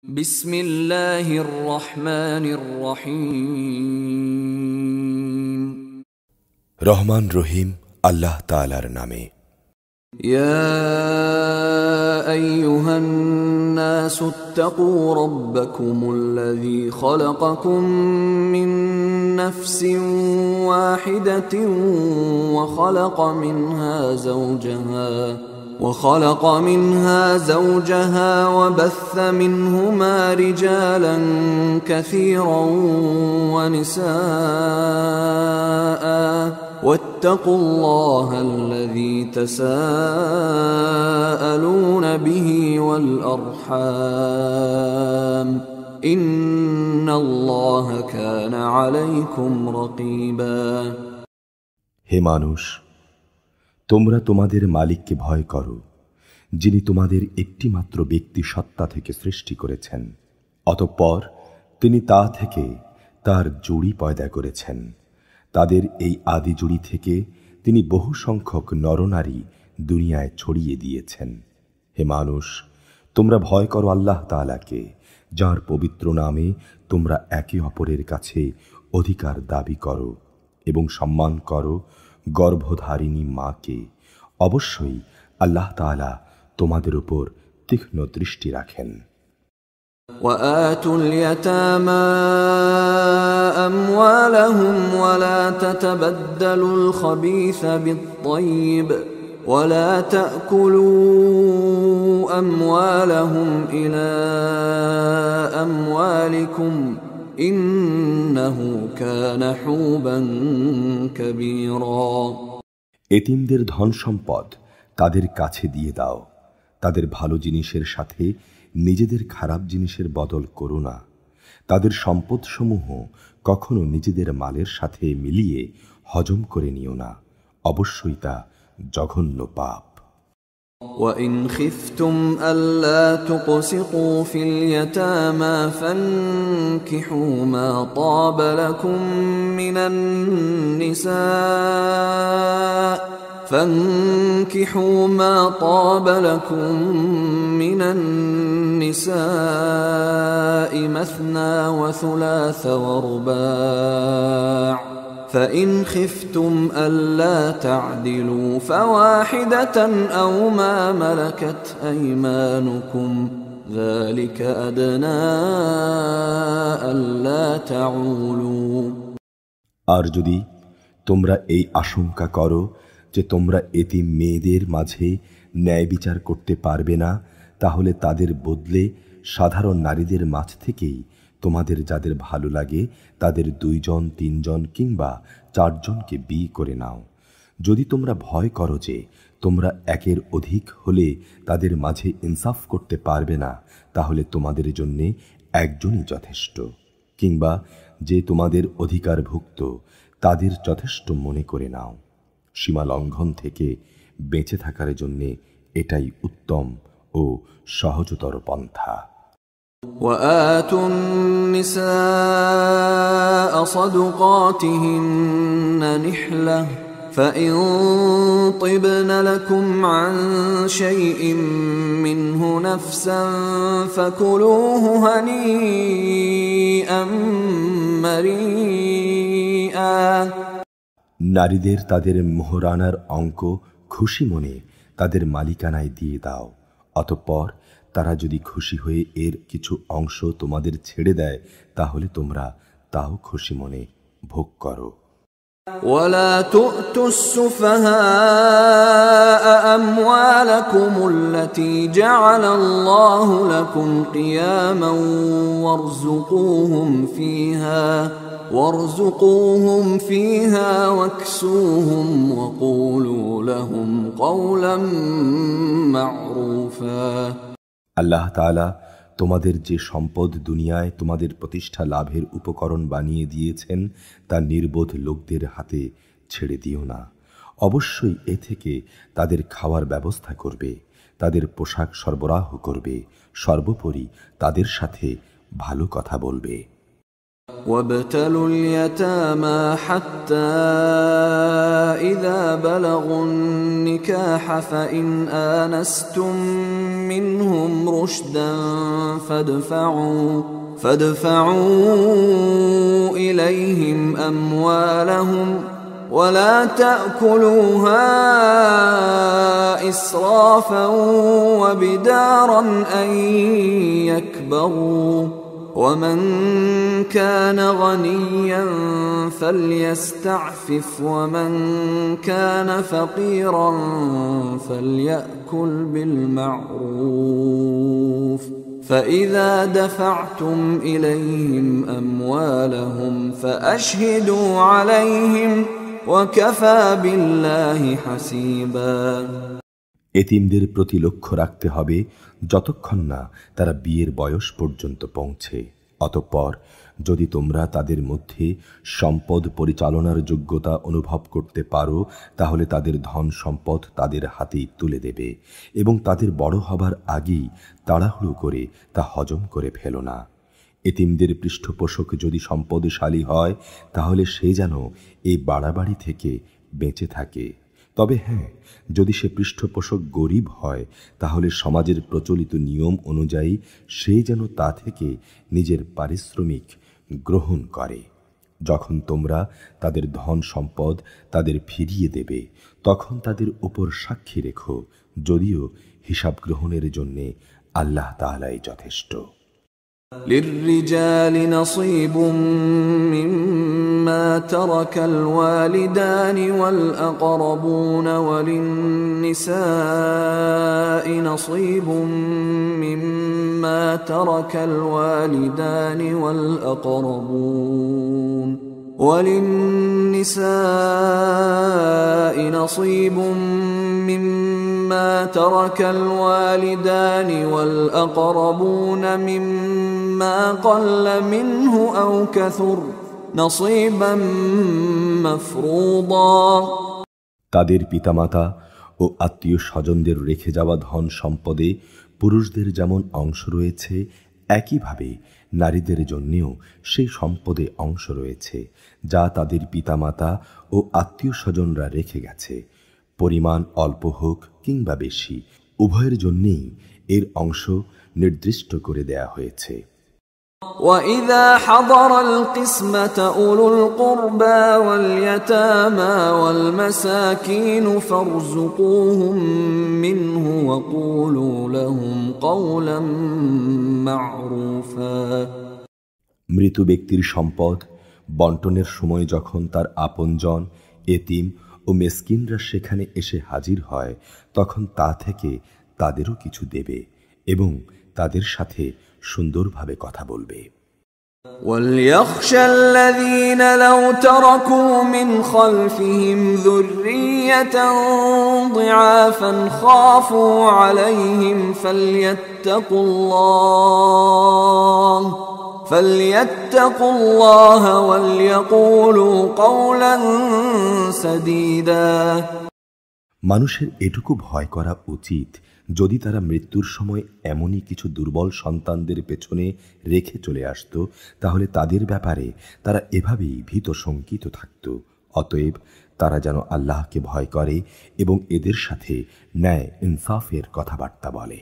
বিসমিল্লাহির রহমানির রহিম। রহমান রহিম আল্লাহ তাআলার নামে। ইয়া আইয়ুহান নাসু ইত্তাকু রাব্বাকুমুল্লাযী খালাকাকুম মিন নাফসিন ওয়াহিদাতিন وخلق منها زوجها وبث منهما رجالا كثيرا ونساء واتقوا الله الذي تساءلون به والأرحام إن الله كان عليكم رقيبا। হে মানুষ, তোমরা তোমাদের মালিককে ভয় করো, যিনি তোমাদের একটি মাত্র ব্যক্তি সত্তা থেকে সৃষ্টি করেছেন, অতঃপর তিনি তা থেকে তার জুড়ি পয়দা করেছেন। তাদের এই আদি জুড়ি থেকে তিনি বহু সংখ্যক নরনারী দুনিয়ায় ছড়িয়ে দিয়েছেন। হে মানুষ, তোমরা ভয় করো আল্লাহ তাআলাকে, যার পবিত্র নামে তোমরা একে অপরের কাছে অধিকার দাবি করো এবং সম্মান করো গর্ভধারিণী মাকে। অবশ্যই আল্লাহ তাআলা তোমাদের উপর তীক্ষ্ণ দৃষ্টি রাখেন। وآتوا اليتامى أموالهم ولا تتبدلوا الخبيث بالطيب ولا تأكلوا أموالهم إلى أموالكم إنه كان حوبا كبيرا। এতিমদের ধন সম্পদ তাদের কাছে দিয়ে দাও, তাদের ভালো জিনিসের সাথে নিজেদের খারাপ জিনিসের বদল করো না। তাদের সম্পদসমূহ কখনো নিজেদের মালের সাথে মিলিয়ে হজম করে নিও না, অবশ্যই তা জঘন্য পাপ। وَإِنْ خِفْتُمْ أَلَّا تُقْسِطُوا فِي الْيَتَامَى فَانكِحُوا مَا طَابَ لَكُم مِّنَ النِّسَاءِ مَثْنَى وَثُلَاثَ وَرُبَاعَ فَإِنْ خِفْتُمْ أَلَّا تَعْدِلُوا فَوَاحِدَةً أَوْ مَا مَلَكَتْ أَيْمَانُكُمْ ذَلِكَ أَدْنَى أَلَّا تَعُولُوا। আর যদি তোমরা এই আশঙ্কা করো যে তোমরা এতিম মেয়েদের মাঝে ন্যায় বিচার করতে পারবে না, তাহলে তাদের বদলে সাধারণ নারীদের মাঝ থেকেই তোমাদের যাদের ভালো লাগে তাদের 2 জন 3 জন কিংবা 4 জনকে বিয়ে করে নাও। যদি তোমরা ভয় করো যে তোমরা একের অধিক হলে তাদের মাঝে ইনসাফ করতে পারবে না, তাহলে তোমাদের জন্য একজনই যথেষ্ট, কিংবা যে তোমাদের অধিকারভুক্ত তাদের যথেষ্ট মনে করে নাও। সীমা লঙ্ঘন থেকে বেঁচে থাকার জন্য এটাই উত্তম ও সহজতর পন্থা। وآتوا النساء صدقاتهن نحلة فإن طبن لكم عن شيء منه نفسا فكلوه هنيئا مريئا। নারীদের তাদের মোহরানার অঙ্ক খুশি মনে তাদের মালিকানায় দিয়ে দাও, অতঃপর তারা যদি খুশি হয়ে এর কিছু অংশ তোমাদের ছেড়ে দেয়, তাহলে তোমরা তাও খুশি মনে ভোগ করো। ولا تؤتوا السفهاء أموالكم التي جعل الله لكم قياما وارزقوهم فيها واكسوهم وقولوا لهم قولا معروفا। আল্লাহ তাআলা তোমাদের যে সম্পদ দুনিয়ায় তোমাদের প্রতিষ্ঠা লাভের উপকরণ বানিয়ে দিয়েছেন তা নির্বোধ লোকদের হাতে ছেড়ে দিও না। অবশ্যই এ থেকে তাদের খাওয়ার ব্যবস্থা করবে, তাদের পোশাক সরবরাহ করবে, সর্বোপরি তাদের সাথে ভালো কথা বলবে। وابتلوا اليتامى حتى إذا بلغوا النكاح فإن آنستم منهم رشدا فادفعوا إليهم أموالهم ولا تأكلوها إسرافا وبدارا أن يكبروا ومن كان غنيا فليستعفف ومن كان فقيرا فليأكل بالمعروف فإذا دفعتم إليهم أموالهم فأشهدوا عليهم وكفى بالله حسيبا এতিমদের প্রতি লক্ষ্য রাখতে হবে যতক্ষণ না তারা বিয়ের বয়স পর্যন্ত পৌঁছে। অতঃপর যদি তোমরা তাদের মধ্যে সম্পদ পরিচালনার যোগ্যতা অনুভব করতে পারো তাহলে তাদের ধন সম্পদ তাদের হাতেই তুলে দেবে এবং তাদের বড় হবার আগেই তাড়াহুড়ো করে তা হজম করে ফেলো না। এতিমদের পৃষ্ঠপোষক যদি সম্পদশালী হয় তাহলে সে যেন এই বাড়াবাড়ি থেকে বেঁচে থাকে। তবে হ্যাঁ, যদি সে পৃষ্ঠপোষক গরিব হয় তাহলে সমাজের প্রচলিত নিয়ম অনুযায়ী সে যেন তা থেকে নিজের পারিশ্রমিক গ্রহণ করে। যখন তোমরা তাদের ধন সম্পদ তাদের ফিরিয়ে দেবে তখন তাদের উপর সাক্ষী রেখো, যদিও হিসাব গ্রহণের জন্যে আল্লাহ তাআলাই যথেষ্ট। للرجال نصيب مما ترك الوالدان والأقربون وللنساء نصيب مما ترك الوالدان والأقربون وللنساء نصيب مما ترك الوالدان والأقربون مما قل منه أو كثر نصيبا مفروضا তাদের পিতামাতা ও আত্মীয় স্বজনদের রেখে যাওয়া ধন সম্পদে পুরুষদের যেমন অংশ রয়েছে একইভাবে নারীদের জন্যেও সেই সম্পদে অংশ রয়েছে যা তাদের পিতামাতা ও আত্মীয় স্বজনরা রেখে গেছে। পরিমাণ অল্প হোক কিংবা বেশি, উভয়ের জন্যেই এর অংশ নির্দিষ্ট করে দেয়া হয়েছে। وَإِذَا حَضَرَ الْقِسْمَةَ أُولُو الْقُرْبَى وَالْيَتَامَى وَالْمَسَاكِينُ فَارْزُقُوهُم مِّنْهُ وَقُولُوا لَهُمْ قَوْلًا مَّعْرُوفًا মৃত ব্যক্তির সম্পদ বন্টনের সময় যখন তার আপনজন, এতিম ও মেসকিনরা সেখানে এসে হাজির হয় তখন তা থেকে তাদেরও কিছু দেবে এবং তাদের সাথে সুন্দরভাবে কথা বলবে। وَلْيَخْشَ الَّذِينَ لَوْ تَرَكُوا مِنْ خَلْفِهِمْ ذُرِّيَّةً ضِعَافًا خَافُوا عَلَيْهِمْ فَلْيَتَّقُوا اللَّهَ وَلْيَقُولُوا قَوْلًا سَدِيدًا মানুষের এটুকু ভয় করা উচিত, যদি তারা মৃত্যুর সময় এমনই কিছু দুর্বল সন্তানদের পেছনে রেখে চলে আসত তাহলে তাদের ব্যাপারে তারা এভাবেই ভীত শঙ্কিত থাকত। অতএব তারা যেন আল্লাহকে ভয় করে এবং এদের সাথে ন্যায় ইনসাফের কথাবার্তা বলে।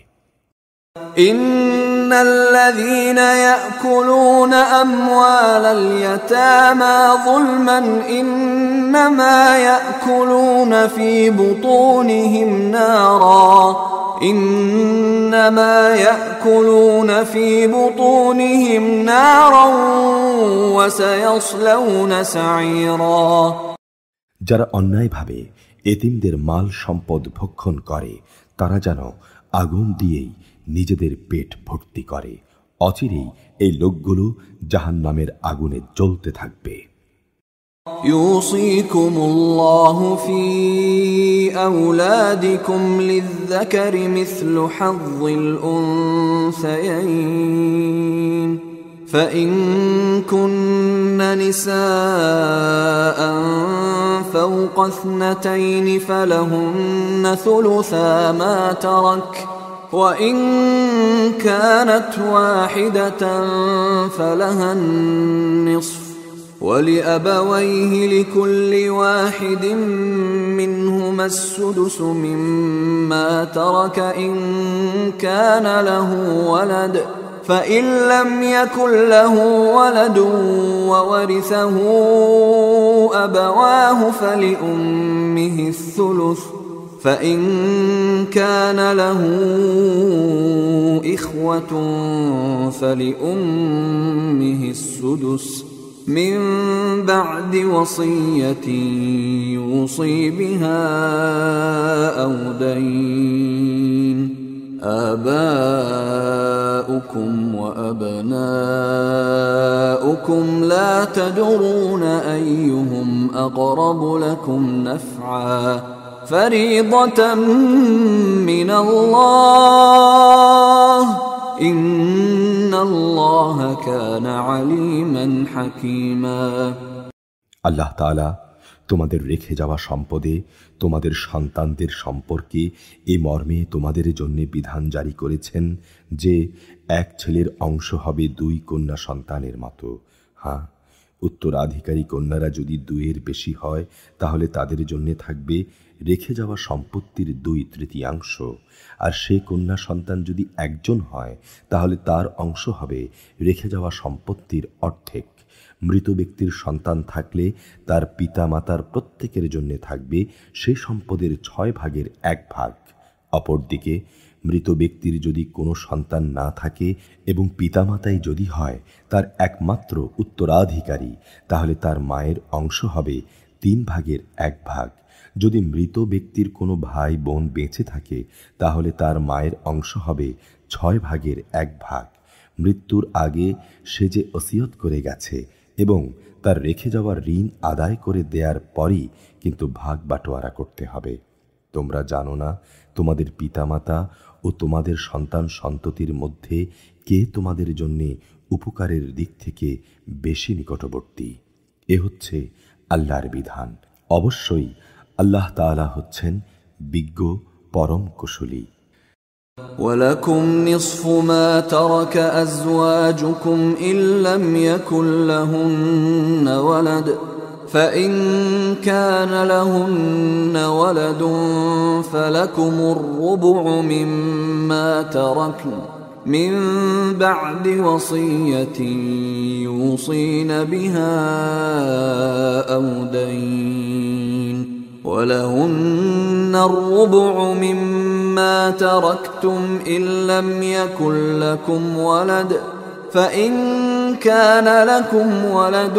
ইন্নাল্লাযীনা ইয়াকুলুনা আমওয়ালাল ইয়াতামা যুলমান ইন্নামা ইয়াকুলুনা ফী বুতুনিহিম নারা إنما يأكلون في بطونهم نارا وسيصلون سعيرا যারা অন্যায়ভাবে এতিমদের মাল সম্পদ ভক্ষণ করে তারা যেন আগুন দিয়েই নিজেদের পেট ভর্তি করে। অচিরেই এই লোকগুলো জাহান্নামের আগুনে জ্বলতে থাকবে। يوصيكم الله في أولادكم للذكر مثل حظ الأنثيين فإن كن نساء فوق 2 فلهن ثلثا ما ترك وإن كانت واحدة فلها النصف ولأبويه لكل واحد منهما السدس مما ترك إن كان له ولد فإن لم يكن له ولد وورثه أبواه فلأمه الثلث فإن كان له إخوة فلأمه السدس من بعد وصية يوصي بها أو دين آباؤكم وأبناؤكم لا تدرون أيهم أقرب لكم نفعا فريضة من الله إن الله كان عليما حكيما আল্লাহ তাআলা তোমাদের রেখে যাওয়া সম্পদে তোমাদের সন্তানদের সম্পর্কে এই মর্মে তোমাদের জন্য বিধান জারি করেছেন যে এক ছেলের অংশ হবে 2 কন্যা সন্তানের মতো। হ্যাঁ, উত্তরাধিকারী কন্যারা যদি 2-এর বেশি হয় তাহলে তাদের জন্য থাকবে রেখে যাওয়া সম্পত্তির 2/3 আর সে কন্যা সন্তান যদি একজন হয় তাহলে তার অংশ হবে রেখে যাওয়া সম্পত্তির অর্ধেক। মৃত ব্যক্তির সন্তান থাকলে তার পিতা মাতার প্রত্যেকের জন্য থাকবে সে সম্পদের 6/1 অপরদিকে মৃত ব্যক্তির যদি কোনো সন্তান না থাকে এবং পিতামাতাই যদি হয় তার একমাত্র উত্তরাধিকারী তাহলে তার মায়ের অংশ হবে 3/1। যদি মৃত ব্যক্তির কোনো ভাই বোন বেঁচে থাকে তাহলে তার মায়ের অংশ হবে 6/1। মৃত্যুর আগে সে যে ওসিয়ত করে গেছে এবং তার রেখে যাওয়ার ঋণ আদায় করে দেওয়ার পরই কিন্তু ভাগ বাটোয়ারা করতে হবে। তোমরা জানো না তোমাদের পিতামাতা ও তোমাদের সন্তান সন্ততির মধ্যে কে তোমাদের জন্যে উপকারের দিক থেকে বেশি নিকটবর্তী। এ হচ্ছে আল্লাহর বিধান। অবশ্যই আল্লাহ তাআলা হচ্ছেন বিজ্ঞ পরম কুশলী। ولكم نصف ما ترك أزواجكم إن لم يكن لهن ولد فإن كان لهن ولد فلكم الربع مما تركن من بعد وصية يوصين بها أو دين ولهن الربع مما تركتم إن لم يكن لكم ولد فإن كان لكم ولد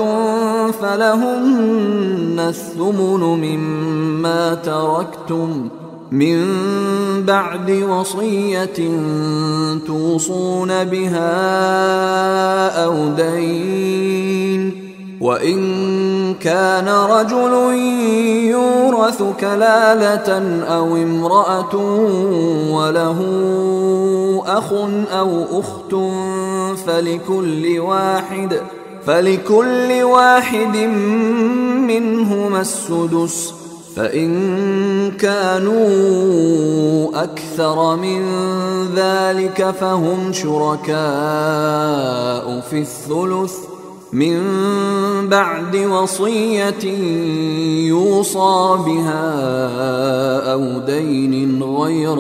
فلهن الثمن مما تركتم من بعد وصية توصون بها أو دين وإن كان رجل يورث كلالة أو امرأة وله أخ أو أخت فلكل واحد منهما السدس فإن كانوا أكثر من ذلك فهم شركاء في الثلث من بعد وصية يوصى بها أو دين غير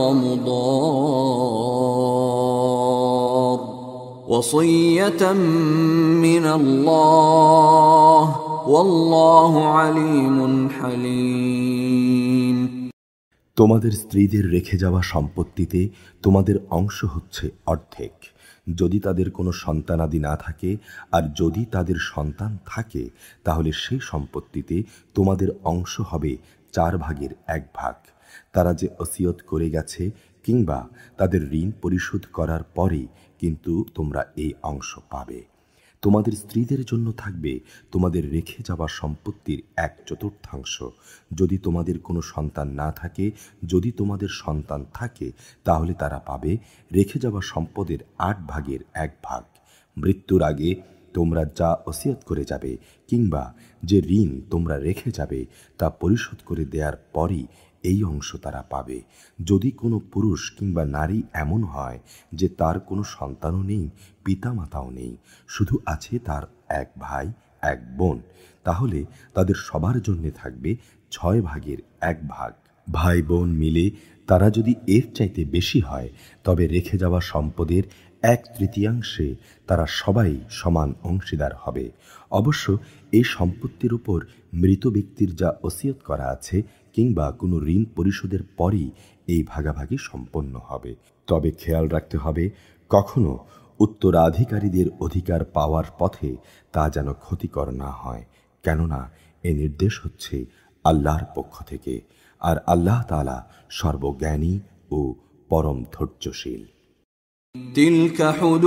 مضار وصية من الله والله عليم حليم। তোমাদের স্ত্রীদের রেখে যাওয়া সম্পত্তিতে তোমাদের অংশ হচ্ছে অর্ধেক যদি তাদের কোনো সন্তানাদি না থাকে, আর যদি তাদের সন্তান থাকে তাহলে সেই সম্পত্তিতে তোমাদের অংশ হবে 4/1। তারা যে ওসিয়ত করে গেছে কিংবা তাদের ঋণ পরিশোধ করার পরে কিন্তু তোমরা এই অংশ পাবে। তোমাদের স্ত্রীদের জন্য থাকবে তোমাদের রেখে যাওয়া সম্পত্তির 1/4। যদি তোমাদের কোনো সন্তান না থাকে, যদি তোমাদের সন্তান থাকে তাহলে তারা পাবে রেখে যাওয়া সম্পদের 8/1। মৃত্যুর আগে তোমরা যা ওসিয়ত করে যাবে কিংবা যে ঋণ তোমরা রেখে যাবে তা পরিশোধ করে দেওয়ার পরই এই অংশ তারা পাবে। যদি কোনো পুরুষ কিংবা নারী এমন হয় যে তার কোনো সন্তানও নেই, পিতামাতাও নেই, শুধু আছে তার এক ভাই এক বোন, তাহলে তাদের সবার জন্য থাকবে 6 ভাগের 1 ভাগ। ভাই বোন মিলে তারা যদি এর চাইতে বেশি হয়, তবে রেখে যাওয়া সম্পদের 1/3 তারা সবাই সমান অংশীদার হবে। অবশ্য এই সম্পত্তির উপর মৃত ব্যক্তির যা ওসিয়ত করা আছে কিংবা কোনো ঋণ পরিশোধের পরই এই ভাগাভাগি সম্পন্ন হবে। তবে খেয়াল রাখতে হবে, কখনো উত্তরাধিকারীদের অধিকার পাওয়ার পথে তা যেন ক্ষতিকর না হয়, কেননা এ নির্দেশ হচ্ছে আল্লাহর পক্ষ থেকে, আর আল্লাহ তাআলা সর্বজ্ঞানী ও পরম ধৈর্যশীল। তিলকা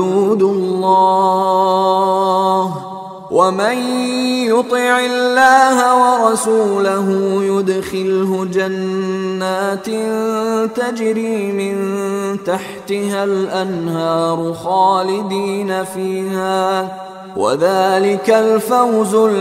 হুদুদুল্লাহ ওয়া মান ইউতি'ইল্লাহা ওয়া রাসূলাহু ইউদখিলহু জান্নাতিন তাজরি মিন তাহতিহাল আনহারু খালিদিনা ফিহা ওয়া যালিকাল ফাওজুল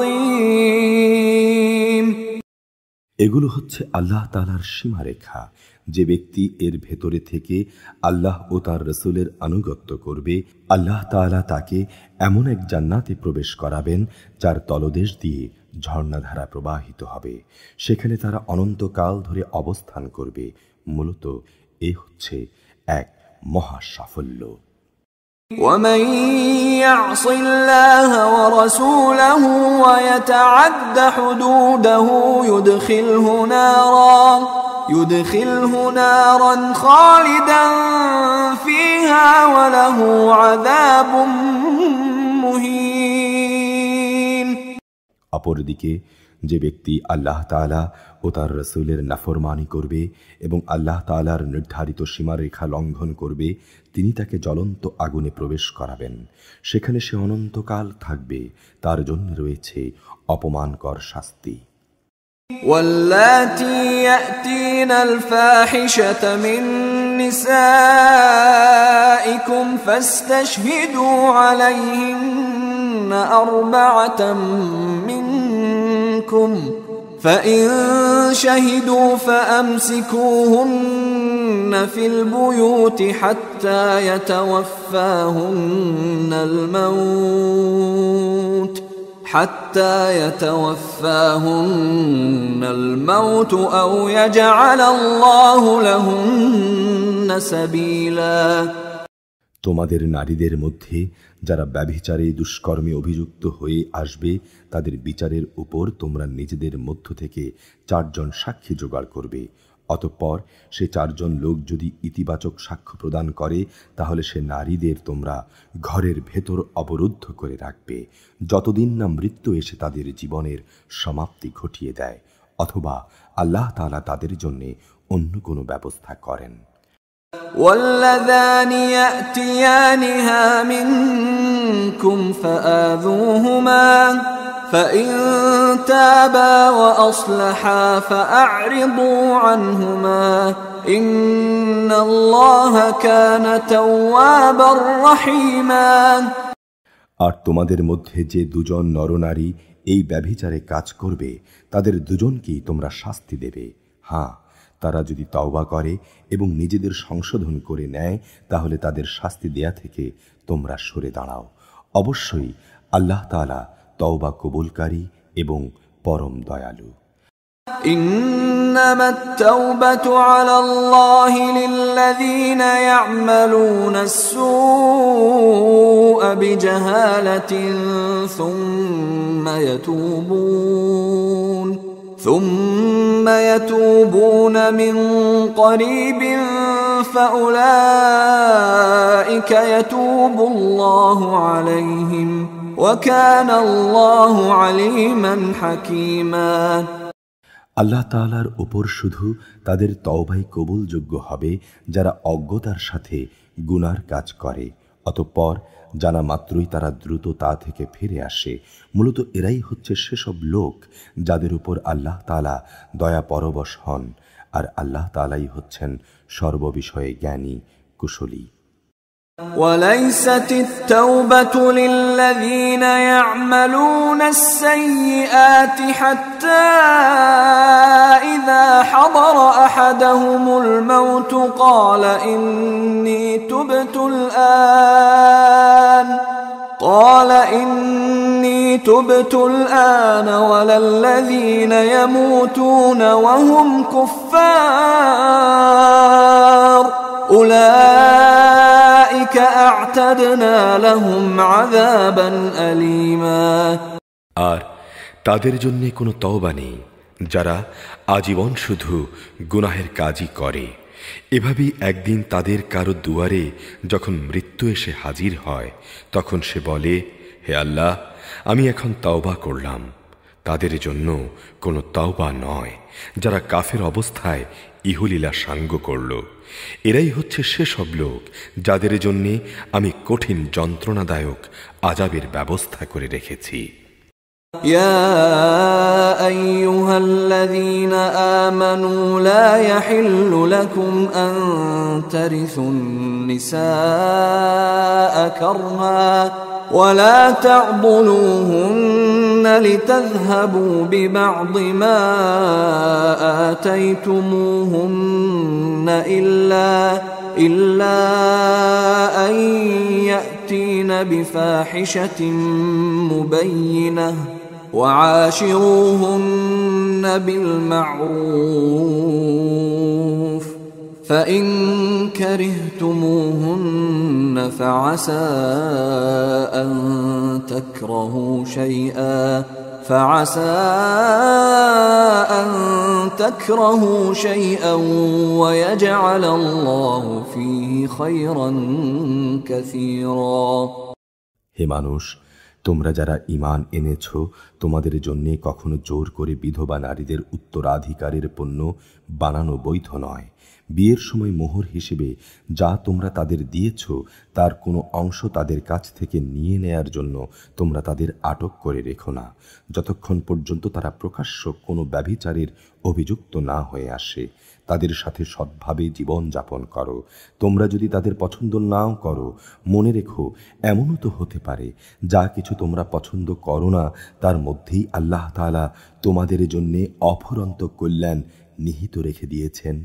আযীম। এগুলো হচ্ছে আল্লাহ তাআলার সীমারেখা। যে ব্যক্তি এর ভেতরে থেকে আল্লাহ ও তার রাসূলের আনুগত্য করবে, আল্লাহ তাআলা তাকে এমন এক জান্নাতে প্রবেশ করাবেন যার তলদেশ দিয়ে ঝর্ণাধারা প্রবাহিত হবে। সেখানে তারা অনন্তকাল ধরে অবস্থান করবে। মূলত এ হচ্ছে এক মহা সাফল্য। ومن يعص الله ورسوله ويتعد حدوده يدخله نارا خالدا فيها وله عذاب مهين। অপরদিকে যে ব্যক্তি আল্লাহ তাআলা ও তার রাসূলের নাফরমানি করবে এবং আল্লাহ তাআলার নির্ধারিত সীমারেখা লঙ্ঘন করবে, তিনি তাকে জ্বলন্ত আগুনে প্রবেশ করাবেন। সেখানে সে অনন্তকাল থাকবে। তার জন্য রয়েছে অপমানকর শাস্তি। واللاتي يأتين الفاحشة من نسائكم فاستشهدوا عليهن 4 منكم فإن شهدوا فأمسكوهن في البيوت حتى يتوفاهن الموت أو يجعل الله لهن سبيلا। তোমাদের নারীদের মধ্যে যারা ব্যভিচারে দুষ্কর্মে অভিযুক্ত হয়ে আসবে, তাদের বিচারের উপর তোমরা নিজেদের মধ্য থেকে 4 জন সাক্ষী জোগাড় করবে। অতঃপর সে 4 জন লোক যদি ইতিবাচক সাক্ষ্য প্রদান করে, তাহলে সে নারীদের তোমরা ঘরের ভেতর অবরুদ্ধ করে রাখবে, যতদিন না মৃত্যু এসে তাদের জীবনের সমাপ্তি ঘটিয়ে দেয়, অথবা আল্লাহ তাআলা তাদের জন্য অন্য কোনো ব্যবস্থা করেন। واللذان يأتيانها منكم فآذوهما فإن تابا وأصلحا فأعرضوا عنهما إن الله كان توابا رحيما। আর তোমাদের মধ্যে যে 2 জন নরনারী এই ব্যভিচারে কাজ করবে, তাদের 2 জনকেই তোমরা শাস্তি দেবে। হ্যাঁ, তারা যদি তওবা করে এবং নিজেদের সংশোধন করে নেয়, তাহলে তাদের শাস্তি দেয়া থেকে তোমরা সরে দাঁড়াও। অবশ্যই আল্লাহ তাআলা তওবা কবুলকারী এবং পরম দয়ালু। إنما التوبة على الله للذين يعملون السوء بجهالة ثم يتوبون من قريب فأولئك يتوب الله عليهم وكان الله عليما حكيما। আল্লাহ তাআলার উপর শুধু তাদের তওবাই কবুলযোগ্য হবে যারা অজ্ঞতার সাথে গুনার কাজ করে, অতঃপর জানা মাত্রই তারা দ্রুত তা থেকে ফিরে আসে। মূলত এরাই হচ্ছে সেসব লোক যাদের উপর আল্লাহ তাআলা দয়া পরবশ হন, আর আল্লাহ তাআলাই হচ্ছেন সর্ববিষয়ে জ্ঞানী, কুশলী। وليست التوبة للذين يعملون السيئات حتى إذا حضر أحدهم الموت قال إني تبت الآن ولا الذين يموتون وهم كفار أولئك أعتدنا لهم عذابا أليما আর তাদের জন্য কোনো তওবা নেই যারা আজীবন শুধু গুনাহের কাজই করে। এভাবেই একদিন তাদের কারো দুয়ারে যখন মৃত্যু এসে হাজির হয় তখন সে বলে, হে আল্লাহ, আমি এখন তওবা করলাম। তাদের জন্য কোনো তওবা নয় যারা কাফের অবস্থায় ইহলীলা সাঙ্গ করল। এরাই হচ্ছে সেসব লোক যাদের জন্যে আমি কঠিন যন্ত্রণাদায়ক আযাবের ব্যবস্থা করে রেখেছি। يا أيها الذين آمنوا لا يحل لكم أن ترثوا النساء كرها ولا تعضلوهن لتذهبوا ببعض ما آتيتموهن إلا أن يأتين بفاحشة مبينة وعاشروهن بالمعروف فإن كرهتموهن فعسى أن تكرهوا شيئا ويجعل الله فيه خيرا كثيرا হে মানুষ, তোমরা যারা ঈমান এনেছ, তোমাদের জন্যে কখনো জোর করে বিধবা নারীদের উত্তরাধিকারের পণ্য বানানো বৈধ নয়। বিয়ের সময় মোহর হিসেবে যা তোমরা তাদের দিয়েছ তার কোনো অংশ তাদের কাছ থেকে নিয়ে নেয়ার জন্য তোমরা তাদের আটক করে রেখো না, যতক্ষণ পর্যন্ত তারা প্রকাশ্য কোনো ব্যভিচারের অভিযুক্ত না হয়ে আসে। তাদের সাথে সৎভাবে জীবন যাপন করো। তোমরা যদি তাদের পছন্দ নাও করো, মনে রেখো এমনও তো হতে পারে যা কিছু তোমরা পছন্দ করো না তার মধ্যেই আল্লাহ তাআলা তোমাদের জন্যে অফুরন্ত কল্যাণ নিহিত রেখে দিয়েছেন।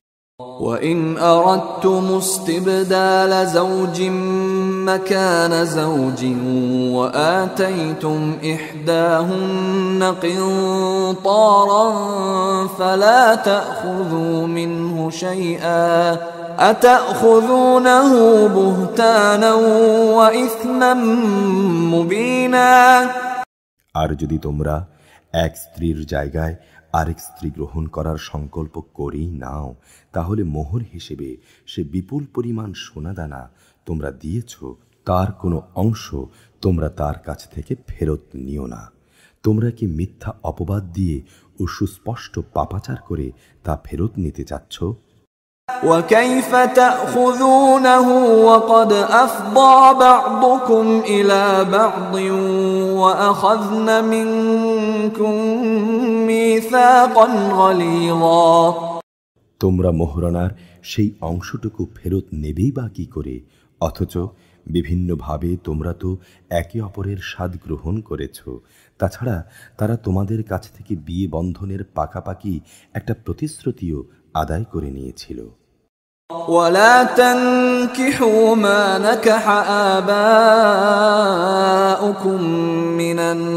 وَإِنْ أَرَدْتُمُ اسْتِبْدَالَ زَوْجٍ مَكَانَ زَوْجٍ وَآتَيْتُمْ إِحْدَاهُنَّ قِنطَارًا فَلَا تَأْخُذُوا مِنْهُ شَيْئًا أَتَأْخُذُونَهُ بُهْتَانًا وَإِثْمًا مُبِينًا আর যদি তোমরা এক স্ত্রীর জায়গায় আরেক স্ত্রী গ্রহণ করার সংকল্প করেই নাও, তাহলে মোহর হিসেবে সে বিপুল পরিমাণ সোনাদানা তোমরা দিয়েছ, তার কোনো অংশ তোমরা তার কাছ থেকে ফেরত নিও না। তোমরা কি মিথ্যা অপবাদ দিয়ে ও সুস্পষ্ট পাপাচার করে তা ফেরত নিতে চাচ্ছ? وَكَيْفَ تَأْخُذُونَهُ وَقَدْ أَفْضَى بَعْضُكُمْ إِلَى بَعْضٍ وَأَخَذْنَ مِنكُم مِّيثَاقًا غَلِيظًا তোমরা মোহরানার সেই অংশটুকু ফেরত নেবেই বা কি করে, অথচ বিভিন্নভাবে তোমরা তো একে অপরের স্বাদ গ্রহণ করেছ। তাছাড়া তারা তোমাদের কাছ থেকে বিয়ে বন্ধনের পাকাপাকি একটা প্রতিশ্রুতিও আদায় করে নিয়েছিল। وَلَا تَنكِحُوا مَا نَكَحَ آبَاؤُكُم مِّنَ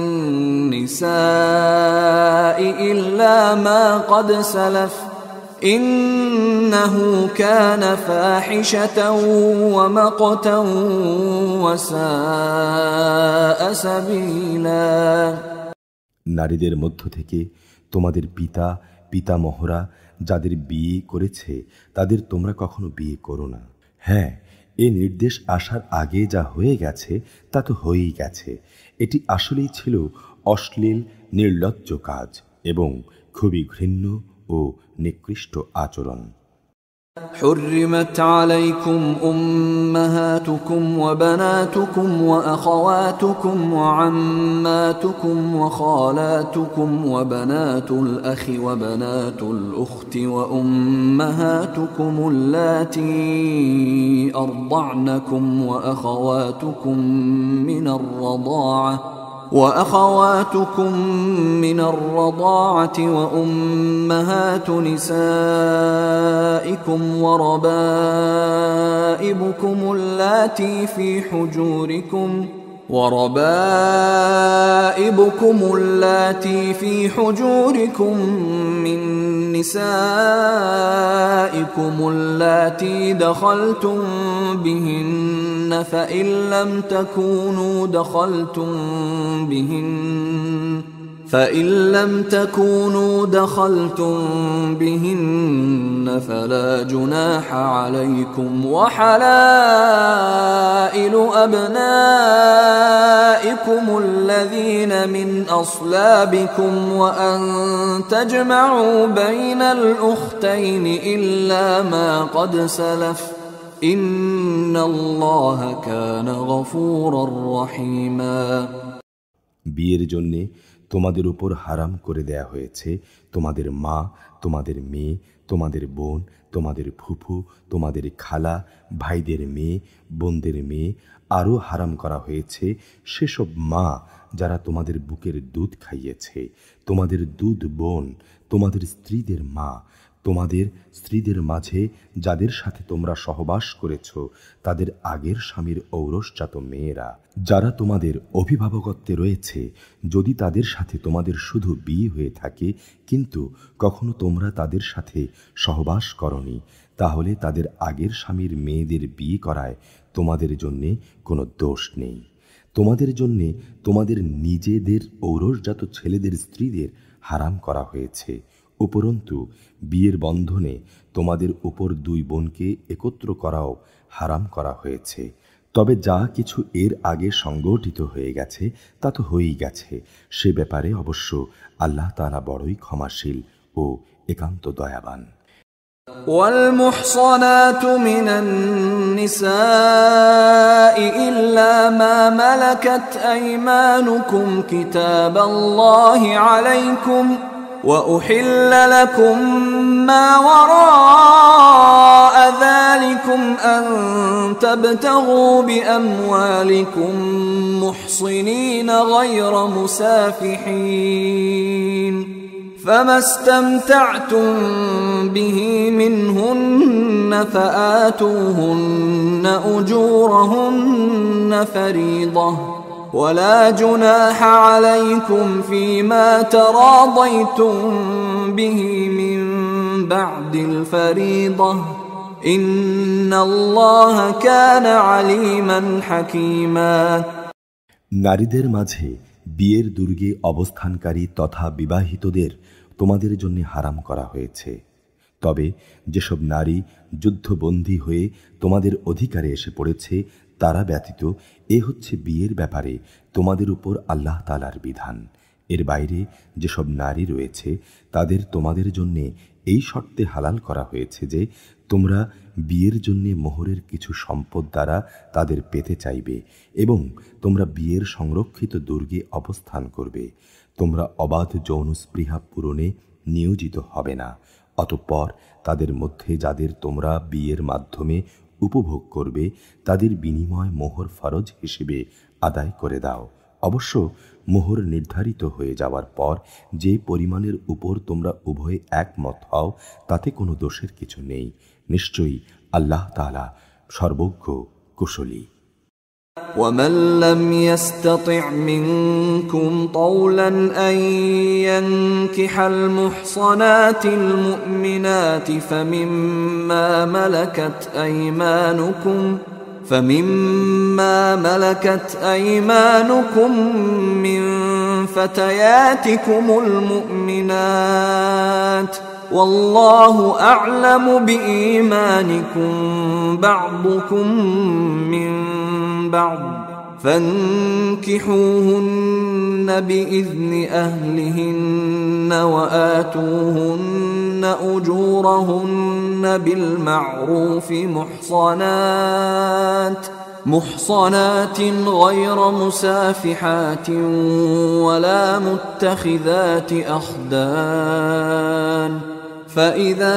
النِّسَاءِ إِلَّا مَا قَدْ سَلَفَ إِنَّهُ كَانَ فَاحِشَةً وَمَقْتًا وَسَاءَ سَبِيلًا নারীদের মধ্য থেকে তোমাদের পিতামহরা যাদের বিয়ে করেছে তাদের তোমরা কখনো বিয়ে করো না। হ্যাঁ, এ নির্দেশ আসার আগে যা হয়ে গেছে তা তো হয়েই গেছে। এটি আসলেই ছিল অশ্লীল নির্লজ্জ কাজ এবং খুবই ঘৃণ্য ও নিকৃষ্ট আচরণ। حرمت عليكم أمهاتكم وبناتكم وأخواتكم وعماتكم وخالاتكم وبنات الأخ وبنات الأخت وأمهاتكم اللاتي أرضعنكم وأخواتكم من الرضاعة وأمهات نسائكم وربائبكم اللاتي في حجوركم وربائبكم اللاتي في حجوركم من نسائكم اللاتي دخلتم بهن فإن لم تكونوا دخلتم بهن فلا جناح عليكم وحلائل أبنائكم الذين من أصلابكم وأن تجمعوا بين الأختين إلا ما قد سلف إن الله كان غفورا رحيما বিয়ের জন্যে তোমাদের উপর হারাম করে দেয়া হয়েছে তোমাদের মা, তোমাদের মেয়ে, তোমাদের বোন, তোমাদের ফুফু, তোমাদের খালা, ভাইদের মেয়ে, বোনদের মেয়ে। আরও হারাম করা হয়েছে সেসব মা যারা তোমাদের বুকের দুধ খাইয়েছে, তোমাদের দুধ বোন, তোমাদের স্ত্রীদের মা, তোমাদের স্ত্রীদের মাঝে যাদের সাথে তোমরা সহবাস করেছ তাদের আগের স্বামীর ঔরসজাত মেয়েরা, যারা তোমাদের অভিভাবকত্বে রয়েছে, যদি তাদের সাথে তোমাদের শুধু বিয়ে হয়ে থাকে কিন্তু কখনো তোমরা তাদের সাথে সহবাস করনি, তাহলে তাদের আগের স্বামীর মেয়েদের বিয়ে করায় তোমাদের জন্যে কোনো দোষ নেই। তোমাদের জন্যে তোমাদের নিজেদের ঔরসজাত ছেলেদের স্ত্রীদের হারাম করা হয়েছে। উপরন্তু বিয়ের বন্ধনে তোমাদের উপর দুই বোনকে একত্র করাও হারাম করা হয়েছে। তবে যা কিছু এর আগে সংগঠিত হয়ে গেছে তা তো হয়েই গেছে, সে ব্যাপারে অবশ্য আল্লাহ তাআলা বড়ই ক্ষমাশীল ও একান্ত দয়াবান। والمحصنات من النساء إلا ما ملكت أيمانكم كتاب الله عليكم وأحل لكم ما وراء ذلكم أن تبتغوا بأموالكم محصنين غير مسافحين فما استمتعتم به منهن فآتوهن أجورهن فريضة ولا جناح عليكم فيما تراضيتم به من بعد الفريضة إن الله كان عليما حكيما নারীদের মাঝে বিয়ের দুর্গে অবস্থানকারী তথা বিবাহিতদের তোমাদের জন্য হারাম করা হয়েছে। তবে যেসব নারী যুদ্ধবন্দী হয়ে তোমাদের অধিকারে এসে পড়েছে তারা ব্যতীত এ হচ্ছে বিয়ের ব্যাপারে তোমাদের উপর আল্লাহ তাআলার বিধান। এর বাইরে যেসব নারী রয়েছে তাদের তোমাদের জন্য এই শর্তে হালাল করা হয়েছে যে তোমরা বিয়ের জন্য মোহরের কিছু সম্পদ দ্বারা তাদের পেতে চাইবে এবং তোমরা বিয়ের সংরক্ষিত দুর্গে অবস্থান করবে। তোমরা অবাধ যৌন স্পৃহা পূরণে নিয়োজিত হবে না। অতঃপর তাদের মধ্যে যাদের তোমরা বিয়ের মাধ্যমে উপভোগ করবে তাদের বিনিময় মোহর ফরজ হিসেবে আদায় করে দাও। অবশ্য মোহর নির্ধারিত হয়ে যাওয়ার পর যে পরিমাণের উপর তোমরা উভয়ে একমত হও তাতে কোনো দোষের কিছু নেই। নিশ্চয়ই আল্লাহ তাআলা সর্বজ্ঞ কুশলী। ومن لم يستطع منكم طولا أن ينكح المحصنات المؤمنات فمما ملكت أيمانكم من فتياتكم المؤمنات والله أعلم بإيمانكم بعضكم من بعض فانكحوهن بإذن أهلهن وآتوهن أجورهن بالمعروف محصنات غير مسافحات ولا متخذات أخدان فإذا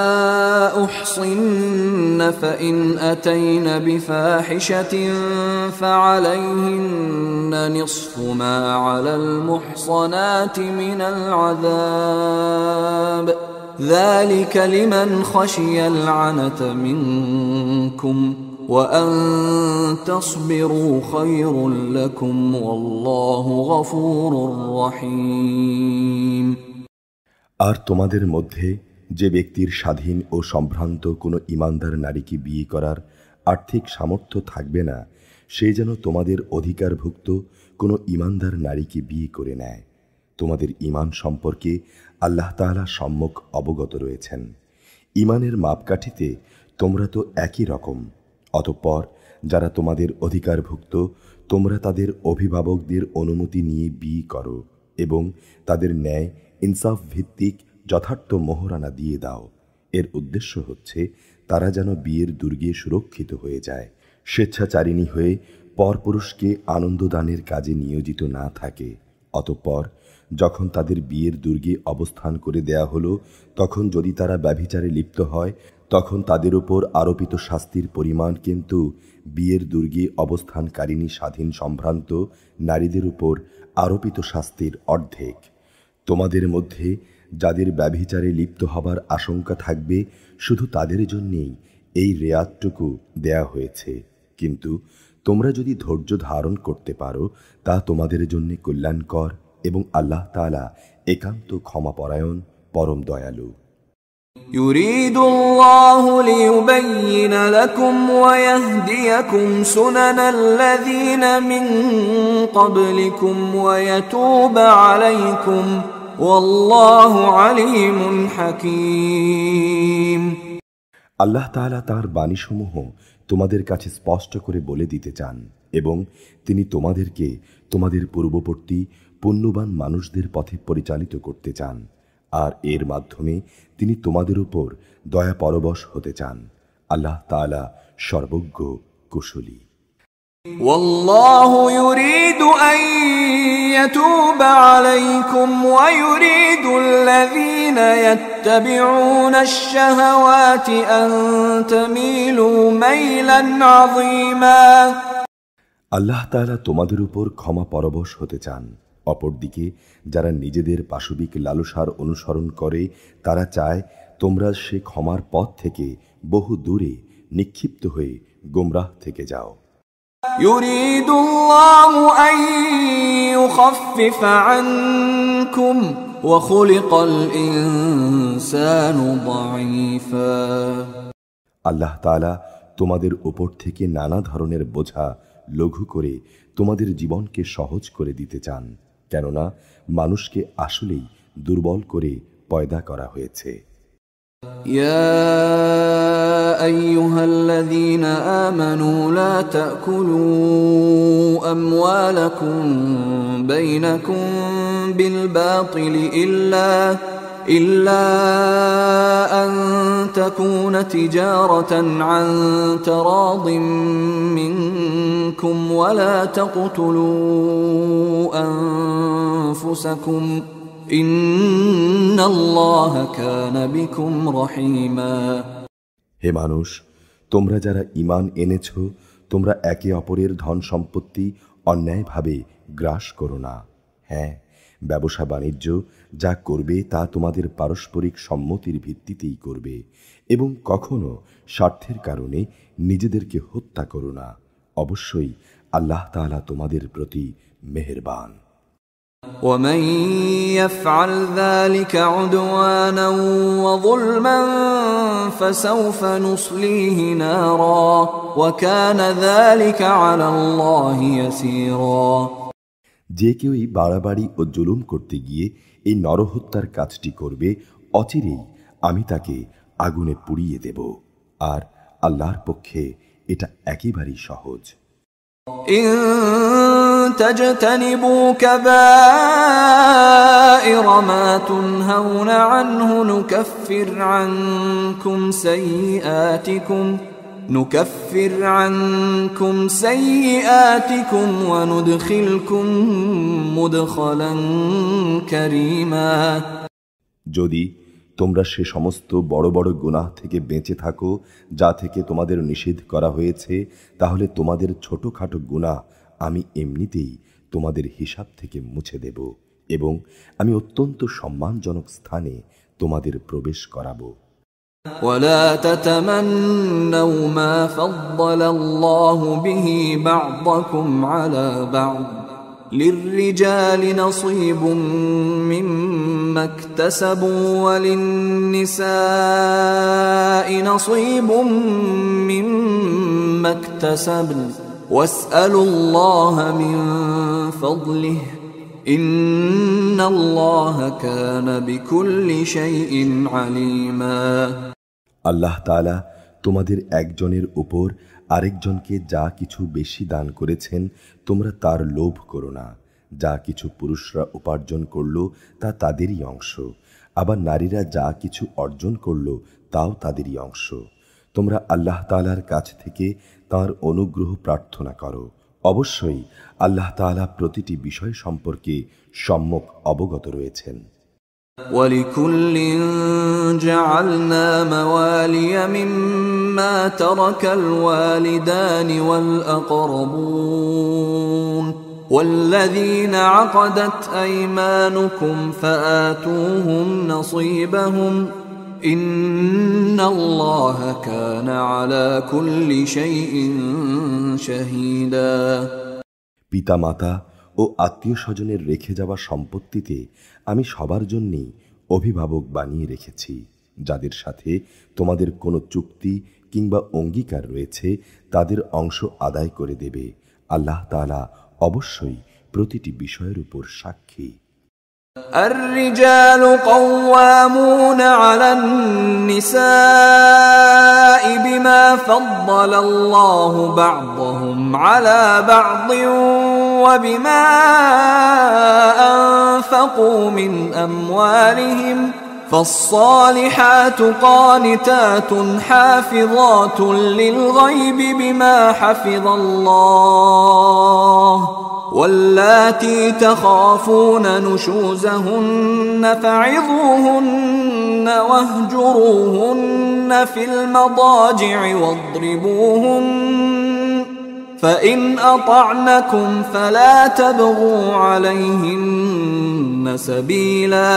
أحصن فإن أتين بفاحشة فعليهن نصف ما على المحصنات من العذاب ذلك لمن خشي العنة منكم وأن تصبروا خير لكم والله غفور رحيم। আর তোমাদের মধ্যে যে ব্যক্তির স্বাধীন ও সম্ভ্রান্ত কোনো ঈমানদার নারীকে বিয়ে করার আর্থিক সামর্থ্য থাকবে না, সে যেন তোমাদের অধিকারভুক্ত কোনো ঈমানদার নারীকে বিয়ে করে নেয়। তোমাদের ঈমান সম্পর্কে আল্লাহ তাআলা সম্যক অবগত রয়েছেন। ঈমানের মাপকাঠিতে তোমরা তো একই রকম। অতঃপর যারা তোমাদের অধিকারভুক্ত, তোমরা তাদের অভিভাবকদের অনুমতি নিয়ে বিয়ে করো এবং তাদের ন্যায় ইনসাফ ভিত্তিক যথার্থ মোহরানা দিয়ে দাও। এর উদ্দেশ্য হচ্ছে তারা যেন বিয়ের দুর্গে সুরক্ষিত হয়ে যায়, স্বেচ্ছাচারিণী হয়ে পরপুরুষকে আনন্দদানের কাজে নিয়োজিত না থাকে। অতঃপর যখন তাদের বিয়ের দুর্গে অবস্থান করে দেয়া হলো, তখন যদি তারা ব্যভিচারে লিপ্ত হয়, তখন তাদের উপর আরোপিত শাস্তির পরিমাণ কিন্তু বিয়ের দুর্গে অবস্থানকারিণী স্বাধীন সম্ভ্রান্ত নারীদের উপর আরোপিত শাস্তির অর্ধেক। তোমাদের মধ্যে যাদের ব্যভিচারে লিপ্ত হবার আশঙ্কা থাকবে, শুধু তাদের জন্যেই এই রেয়াতটুকু দেয়া হয়েছে। কিন্তু তোমরা যদি ধৈর্য ধারণ করতে পারো, তা তোমাদের জন্য কল্যাণকর এবং আল্লাহ তাআলা একান্ত ক্ষমাপরায়ণ, পরম দয়ালু। يريد الله ليبين لكم ويهديكم سنن الذين من قبلكم ويتوب عليكم والله عليم حكيم। আল্লাহ তাআলা তাঁর বাণীসমূহ তোমাদের কাছে স্পষ্ট করে বলে দিতে চান এবং তিনি তোমাদেরকে তোমাদের পূর্ববর্তী পুণ্যবান মানুষদের পথে পরিচালিত করতে চান, আর এর মাধ্যমে তিনি তোমাদের উপর দয়া পরবশ হতে চান। আল্লাহ তাআলা সর্বজ্ঞ, কুশলী। والله يريد أن يتوب عليكم ويريد الذين يتبعون الشهوات أن تميلوا ميلا عظيما। আল্লাহ তাআলা তোমাদের উপর ক্ষমা পরবশ হতে চান। অপরদিকে যারা নিজেদের পাশবিক লালসার অনুসরণ করে, তারা চায় তোমরা সে ক্ষমার পথ থেকে বহু দূরে নিক্ষিপ্ত হয়ে গোমরাহ থেকে যাও। يريد الله أن يخفف عنكم وخلق الإنسان ضعيفا। আল্লাহ তাআলা তোমাদের উপর থেকে নানা ধরনের বোঝা লঘু করে তোমাদের জীবনকে সহজ করে দিতে চান, কেননা মানুষকে আসলেই দুর্বল করে পয়দা করা হয়েছে। يا أيها الذين آمنوا لا تأكلوا أموالكم بينكم بالباطل إلا أن تكون تجارة عن تراض منكم ولا تقتلوا أنفسكم إن الله كان بكم رحيما। হে মানুষ, তোমরা যারা ঈমান এনেছ, তোমরা একে অপরের ধন সম্পত্তি অন্যায়ভাবে গ্রাস করো না। হ্যাঁ, ব্যবসা বাণিজ্য যা করবে তা তোমাদের পারস্পরিক সম্মতির ভিত্তিতেই করবে এবং কখনো স্বার্থের কারণে নিজেদেরকে হত্যা করো না। অবশ্যই আল্লাহ তাআলা তোমাদের প্রতি মেহেরবান। ومن يفعل ذلك عدوانا وظلما فسوف نصليه نارا وكان ذلك على الله يسيرا। যে কেউই বাড়াবাড়ি ও জুলুম করতে গিয়ে এই নরহত্যার কাজটি করবে, অচিরেই আমি তাকে আগুনে পুড়িয়ে দেব, আর আল্লাহর পক্ষে এটা একেবারেই সহজ। إن تجتنبوا كبائر ما تنهون عنه نكفر عنكم سيئاتكم وندخلكم مدخلا كريما। যদি তোমরা সে সমস্ত বড় বড় গুনাহ থেকে বেঁচে থাকো যা থেকে তোমাদের নিষেধ করা হয়েছে, তাহলে তোমাদের ছোটখাটো গুনাহ আমি এমনিতেই তোমাদের হিসাব থেকে মুছে দেব এবং আমি অত্যন্ত সম্মানজনক স্থানে তোমাদের প্রবেশ করাবো। ولا تتمنوا ما فضل الله به بعضكم على بعض للرجال نصيب مما اكتسبوا وللنساء نصيب مما اكتسبن واسألوا الله من فضله إن الله كان بكل شيء عليما আল্লাহ তাআলা তোমাদের একজনের উপর আরেকজনকে যা কিছু বেশি দান করেছেন তোমরা তার লোভ করো না। যা কিছু পুরুষরা উপার্জন করল তা তাদেরই অংশ, আবার নারীরা যা কিছু অর্জন করল তাও তাদেরই অংশ। তোমরা আল্লাহ তাআলার কাছ থেকে তাঁর অনুগ্রহ প্রার্থনা করো। অবশ্যই আল্লাহ তাআলা প্রতিটি বিষয় সম্পর্কে সম্যক অবগত রয়েছেন। وَلِكُلٍّ جَعَلْنَا مَوَالِيَ مِمَّا تَرَكَ الْوَالِدَانِ وَالْأَقْرَبُونَ وَالَّذِينَ عَقَدَتْ أَيْمَانُكُمْ فَآتُوهُمْ نَصِيبَهُمْ إِنَّ اللَّهَ كَانَ عَلَى كُلِّ شَيْءٍ شَهِيدًا পিতামাতা ও আত্মীয় স্বজনের রেখে যাওয়া সম্পত্তিতে আমি সবার জন্যই অভিভাবক বানিয়ে রেখেছি। যাদের সাথে তোমাদের কোনো চুক্তি কিংবা অঙ্গীকার রয়েছে তাদের অংশ আদায় করে দেবে। আল্লাহ তাআলা অবশ্যই প্রতিটি বিষয়ের উপর সাক্ষী। الرجال قوامون على النساء بما فضل الله بعضهم على بعض وبما أنفقوا من أموالهم فالصالحات قانتات حافظات للغيب بما حفظ الله واللاتي تخافون نشوزهن فعظوهن واهجروهن في المضاجع واضربوهن فإن أطعنكم فلا تبغوا عليهن سبيلا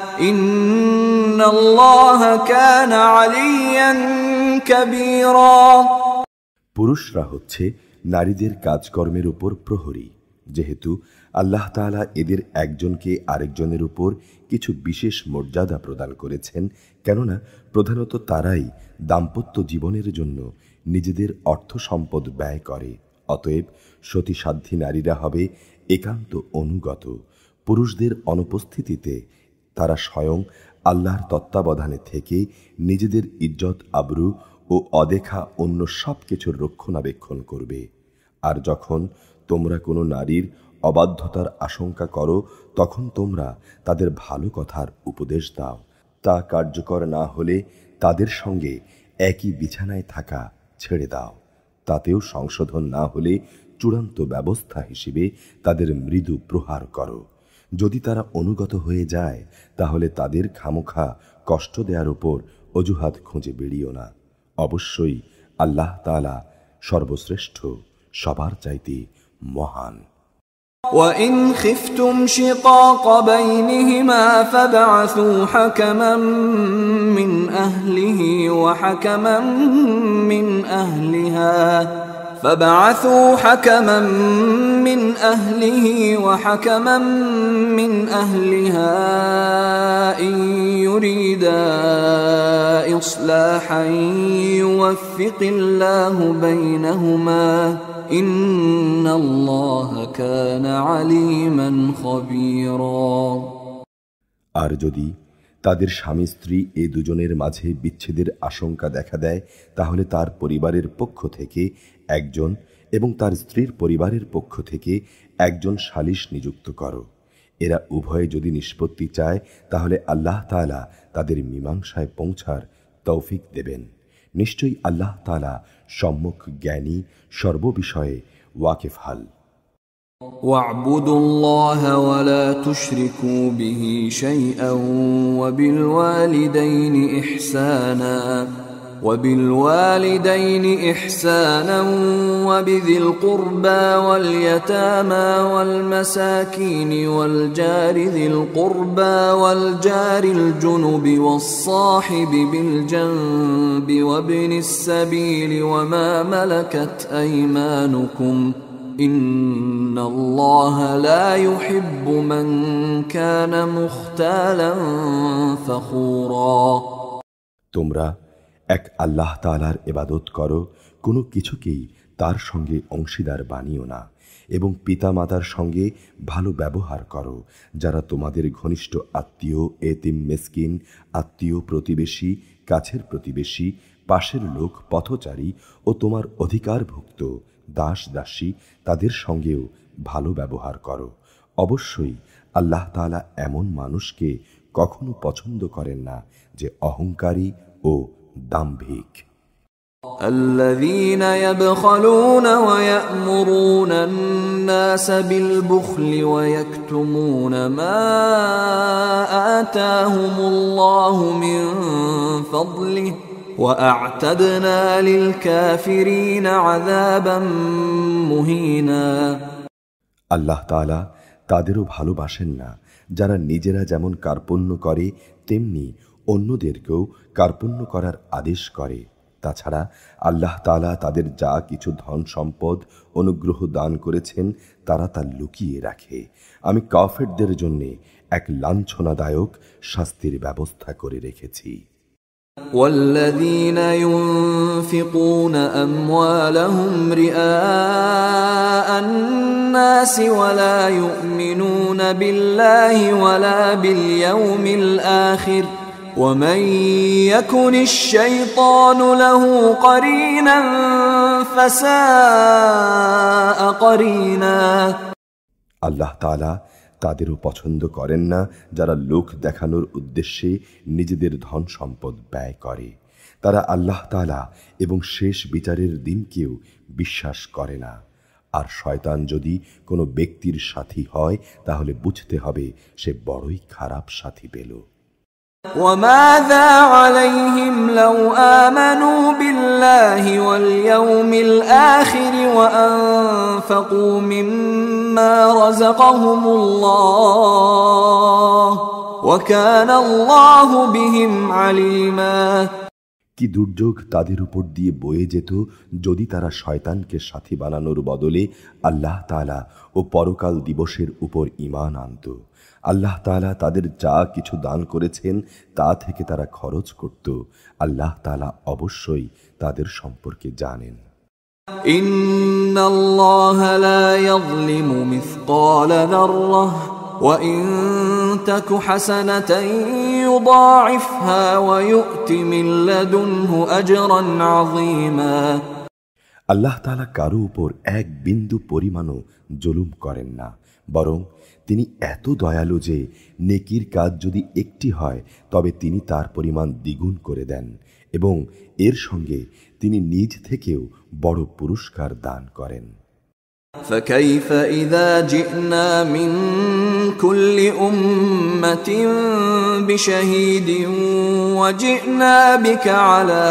إن الله كان عليا كبيرا পুরুষরা হচ্ছে নারীদের কাজকর্মের উপর প্রহরী। যেহেতু আল্লাহ তাআলা এদের একজনকে আরেকজনের উপর কিছু বিশেষ মর্যাদা প্রদান করেছেন, কেননা প্রধানত তারাই দাম্পত্য জীবনের জন্য নিজেদের অর্থ সম্পদ ব্যয় করে। অতএব সতীসাধ্যী নারীরা হবে একান্ত অনুগত। পুরুষদের অনুপস্থিতিতে তারা স্বয়ং আল্লাহর তত্ত্বাবধানে থেকে নিজেদের ইজ্জত আবরু ও অদেখা অন্য সব কিছুর রক্ষণাবেক্ষণ করবে। আর যখন তোমরা কোনো নারীর অবাধ্যতার আশঙ্কা করো তখন তোমরা তাদের ভালো কথার উপদেশ দাও। তা কার্যকর না হলে তাদের সঙ্গে একই বিছানায় থাকা ছেড়ে দাও। তাতেও সংশোধন না হলে চূড়ান্ত ব্যবস্থা হিসেবে তাদের মৃদু প্রহার করো। যদি তারা অনুগত হয়ে যায় তাহলে তাদের খামোখা কষ্ট দেওয়ার উপর অজুহাত খুঁজে বেরিও না। অবশ্যই আল্লাহ তাআলা সর্বশ্রেষ্ঠ, সবার চাইতে মহান। وَإِنْ خِفْتُمْ شِقَاقَ بَيْنِهِمَا فَابْعَثُوا حَكَمًا مِّنْ أَهْلِهِ وَحَكَمًا مِّنْ أَهْلِهَا فَابْعَثُوا حَكَمًا مِّنْ أَهْلِهِ وَحَكَمًا مِّنْ أَهْلِهَا إِنْ يُرِيدَا إِصْلَاحًا يُوَفِّقِ اللَّهُ بَيْنَهُمَا إِنَّ اللَّهَ كَانَ عَلِيمًا خَبِيرًا আর যদি তাদের স্বামী স্ত্রী এ দুজনের মাঝে বিচ্ছেদের আশঙ্কা দেখা দেয় তাহলে তার পরিবারের পক্ষ থেকে একজন এবং তার স্ত্রীর পরিবারের পক্ষ থেকে একজন সালিশ নিযুক্ত করো। এরা উভয়ে যদি নিষ্পত্তি চায় তাহলে আল্লাহ তাআলা তাদের মীমাংসায় পৌঁছার তৌফিক দেবেন। নিশ্চয়ই আল্লাহ তাআলা সম্যক জ্ঞানী, সর্ববিষয়ে ওয়াকিফহাল। واعبدوا الله ولا تشركوا به شيئا وبالوالدين إحسانا وبالوالدين إحسانا وبذي القربى واليتامى والمساكين والجار ذي القربى والجار الجنب والصاحب بالجنب وابن السبيل وما ملكت أيمانكم إن الله لا يحب من كان مختالا فخورا। তোমরা এক আল্লাহ তাআলার ইবাদত করো, কোনো কিছুকেই তার সঙ্গে অংশীদার বানিও না, এবং পিতামাতার সঙ্গে ভালো ব্যবহার করো, যারা তোমাদের ঘনিষ্ঠ আত্মীয়, এতিম মিসকিন, আত্মীয়, প্রতিবেশী, কাছের প্রতিবেশী, পাশের লোক, পথচারী ও তোমার অধিকারভুক্ত দাস দাসী, তাদের সঙ্গেও ভালো ব্যবহার করো। অবশ্যই আল্লাহ তাআলা এমন মানুষকে কখনো পছন্দ করেন না যে অহংকারী ও দাম্ভিক। الذين يبخلون ويأمرون الناس بالبخل ويكتمون ما آتاهم الله من فضله وأعتدنا للكافرين عذابا مهينا। আল্লাহ তাআলা তাদেরও ভালোবাসেন না যারা নিজেরা যেমন কার্পণ্য করে তেমনি অন্যদেরকেও কার্পণ্য করার আদেশ করে। তাছাড়া আল্লাহ তাআলা তাদের যা কিছু ধন সম্পদ অনুগ্রহ দান করেছেন তারা তা লুকিয়ে রাখে। আমি কাফেরদের জন্য এক লাঞ্ছনাদায়ক শাস্তির ব্যবস্থা করে রেখেছি। والذين ينفقون أموالهم رئاء الناس ولا يؤمنون بالله ولا باليوم الآخر ومن يكن الشيطان له قرينا فساء قرينا। আল্লাহ তাআলা তাদেরও পছন্দ করেন না যারা লোক দেখানোর উদ্দেশ্যে নিজেদের ধন সম্পদ ব্যয় করে। তারা আল্লাহ তাআলা এবং শেষ বিচারের দিনকেও বিশ্বাস করে না। আর শয়তান যদি কোনো ব্যক্তির সাথী হয় তাহলে বুঝতে হবে সে বড়ই খারাপ সাথী পেল। وماذا عليهم لو آمنوا بالله واليوم الآخر وأنفقوا مما رزقهم الله وكان الله بهم عليما। কি দুর্যোগ তাদের উপর দিয়ে বয়ে যেত যদি তারা শয়তানকে সাথী বানানোর বদলে আল্লাহ তাআলা ও পরকাল দিবসের উপর ঈমান আনত। আল্লাহ তাআলা তাদের যা কিছু দান করেছেন তা থেকে তারা খরচ করত। আল্লাহ তাআলা অবশ্যই তাদের সম্পর্কে জানেন। ইন্নাল্লাহা লা ইয়াযলিমু মিসকালা যাররাহ ওয়া ইন তাকু হাসানাতান ইউদাঈফহা ওয়া ইউ'তি মিন লাদুনহু আজরান আযীমা। আল্লাহ তাআলা কারো উপর এক বিন্দু পরিমাণও জুলুম করেন না, বরং তিনি এত দয়ালু যে নেকির কাজ যদি একটি হয় তবে তিনি তার পরিমাণ দ্বিগুণ করে দেন এবং এর সঙ্গে তিনি নিজ থেকেও বড় পুরস্কার দান করেন। فكيف إذا جئنا من كل أمة بشهيد وجئنا بك على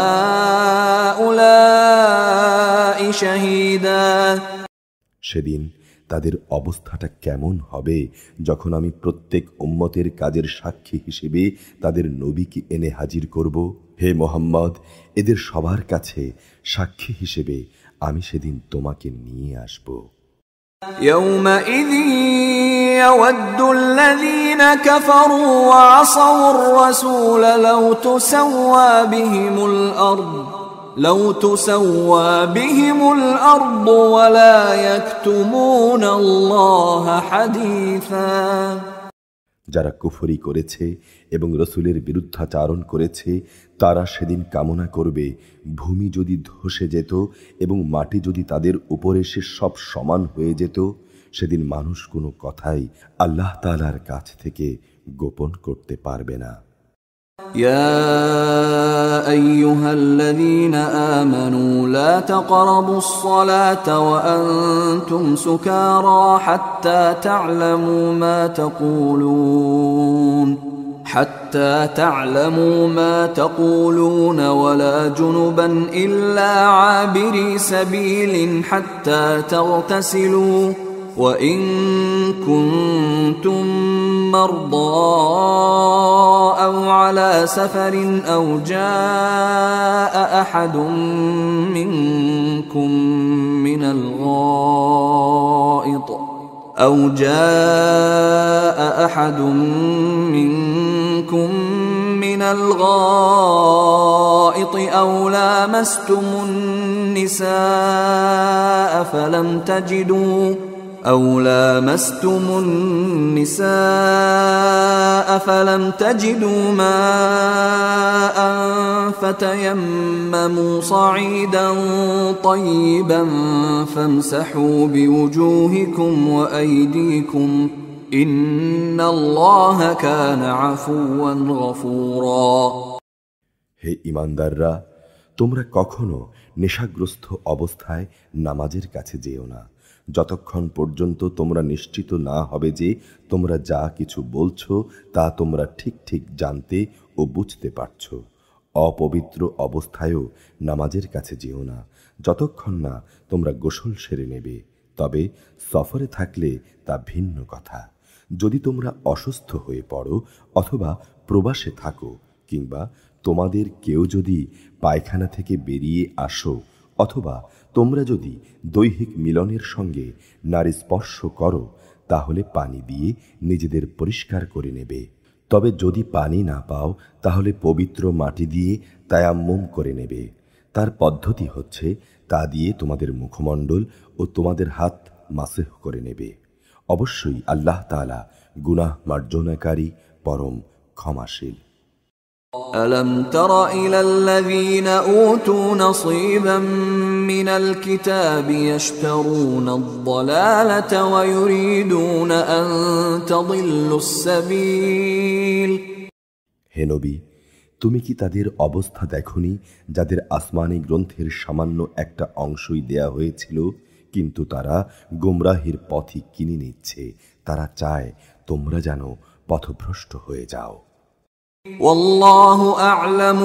هؤلاء شهيدا। সেদিন তাদের অবস্থাটা কেমন হবে যখন আমি প্রত্যেক উম্মতের কাজের সাক্ষী হিসেবে তাদের নবীকে এনে হাজির করব। হে মুহাম্মদ, এদের সবার কাছে সাক্ষী হিসেবে আমি সেদিন তোমাকে নিয়ে আসব। يومئذ يود الذين كفروا وعصوا الرسول لو تسوى بهم الأرض ولا يكتمون الله حديثا। যারা কুফরি করেছে এবং রসুলের বিরুদ্ধাচারণ করেছে তারা সেদিন কামনা করবে ভূমি যদি ধসে যেত এবং মাটি যদি তাদের উপরে সে সব সমান হয়ে যেত। সেদিন মানুষ কোনো কথাই আল্লাহ তাআলার কাছ থেকে গোপন করতে পারবে না। يا أيها الذين آمنوا لا تقربوا الصلاة وأنتم سكارى حتى تعلموا ما تقولون حتى تعلموا ما تقولون ولا جنبا إلا عابري سبيل حتى تغتسلوا وإن كنتم مرضى أو على سفر أو جاء أحد منكم من الغائط أو لامستم النساء فلم تجدوا ماء فتيمموا صعيدا طيبا فامسحوا بوجوهكم وأيديكم إن الله كان عفوا غفورا। হে ঈমানদাররা, তোমরা কখনো নেশাগ্রস্ত অবস্থায় নামাজের কাছে যেও না, যতক্ষণ পর্যন্ত তোমরা নিশ্চিত না হবে যে তোমরা যা কিছু বলছো তা তোমরা ঠিক ঠিক জানতে ও বুঝতে পারছ। অপবিত্র অবস্থায়ও নামাজের কাছে যেও না, যতক্ষণ না তোমরা গোসল সেরে নেবে। তবে সফরে থাকলে তা ভিন্ন কথা। যদি তোমরা অসুস্থ হয়ে পড়ো অথবা প্রবাসে থাকো, কিংবা তোমাদের কেউ যদি পায়খানা থেকে বেরিয়ে আসো, অথবা তোমরা যদি দৈহিক মিলনের সঙ্গে নারী স্পর্শ করো, তাহলে পানি দিয়ে নিজেদের পরিষ্কার করে নেবে। তবে যদি পানি না পাও, তাহলে পবিত্র মাটি দিয়ে তায়াম্মুম করে নেবে। তার পদ্ধতি হচ্ছে তা দিয়ে তোমাদের মুখমণ্ডল ও তোমাদের হাত মাসেহ করে নেবে। অবশ্যই আল্লাহ তাআলা গুনাহ মার্জনাকারী, পরম ক্ষমাশীল। ألم تر إلى الذين أوتوا نصيبا من الكتاب يشترون الضلالة ويريدون أن تضلوا السبيل। হে নবী, তুমি কি তাদের অবস্থা দেখনি যাদের আসমানি গ্রন্থের সামান্য একটা অংশই দেয়া হয়েছিল, কিন্তু তারা গোমরাহির পথই কিনে নিচ্ছে। তারা চায় তোমরা যেন পথভ্রষ্ট হয়ে যাও। والله أعلم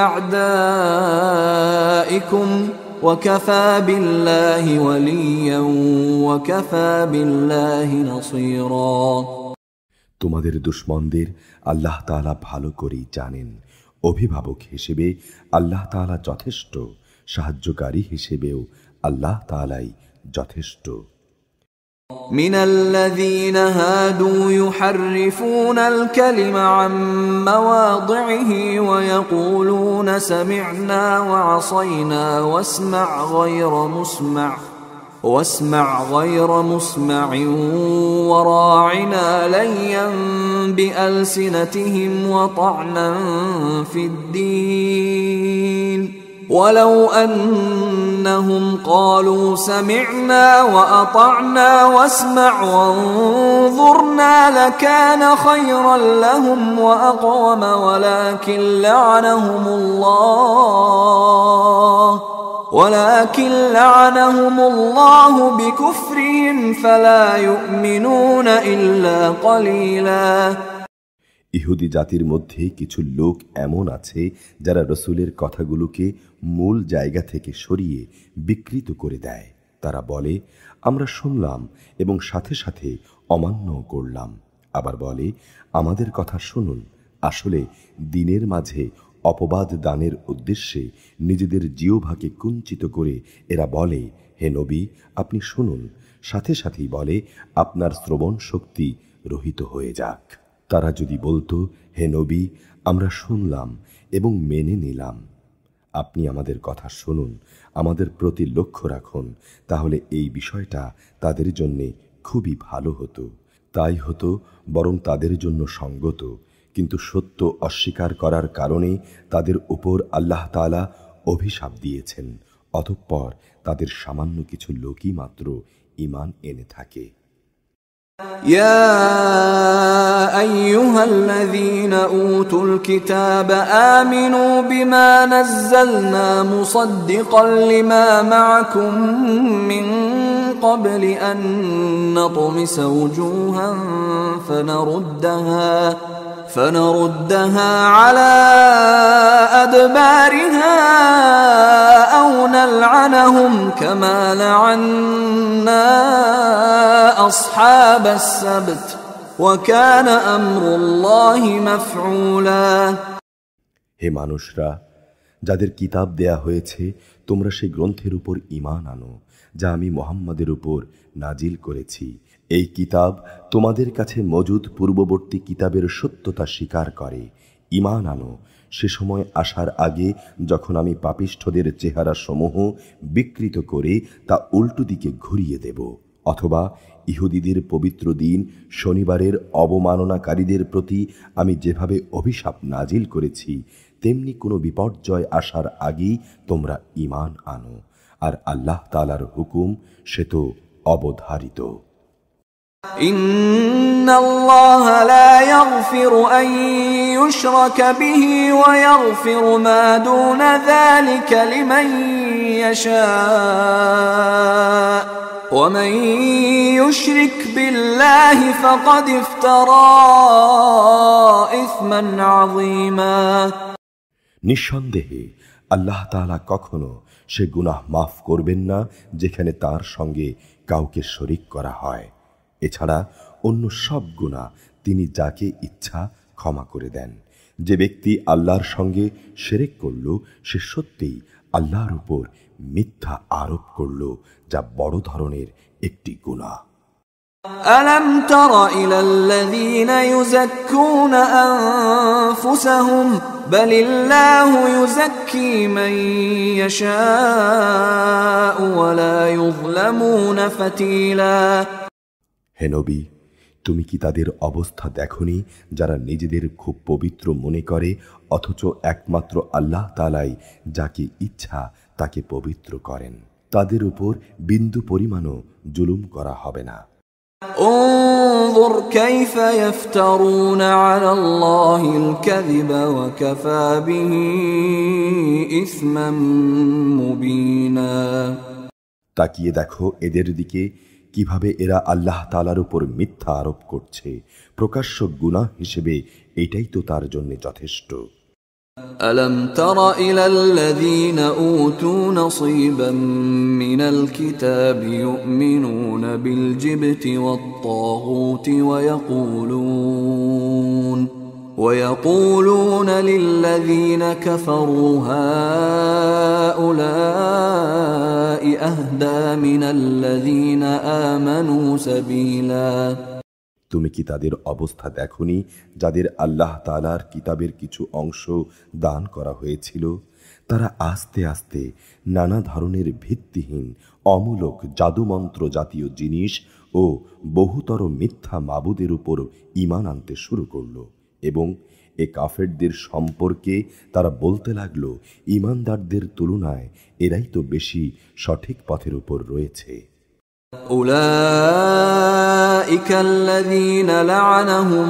بأعدائكم وكفى بالله وليا وكفى بالله نصيرا। তোমাদের দুশমনদের আল্লাহ তাআলা ভালো করেই জানেন। অভিভাবক হিসেবে আল্লাহ তাআলা যথেষ্ট, সাহায্যকারী হিসেবেও আল্লাহ তাআলাই যথেষ্ট। من الذين هادوا يحرفون الكلم عن مواضعه ويقولون سمعنا وعصينا واسمع غير مسمع وراعنا ليا بألسنتهم وطعنا في الدين ولو أنهم قالوا سمعنا وأطعنا واسمع وانظرنا لكان خيرا لهم وأقوم ولكن لعنهم الله بكفرهم فلا يؤمنون إلا قليلا। ইহুদি জাতির মধ্যে কিছু লোক এমন আছে যারা রসুলের কথাগুলোকে মূল জায়গা থেকে সরিয়ে বিকৃত করে দেয়। তারা বলে, আমরা শুনলাম এবং সাথে সাথে অমান্য করলাম। আবার বলে, আমাদের কথা শুনুন। আসলে দিনের মাঝে অপবাদ দানের উদ্দেশ্যে নিজেদের জিহ্বাকে কুঞ্চিত করে এরা বলে, হে নবী, আপনি শুনুন। সাথে সাথেই বলে, আপনার শ্রবণ শক্তি রহিত হয়ে যাক। তারা যদি বলতো, হে নবী, আমরা শুনলাম এবং মেনে নিলাম, আপনি আমাদের কথা শুনুন, আমাদের প্রতি লক্ষ্য রাখুন, তাহলে এই বিষয়টা তাদের জন্য খুবই ভালো হতো। তাই হতো বরং তাদের জন্য সঙ্গত। কিন্তু সত্য অস্বীকার করার কারণে তাদের উপর আল্লাহ তাআলা অভিশাপ দিয়েছেন। অতঃপর তাদের সামান্য কিছু লোকই মাত্র ঈমান এনে থাকে। يا أيها الذين أوتوا الكتاب آمنوا بما نزلنا مصدقا لما معكم من قبل أن نطمس وجوها فنردها على أدبارها أو نلعنهم كما لعنا أصحاب السبت وكان أمر الله مفعولا। হে মানুষরা, যাদের কিতাব দেয়া হয়েছে তোমরা সেই গ্রন্থের উপর ঈমান আনো যা আমি মুহাম্মাদের উপর নাজিল করেছি। এই কিতাব তোমাদের কাছে মজুদ পূর্ববর্তী কিতাবের সত্যতা স্বীকার করে। ঈমান আনো সে সময় আসার আগে যখন আমি পাপিষ্ঠদের চেহারা সমূহ বিকৃত করে তা উল্টো দিকে ঘুরিয়ে দেব, অথবা ইহুদিদের পবিত্র দিন শনিবারের অবমাননাকারীদের প্রতি আমি যেভাবে অভিশাপ নাজিল করেছি তেমনি কোনো বিপর্যয় আসার আগেই তোমরা ঈমান আনো। আর আল্লাহ তাআলার হুকুম সে তো অবধারিত। ইন্নাল্লাহা লা ইয়াগফিরু আন ইউশরাকা বিহি ওয়া ইয়াগফিরু মা দুনা যালিকা লিমান ইয়াশা ওয়া মান ইউশরিক বিল্লাহি ফাকাদ ইফতারা ইসমান আযীমা। নিঃসন্দেহে আল্লাহ তাআলা কখনো সে গুনাহ মাফ করবেন না যেখানে তার সঙ্গে কাউকে শরীক করা হয়। এছাড়া অন্য সব গুনাহ তিনি যাকে ইচ্ছা ক্ষমা করে দেন। যে ব্যক্তি আল্লাহর সঙ্গে শিরক করল সে সত্যিই আল্লাহর উপর মিথ্যা আরোপ করল, যা বড় ধরনের একটি গুনাহ। ألم تر إلى الذين يزكون أنفسهم بل الله يزكي من يشاء ولا يظلمون فتيلا। হে নবী, তুমি কি তাদের অবস্থা দেখনি যারা নিজেদের খুব পবিত্র মনে করে অথচ একমাত্র আল্লাহ তাআলাই যাকে ইচ্ছা তাকে পবিত্র করেন। তাদের উপর বিন্দু পরিমাণও জুলুম করা হবে না। انظر كيف يفترون على الله الكذب وكفى به إثما مبينا। তাকিয়ে দেখো এদের দিকে কিভাবে এরা আল্লাহ তাআলার উপর মিথ্যা আরোপ করছে। প্রকাশ্য গুনাহ হিসেবে এটাই তো তার জন্য যথেষ্ট। ألم تر إلى الذين أوتوا نصيبا من الكتاب يؤمنون بالجبت والطاغوت ويقولون للذين كفروا هؤلاء أهدى من الذين آمنوا سبيلا। তুমি কি তাদের অবস্থা দেখনি যাদের আল্লাহ তাআলার কিতাবের কিছু অংশ দান করা হয়েছিল? তারা আস্তে আস্তে নানা ধরনের ভিত্তিহীন অমূলক জাদুমন্ত্র জাতীয় জিনিস ও বহুতর মিথ্যা মাবুদের উপর ঈমান আনতে শুরু করল এবং এ কাফেরদের সম্পর্কে তারা বলতে লাগলো, ঈমানদারদের তুলনায় এরাই তো বেশি সঠিক পথের উপর রয়েছে। أولئك الذين لعنهم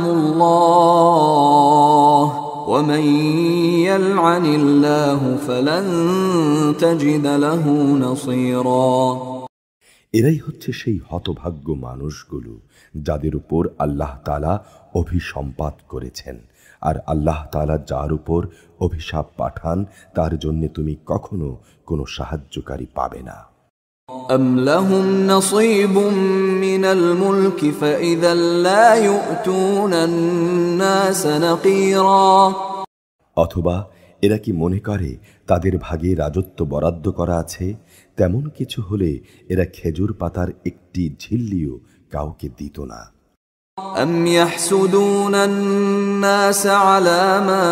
الله ومن يلعن الله فلن تجد له نصيرا। এরাই হচ্ছে সেই হতভাগ্য মানুষগুলো যাদের উপর আল্লাহ তাআলা অভিসম্পাত করেছেন, আর আল্লাহ তাআলা যার উপর অভিশাপ পাঠান তার জন্য তুমি কখনো কোনো সাহায্যকারী পাবে না। أم لهم نصيب من الملك فإذا لا يؤتون الناس نقيرا। অথবা এরা কি মনে করে তাদের ভাগে রাজত্ব বরাদ্দ করা আছে? তেমন কিছু হলে এরা খেজুর পাতার একটি ঝিল্লিও কাউকে দিত না। أم يحسدون الناس على ما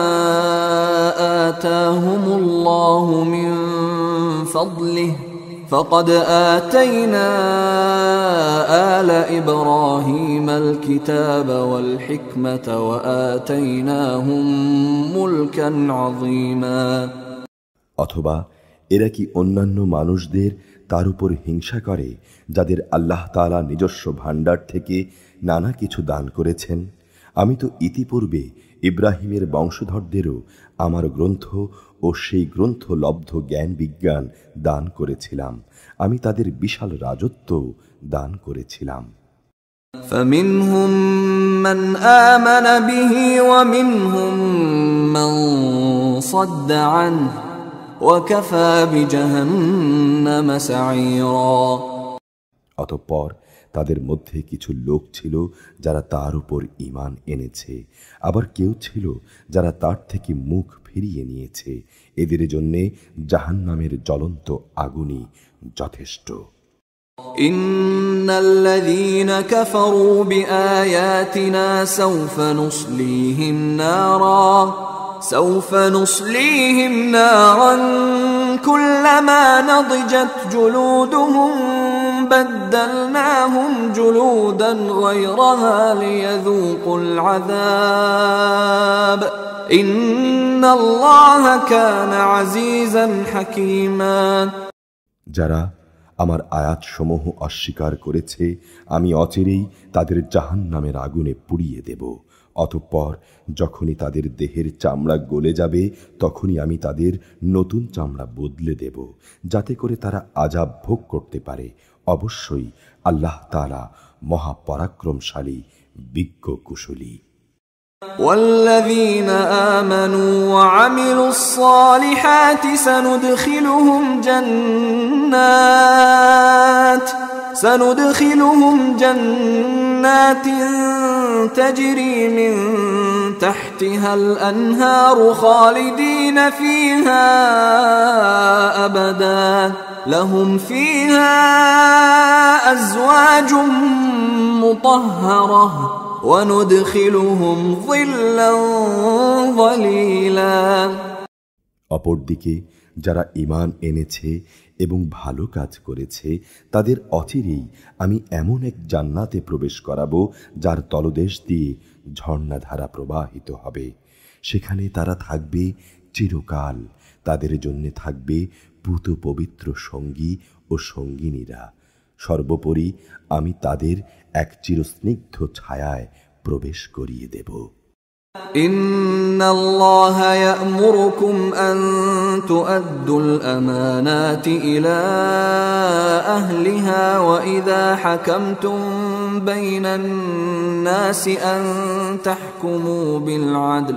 آتاهم الله من فضله فقد آتينا آل إبراهيم الكتاب والحكمة وآتيناهم ملكا عظيما। অথবা এরা কি অন্যান্য মানুষদের তার উপর হিংসা করে যাদের আল্লাহ তাআলা নিজস্ব ভাণ্ডার থেকে নানা কিছু দান করেছেন? আমি তো ইতিপূর্বে ইব্রাহিমের বংশধরদেরও আমার গ্রন্থ ও সেই গ্রন্থ লব্ধ জ্ঞান বিজ্ঞান দান করেছিলাম। আমি তাদের বিশাল রাজত্ব দান করেছিলাম। فمنهم من آمن به ومنهم من صد عنه وكفى بجهنم سعيرا। অতঃপর তাদের মধ্যে কিছু লোক ছিল যারা তার উপর ঈমান এনেছে, আবার কেউ ছিল যারা তার থেকে মুখ ফিরিয়ে নিয়েছে। এদের জন্য জাহান্নামের জ্বলন্ত আগুনই যথেষ্ট। ইন্নাল্লাযীনা কাফারু বিআয়াতিনা সাউফা নুসলিহিম নারান কুল্লামা নাদিজাত জুলুদুহুম বাদদালনাহুম জুলুদান গায়রাহা লিয়াযূকুল আযাব ইন্নাল্লাহা কানা আজিজান হাকীমা। যারা আমার আয়াতসমূহ অস্বীকার করেছে আমি অচিরেই তাদের জাহান্নামের আগুনে পুড়িয়ে দেব। অতঃপর যখনই তাদের দেহের চামড়া গলে যাবে তখনই আমি তাদের নতুন চামড়া বদলে দেব, যাতে করে তারা আযাব ভোগ করতে পারে। অবশ্যই আল্লাহ তাআলা মহাপরাক্রমশালী, বিজ্ঞ, কুশলী। والذين آمنوا وعملوا الصالحات سندخلهم جنات تجري من تحتها الأنهار خالدين فيها أبدا لهم فيها أزواج مطهرة وندخلهم ظلا ظليلا। অপরদিকে যারা ঈমান এনেছে এবং ভালো কাজ করেছে তাদের অচিরেই আমি এমন এক জান্নাতে প্রবেশ করাবো যার তলদেশ দিয়ে ঝর্ণাধারা প্রবাহিত হবে। সেখানে তারা থাকবে চিরকাল। তাদের জন্য থাকবে পূত পবিত্র সঙ্গী ও সঙ্গিনীরা। সর্বোপরি আমি তাদের এক চিরস্নিগ্ধ ছায়ায় প্রবেশ করিয়ে দেব। ইন্নাল্লাহা ইয়া'মুরুকুম আন তু'আদ্দুল আমানাতি ইলা আহলিহা ওয়া ইযা হাকামতুম বাইনান নাসি আন তাহকুমু বিল আদল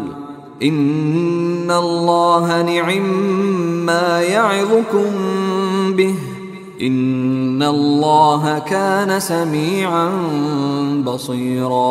ইন্নাল্লাহা নি'ম্মা ইয়া'যুকুম বিহি ইন্নাল্লাহা কানা সামিআন বাসীরা।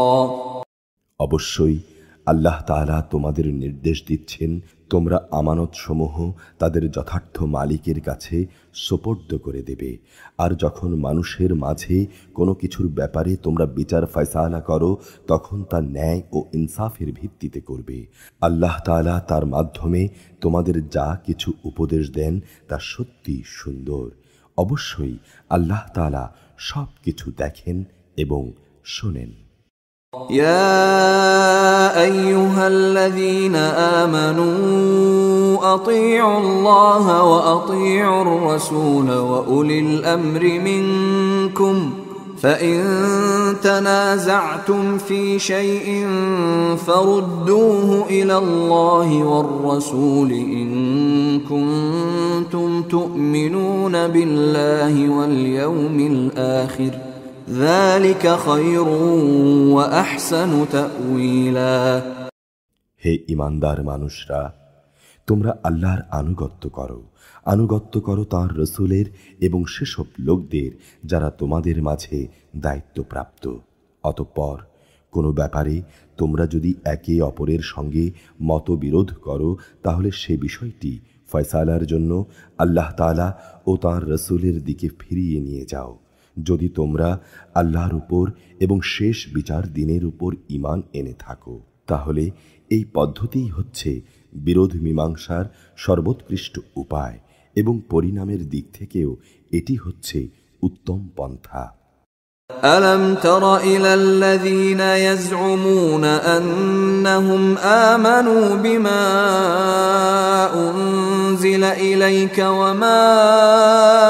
অবশ্যই আল্লাহ তাআলা তোমাদের নির্দেশ দিচ্ছেন তোমরা আমানতসমূহ তাদের যথার্থ মালিকের কাছে সোপর্দ করে দেবে। আর যখন মানুষের মাঝে কোনো কিছুর ব্যাপারে তোমরা বিচার ফয়সালা করো তখন তা ন্যায় ও ইনসাফের ভিত্তিতে করবে। আল্লাহ তাআলা তার মাধ্যমে তোমাদের যা কিছু উপদেশ দেন তা সত্যি সুন্দর। অবশ্যই আল্লাহ তাআলা সব কিছু দেখেন এবং শোনেন। يا أيها الذين آمنوا أطيعوا الله وأطيعوا الرسول وأولي الأمر منكم فإن تنازعتم في شيء فردوه إلى الله والرسول إن كنتم تؤمنون بالله واليوم الآخر ذلك خير وأحسن تأويلا। হে ঈমানদার মানুষরা, তোমরা আল্লাহর আনুগত্য করো তাঁর রসুলের এবং সেসব লোকদের যারা তোমাদের মাঝে দায়িত্বপ্রাপ্ত। অতঃপর কোনো ব্যাপারে তোমরা যদি একে অপরের সঙ্গে মতবিরোধ করো তাহলে সে বিষয়টি ফয়সালার জন্য আল্লাহ তাআলা ও তাঁর রসুলের দিকে ফিরিয়ে নিয়ে যাও। যদি তোমরা আল্লাহর উপর এবং শেষ বিচার দিনের উপর ঈমান এনে থাকো তাহলে এই পদ্ধতিই হচ্ছে বিরোধ মীমাংসার সর্বোৎকৃষ্ট উপায় এবং পরিণামের দিক থেকেও এটি হচ্ছে উত্তম পন্থা। ألم تر إلى الذين يزعمون أنهم آمنوا بما أنزل إليك وما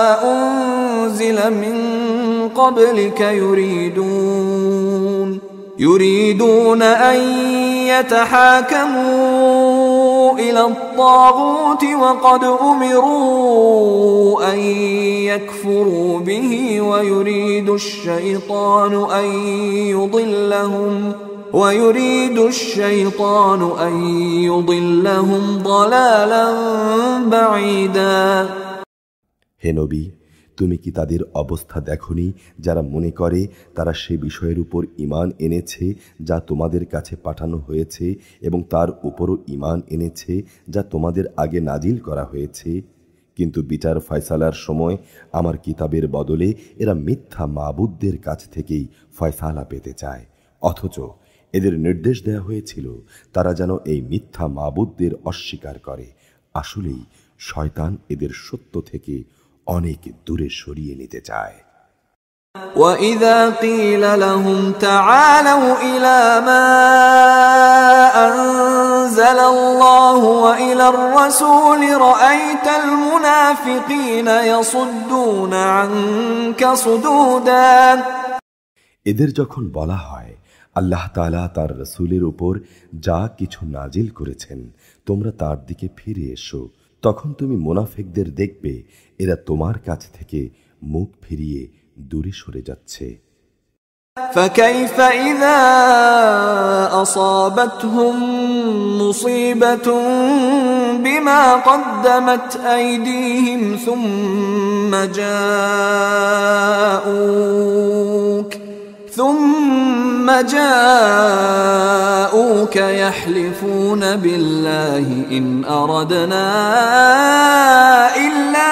أنزل من قبلك يريدون أن يتحاكموا إلى الطاغوت وقد أمروا أن يكفروا به ويريد الشيطان أن يضلهم ضلالا بعيدا হে নবী, তুমি কি তাদের অবস্থা দেখনি যারা মনে করে তারা সে বিষয়ের উপর ঈমান এনেছে যা তোমাদের কাছে পাঠানো হয়েছে এবং তার উপরও ঈমান এনেছে যা তোমাদের আগে নাজিল করা হয়েছে, কিন্তু বিচার ফয়সালার সময় আমার কিতাবের বদলে এরা মিথ্যা মাবুদদের কাছ থেকেই ফয়সালা পেতে চায়, অথচ এদের নির্দেশ দেয়া হয়েছিল তারা যেন এই মিথ্যা মাবুদদের অস্বীকার করে। আসলেই শয়তান এদের সত্য থেকে অনেক দূরে সরিয়ে নিতে চায়। وَإِذَا قِيلَ لَهُمْ تَعَالَوْا إِلَى مَا أَنزَلَ اللَّهُ وَإِلَى الرَّسُولِ رَأَيْتَ الْمُنَافِقِينَ يَصُدُّونَ عَنكَ صُدُودًا এদের যখন বলা হয় আল্লাহ তাআলা তার রাসূলের উপর যা কিছু নাজিল করেছেন তোমরা তার দিকে ফিরে এসো, তখন তুমি মুনাফিকদের দেখবে এরা তোমার কাছ থেকে মুখ ফিরিয়ে দূরে সরে যাচ্ছে। فكيف إذا أصابتهم مصيبة بما قدمت أيديهم ثم جاءوك يحلفون بالله إن أردنا إلا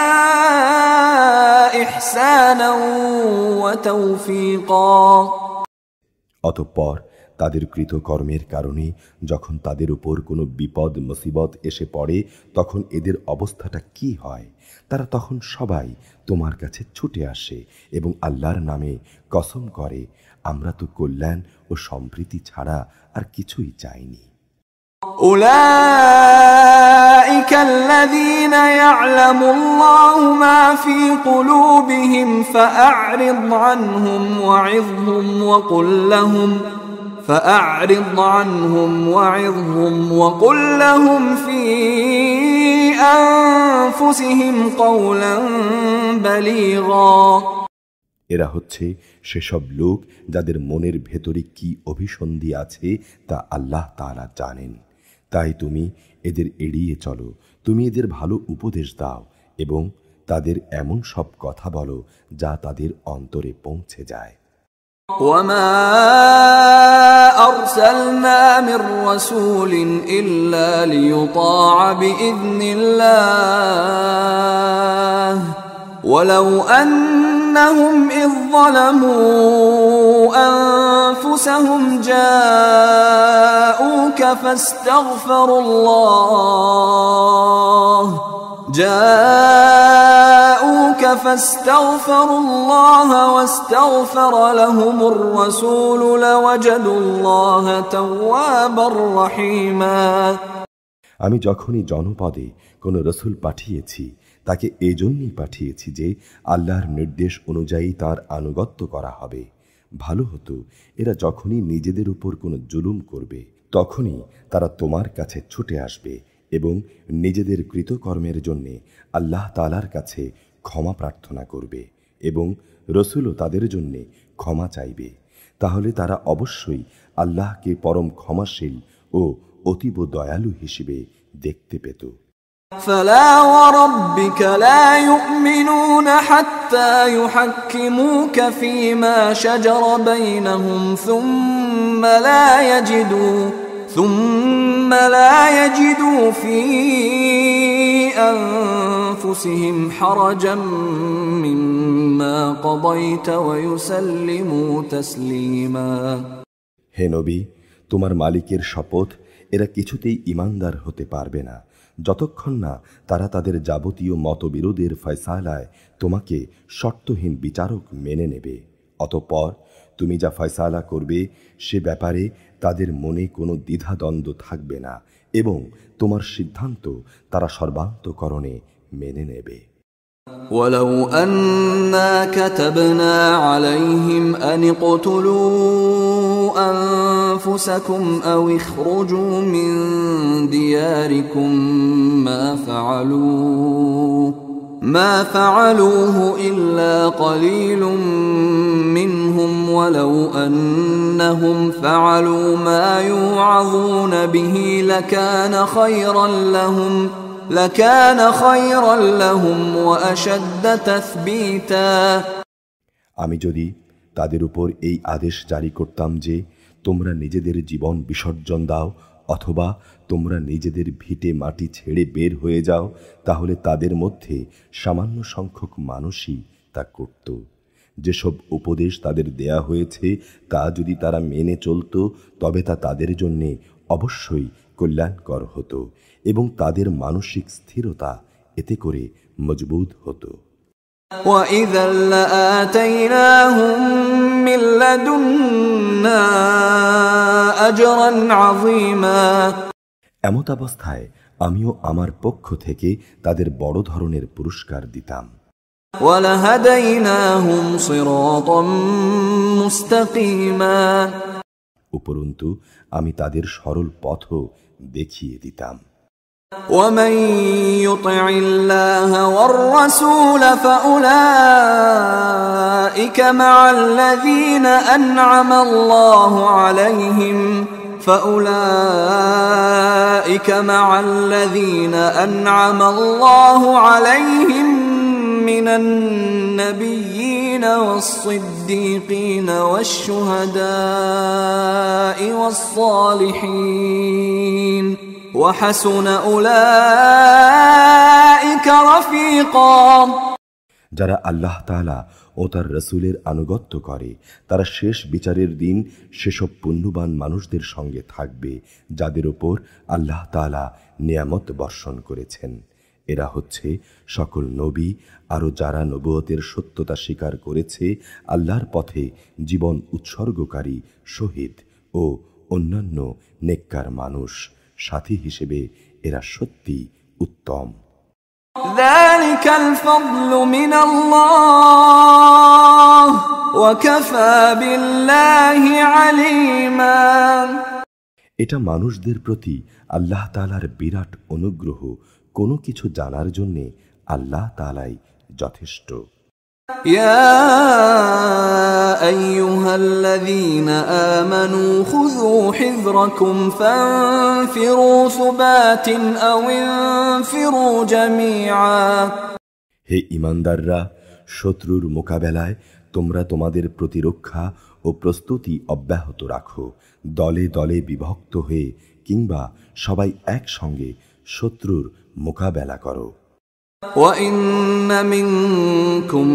إحسانا وتوفيقا অতঃপর তাদের কৃতকর্মের কারণে যখন তাদের উপর কোনো বিপদ মুসিবত এসে পড়ে তখন এদের অবস্থাটা কি হয়? তারা তখন সবাই তোমার কাছে ছুটে আসে এবং আল্লাহর নামে কসম করে, আমরা তো কল্যাণ ও সম্প্রীতি ছাড়া আর কিছুই চাইনি। أولئك الذين يعلم الله ما في قلوبهم فأعرض عنهم وقل لهم في أنفسهم قولا بليغا এরা হচ্ছে সেসব লোক যাদের মনের ভেতরে কি অভিসন্ধি আছে তা আল্লাহ তাআলা জানেন। তাই তুমি এদের এড়িয়ে চলো, তুমি এদের ভালো উপদেশ দাও এবং তাদের এমন সব কথা বলো যা তাদের অন্তরে পৌঁছে যায়। وما أرسلنا من رسول إلا ليطاع بإذن الله ولو أنهم إذ ظلموا أنفسهم جاءوك فاستغفروا الله واستغفر لهم الرسول لوجدوا الله توابا رحيما আমি যখনই জনপদে কোনো রসুল পাঠিয়েছি তাকে এজন্যই পাঠিয়েছি যে আল্লাহর নির্দেশ অনুযায়ী তার আনুগত্য করা হবে। ভালো হতো এরা যখনই নিজেদের উপর কোনো জুলুম করবে তখনই তারা তোমার কাছে ছুটে আসবে এবং নিজেদের কৃতকর্মের জন্য আল্লাহ তাআলার কাছে ক্ষমা প্রার্থনা করবে এবং রসুলও তাদের জন্য ক্ষমা চাইবে। তাহলে তারা অবশ্যই আল্লাহকে পরম ক্ষমাশীল ও অতীব দয়ালু হিসেবে দেখতে পেত। فلا وربك لا يؤمنون حتى يحكموك فيما شجر بينهم ثم لا يجدوا في أنفسهم حرجا مما قضيت ويسلموا تسليما হে নবী, তোমার মালিকের শপথ, এরা কিছুতেই ঈমানদার হতে পারবে না যতক্ষণ না তারা তাদের যাবতীয় মতবিরোধের ফয়সালায় তোমাকে শর্তহীন বিচারক মেনে নেবে। অতঃপর তুমি যা ফয়সালা করবে সে ব্যাপারে তাদের মনে কোনো দ্বিধাদ্বন্দ্ব থাকবে না এবং তোমার সিদ্ধান্ত তারা সর্বান্তকরণে মেনে নেবে। ولو أنا كتبنا عليهم أن اقتلوا أنفسكم أو اخرجوا من دياركم ما فعلوه إلا قليل منهم ولو أنهم فعلوا ما يوعظون به لكان خيرا لهم وأشد تثبيتا আমি যদি তাদের উপর এই আদেশ জারি করতাম যে তোমরা নিজেদের জীবন বিসর্জন দাও অথবা তোমরা নিজেদের ভিটে মাটি ছেড়ে বের হয়ে যাও, তাহলে তাদের মধ্যে সামান্য সংখ্যক মানুষই তা করত। যেসব উপদেশ তাদের দেয়া হয়েছে তা যদি তারা মেনে চলত তবে তা তাদের জন্যে অবশ্যই কল্যাণকর হতো এবং তাদের মানসিক স্থিরতা এতে করে মজবুত হতো। وَإِذًا لَآتَيْنَاهُمْ مِنْ لَدُنَّا أَجْرًا عَظِيمًا এমত অবস্থায় আমিও আমার পক্ষ থেকে তাদের বড় ধরনের পুরস্কার দিতাম। وَلَهَدَيْنَاهُمْ صِرَاطًا مُسْتَقِيمًا উপরন্তু আমি তাদের সরল পথও দেখিয়ে দিতাম। ومن يطع الله والرسول فأولئك مع الذين أنعم الله عليهم من النبيين والصديقين والشهداء والصالحين وحسن أولئك رفيقا যারা আল্লাহ তাআলা ও তার রাসূলের আনুগত্য করে তারা শেষ বিচারের দিন সেসব পুণ্যবান মানুষদের সঙ্গে থাকবে যাদের উপর আল্লাহ তাআলা নিয়ামত বর্ষণ করেছেন। এরা হচ্ছে সকল নবী আরও যারা নবুয়তের সত্যতা স্বীকার করেছে, আল্লাহর পথে জীবন উৎসর্গকারী শহীদ ও অন্যান্য নেককার মানুষ। সাথী হিসেবে এরা সত্যি উত্তম। ذلك الفضل من الله وكفى بالله عليما এটা মানুষদের প্রতি আল্লাহ তাআলার বিরাট অনুগ্রহ। কোনো কিছু জানার জন্য আল্লাহ তাআলাই যথেষ্ট। يا أيها الذين آمنوا خذوا حذركم فانفروا ثبات أو انفروا جميعا হে ঈমানদাররা, শত্রুর মোকাবেলায় তোমরা তোমাদের প্রতিরক্ষা ও প্রস্তুতি অব্যাহত রাখো। দলে দলে বিভক্ত হয়ে কিংবা সবাই একসঙ্গে শত্রুর মোকাবেলা করো। وَإِنَّ مِنكُمْ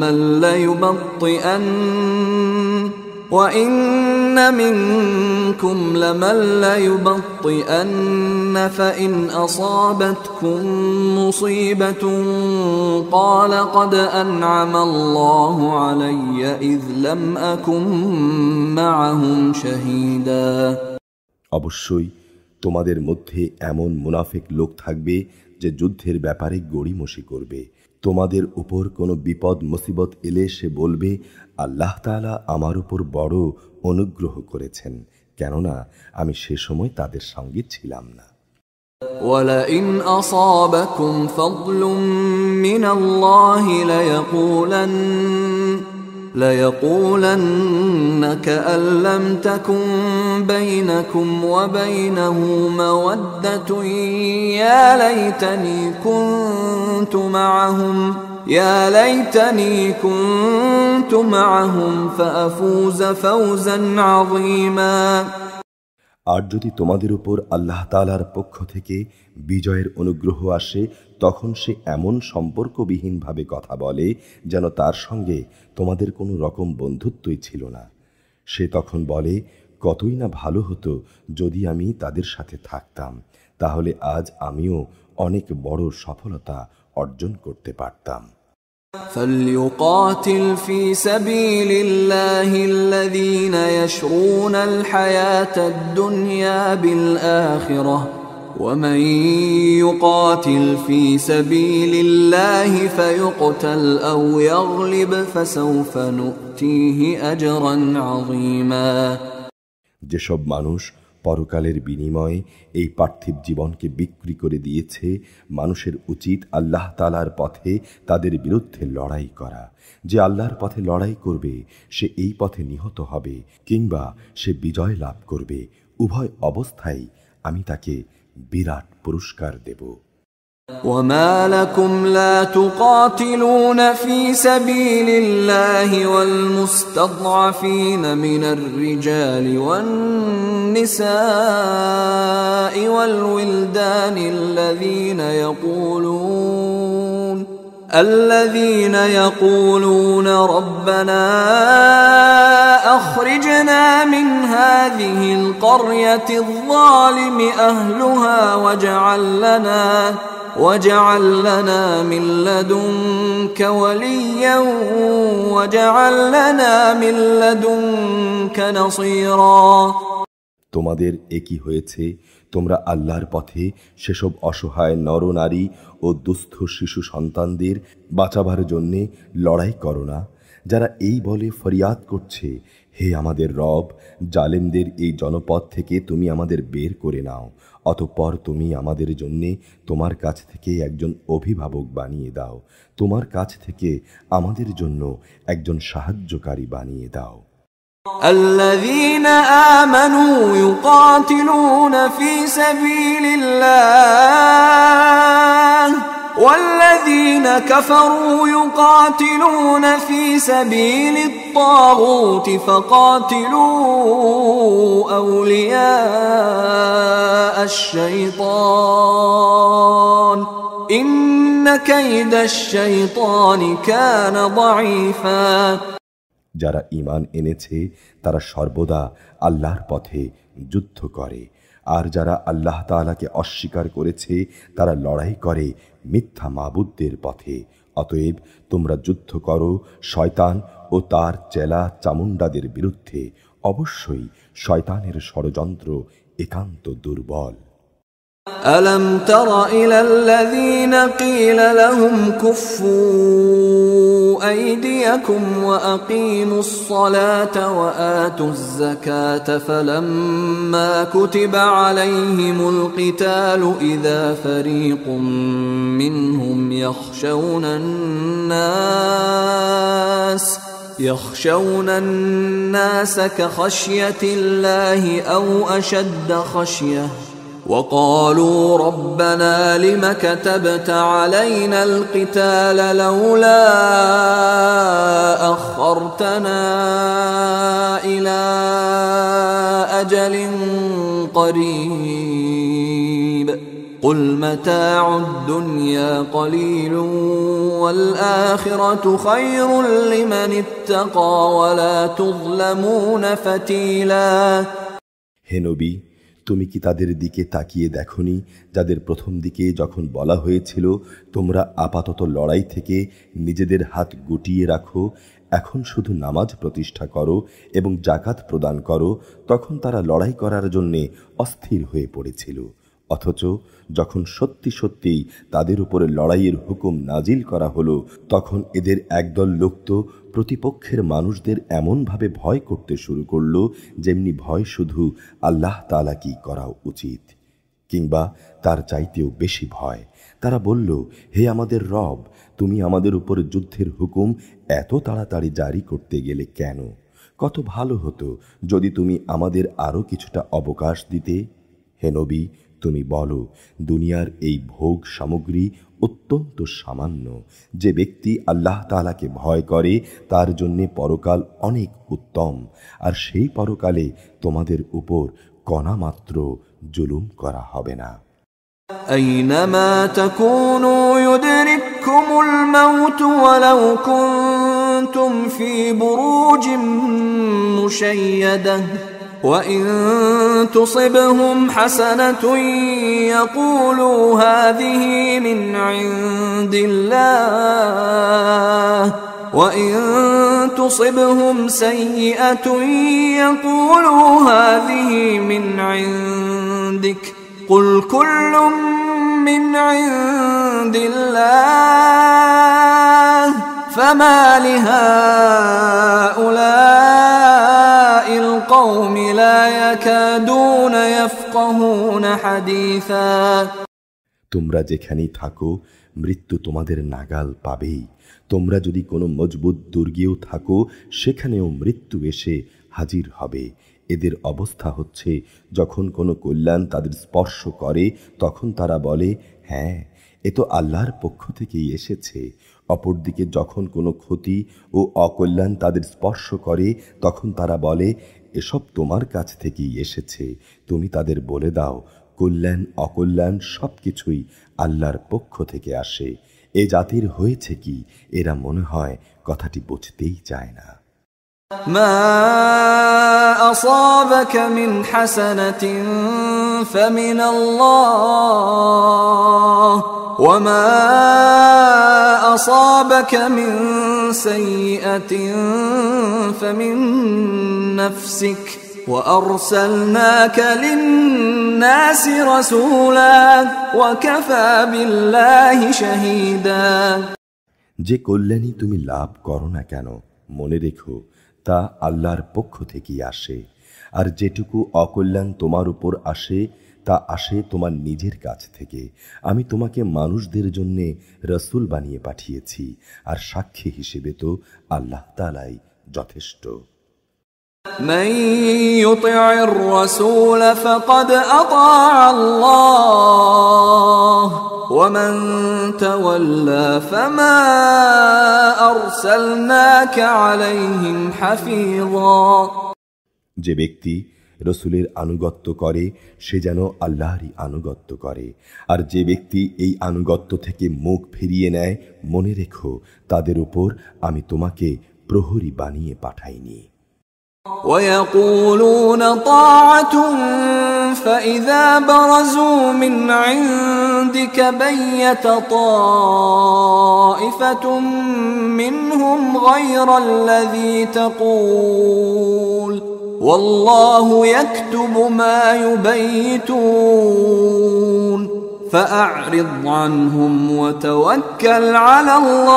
لَمَن لَّيُبَطِّئَنَّ فَإِنْ أَصَابَتْكُم مُّصِيبَةٌ قَالَ قَدْ أَنْعَمَ اللَّهُ عَلَيَّ إِذْ لَمْ أَكُن مَّعَهُمْ شَهِيدًا অবশ্যই তোমাদের মধ্যে এমন মুনাফিক লোক থাকবে যে যুদ্ধের ব্যাপারে গড়িমসি করবে। তোমাদের উপর কোনো বিপদ মুসিবত এলে সে বলবে, আল্লাহ তাআলা আমার উপর বড় অনুগ্রহ করেছেন, কেননা আমি সে সময় তাদের সঙ্গে ছিলাম না। وَلَئِنْ أَصَابَكُمْ فَضْلٌ مِّنَ اللَّهِ لَيَقُولَنَّ كَأَن لَّمْ تَكُن بَيْنَكُمْ وَبَيْنَهُ مَوَدَّةٌ يَا لَيْتَنِي كُنتُ مَعَهُمْ فَأَفُوزَ فَوْزًا عَظِيمًا আর যদি তোমাদের উপর আল্লাহ তাআলার পক্ষ থেকে বিজয়ের অনুগ্রহ আসে, তখন সে এমন সম্পর্কবিহীনভাবে কথা বলে যেন তার সঙ্গে তোমাদের কোনো রকম বন্ধুত্বই ছিল না। সে তখন বলে, কতই না ভালো হতো যদি আমি তাদের সাথে থাকতাম, তাহলে আজ আমিও অনেক বড় সফলতা অর্জন করতে পারতাম। فَلْيُقَاتِلْ فِي سَبِيلِ اللَّهِ الَّذِينَ يَشْرُونَ الْحَيَاةَ الدُّنْيَا بِالْآخِرَةِ وَمَنْ يُقَاتِلْ فِي سَبِيلِ اللَّهِ فَيُقْتَلْ أَوْ يَغْلِبْ فَسَوْفَ نُؤْتِيهِ أَجْرًا عَظِيمًا যেসব মানুষ পরকালের বিনিময়ে এই পার্থিব জীবনকে বিক্রি করে দিয়েছে, মানুষের উচিত আল্লাহ তাআলার পথে তাদের বিরুদ্ধে লড়াই করা। যে আল্লাহর পথে লড়াই করবে সে এই পথে নিহত হবে কিংবা সে বিজয় লাভ করবে। উভয় অবস্থায় আমি তাকে বিরাট পুরস্কার দেব। وما لكم لا تقاتلون في سبيل الله والمستضعفين من الرجال والنساء والولدان الذين يقولون ربنا أخرجنا من هذه القرية الظالم أهلها واجعل لنا من لدنك وليا واجعل لنا من لدنك نصيرا। তোমাদের একই হয়েছে, তোমরা আল্লাহর পথে সেসব অসহায় নরনারী ও দুস্থ শিশু সন্তানদের বাঁচাবার জন্যে লড়াই করো না, যারা এই বলে ফরিয়াদ করছে, হে আমাদের রব, জালেমদের এই জনপদ থেকে তুমি আমাদের বের করে নাও, অতঃপর তুমি আমাদের জন্যে তোমার কাছ থেকে একজন অভিভাবক বানিয়ে দাও, তোমার কাছ থেকে আমাদের জন্য একজন সাহায্যকারী বানিয়ে দাও। الذين آمنوا يقاتلون في سبيل الله والذين كفروا يقاتلون في سبيل الطاغوت فقاتلوا أولياء الشيطان إن كيد الشيطان كان ضعيفا। যারা ঈমান এনেছে তারা সর্বদা আল্লাহর পথে যুদ্ধ করে, আর যারা আল্লাহ তাআলাকে অস্বীকার করেছে তারা লড়াই করে মিথ্যা মাবুদদের পথে। অতএব তোমরা যুদ্ধ করো শয়তান ও তার চেলা চামুন্ডাদের বিরুদ্ধে। অবশ্যই শয়তানের ষড়যন্ত্র একান্ত দুর্বল। ألم تر إلى الذين قيل لهم كفوا أيديكم وأقيموا الصلاة وآتوا الزكاة فلما كتب عليهم القتال إذا فريق منهم يخشون الناس كخشية الله أو أشد خشية وقالوا ربنا لم كتبت علينا القتال لولا أخرتنا إلى أجل قريب قل متاع الدنيا قليل والآخرة خير لمن اتقى ولا تظلمون فتيلا। হে নবী, তুমি কি তাদের দিকে তাকিয়ে দেখনি যাদের প্রথম দিকে যখন বলা হয়েছিল তোমরা আপাতত লড়াই থেকে নিজেদের হাত গুটিয়ে রাখো, এখন শুধু নামাজ প্রতিষ্ঠা করো এবং জাকাত প্রদান করো, তখন তারা লড়াই করার জন্যে অস্থির হয়ে পড়েছিল। অথচ যখন সত্যি সত্যিই তাদের উপরে লড়াইয়ের হুকুম নাজিল করা হলো, তখন এদের একদল লোক তো প্রতিপক্ষের মানুষদের এমনভাবে ভয় করতে শুরু করল যেমনি ভয় শুধু আল্লাহ তাআলা কি করা উচিত কিংবা তার চাইতেও বেশি ভয়। তারা বলল, হে আমাদের রব, তুমি আমাদের উপর যুদ্ধের হুকুম এত তাড়াতাড়ি জারি করতে গেলে কেন? কত ভালো হতো যদি তুমি আমাদের আরও কিছুটা অবকাশ দিতে। হে নবী, তুমি বলো, দুনিয়ার এই ভোগ সামগ্রী অত্যন্ত সামান্য। যে ব্যক্তি আল্লাহ তাআলাকে ভয় করে তার জন্যে পরকাল অনেক উত্তম, আর সেই পরকালে তোমাদের উপর কণামাত্র জুলুম করা হবে না। أينما تكونوا يدرككم الموت ولو كنتم في بروج مشيدة وإن تصبهم حسنة يقولوا هذه من عند الله وإن تصبهم سيئة يقولوا هذه من عندك قل كل من عند الله فما لهؤلاء القوم لا يكادون يفقهون حديثا তোমরা যেখানেই থাকো মৃত্যু তোমাদের নাগাল পাবেই। তোমরা যদি কোনো মজবুত দুর্গেও থাকো সেখানেও মৃত্যু এসে হাজির হবে। এদের অবস্থা হচ্ছে, যখন কোনো কল্যাণ তাদের স্পর্শ করে তখন তারা বলে, হ্যাঁ, এ তো আল্লাহর পক্ষ থেকেই এসেছে। অপরদিকে যখন কোনো ক্ষতি ও অকল্যাণ তাদের স্পর্শ করে তখন তারা বলে, এসব তোমার কাছ থেকেই এসেছে। তুমি তাদের বলে দাও, কল্যাণ অকল্যাণ সব কিছুই আল্লাহর পক্ষ থেকে আসে। এ জাতির হয়েছে কি, এরা মনে হয় কথাটি বুঝতেই চায় না। ما أصابك من حسنة فمن الله وما أصابك من سيئة فمن نفسك وأرسلناك للناس رسولا وكفى بالله شهيدا যে কল্যাণী তুমি লাভ করো না কেন, মনে রেখো তা আল্লাহর পক্ষ থেকেই আসে। আর যেটুকু অকল্যাণ তোমার উপর আসে তা আসে তোমার নিজের কাছ থেকে। আমি তোমাকে মানুষদের জন্যে রসুল বানিয়ে পাঠিয়েছি, আর সাক্ষী হিসেবে তো আল্লাহ তাআলাই যথেষ্ট। من يطع الرسول فقد أطاع الله ومن تولى فما أرسلناك عليهم حفيظا যে ব্যক্তি রসুলের আনুগত্য করে সে যেন আল্লাহরই আনুগত্য করে, আর যে ব্যক্তি এই আনুগত্য থেকে মুখ ফিরিয়ে নেয়, মনে রেখো তাদের উপর আমি তোমাকে প্রহরী বানিয়ে পাঠাইনি। ويقولون طاعة فإذا برزوا من عندك بيت طائفة منهم غير الذي تقول والله يكتب ما يبيتون فأعرض عنهم وتوكل على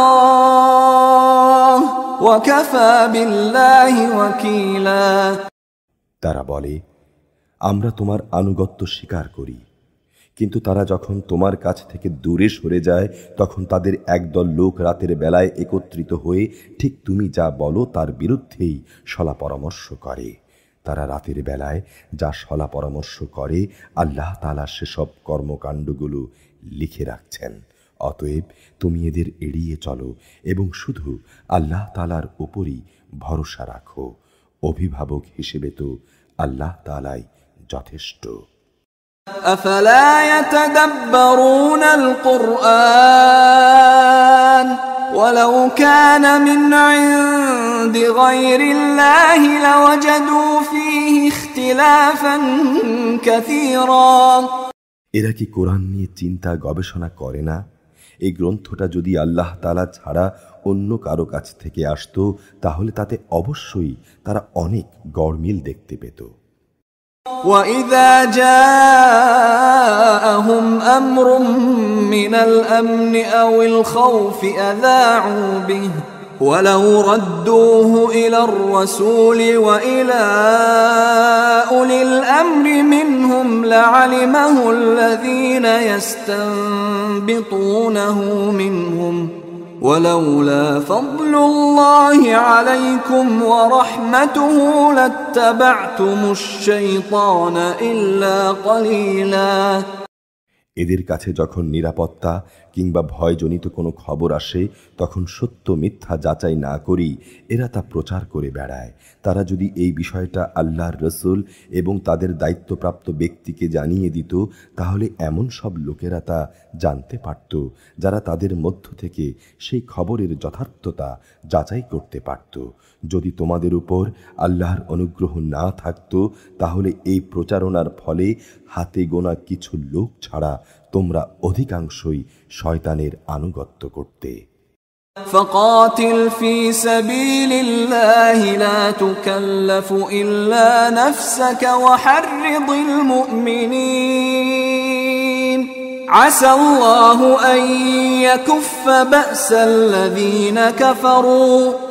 الله وكفى بالله وكيلا তারা বলে, আমরা তোমার আনুগত্য স্বীকার করি, কিন্তু তারা যখন তোমার কাছ থেকে দূরে সরে যায় তখন তাদের একদল লোক রাতের বেলায় একত্রিত হয়ে ঠিক তুমি যা বলো তার বিরুদ্ধেই সলা পরামর্শ করে। তারা রাতের বেলায় যা সলা পরামর্শ করে আল্লাহ তাআলা সেসব কর্মকাণ্ডগুলো লিখে রাখছেন। অতএব তুমি এদের এড়িয়ে চলো এবং শুধু আল্লাহ তাআলার উপরই ভরসা রাখো। অভিভাবক হিসেবে তো আল্লাহ তাআলাই যথেষ্ট। أفلا يتدبرون القرآن ولو كان من عند غير الله لوجدوا فيه اختلافا كثيرا এরা কি কোরআন নিয়ে চিন্তা গবেষণা করে না? এই গ্রন্থটা যদি আল্লাহ তাআলা ছাড়া অন্য কারো কাছ থেকে আসতো তাহলে তাতে অবশ্যই তারা অনেক গড়মিল দেখতে পেত। وَإِذَا جَاءَهُمْ أَمْرٌ مِّنَ الْأَمْنِ أَوِ الْخَوْفِ أَذَاعُوا بِهِ وَلَوْ رَدُّوهُ إِلَى الرَّسُولِ وَإِلَى أُولِي الْأَمْرِ مِنْهُمْ لَعَلِمَهُ الَّذِينَ يَسْتَنبِطُونَهُ مِنْهُمْ ولولا فضل الله عليكم ورحمته لاتبعتم الشيطان إلا قليلا এদের কাছে যখন নিরাপত্তা কিংবা ভয়জনিত কোনো খবর আসে তখন সত্য মিথ্যা যাচাই না করি এরা তা প্রচার করে বেড়ায়। তারা যদি এই বিষয়টা আল্লাহর রসুল এবং তাদের দায়িত্বপ্রাপ্ত ব্যক্তিকে জানিয়ে দিত তাহলে এমন সব লোকেরা তা জানতে পারত যারা তাদের মধ্য থেকে সেই খবরের যথার্থতা যাচাই করতে পারত। যদি তোমাদের উপর আল্লাহর অনুগ্রহ না থাকতো তাহলে এই প্রচারণার ফলে হাতে গোনা কিছু লোক ছাড়া তোমরা অধিকাংশই শয়তানের আনুগত্য করতে। فقاتل في سبيل الله لا تكلف إلا نفسك وحرض المؤمنين عسى الله أن يكف بأس الذين كفروا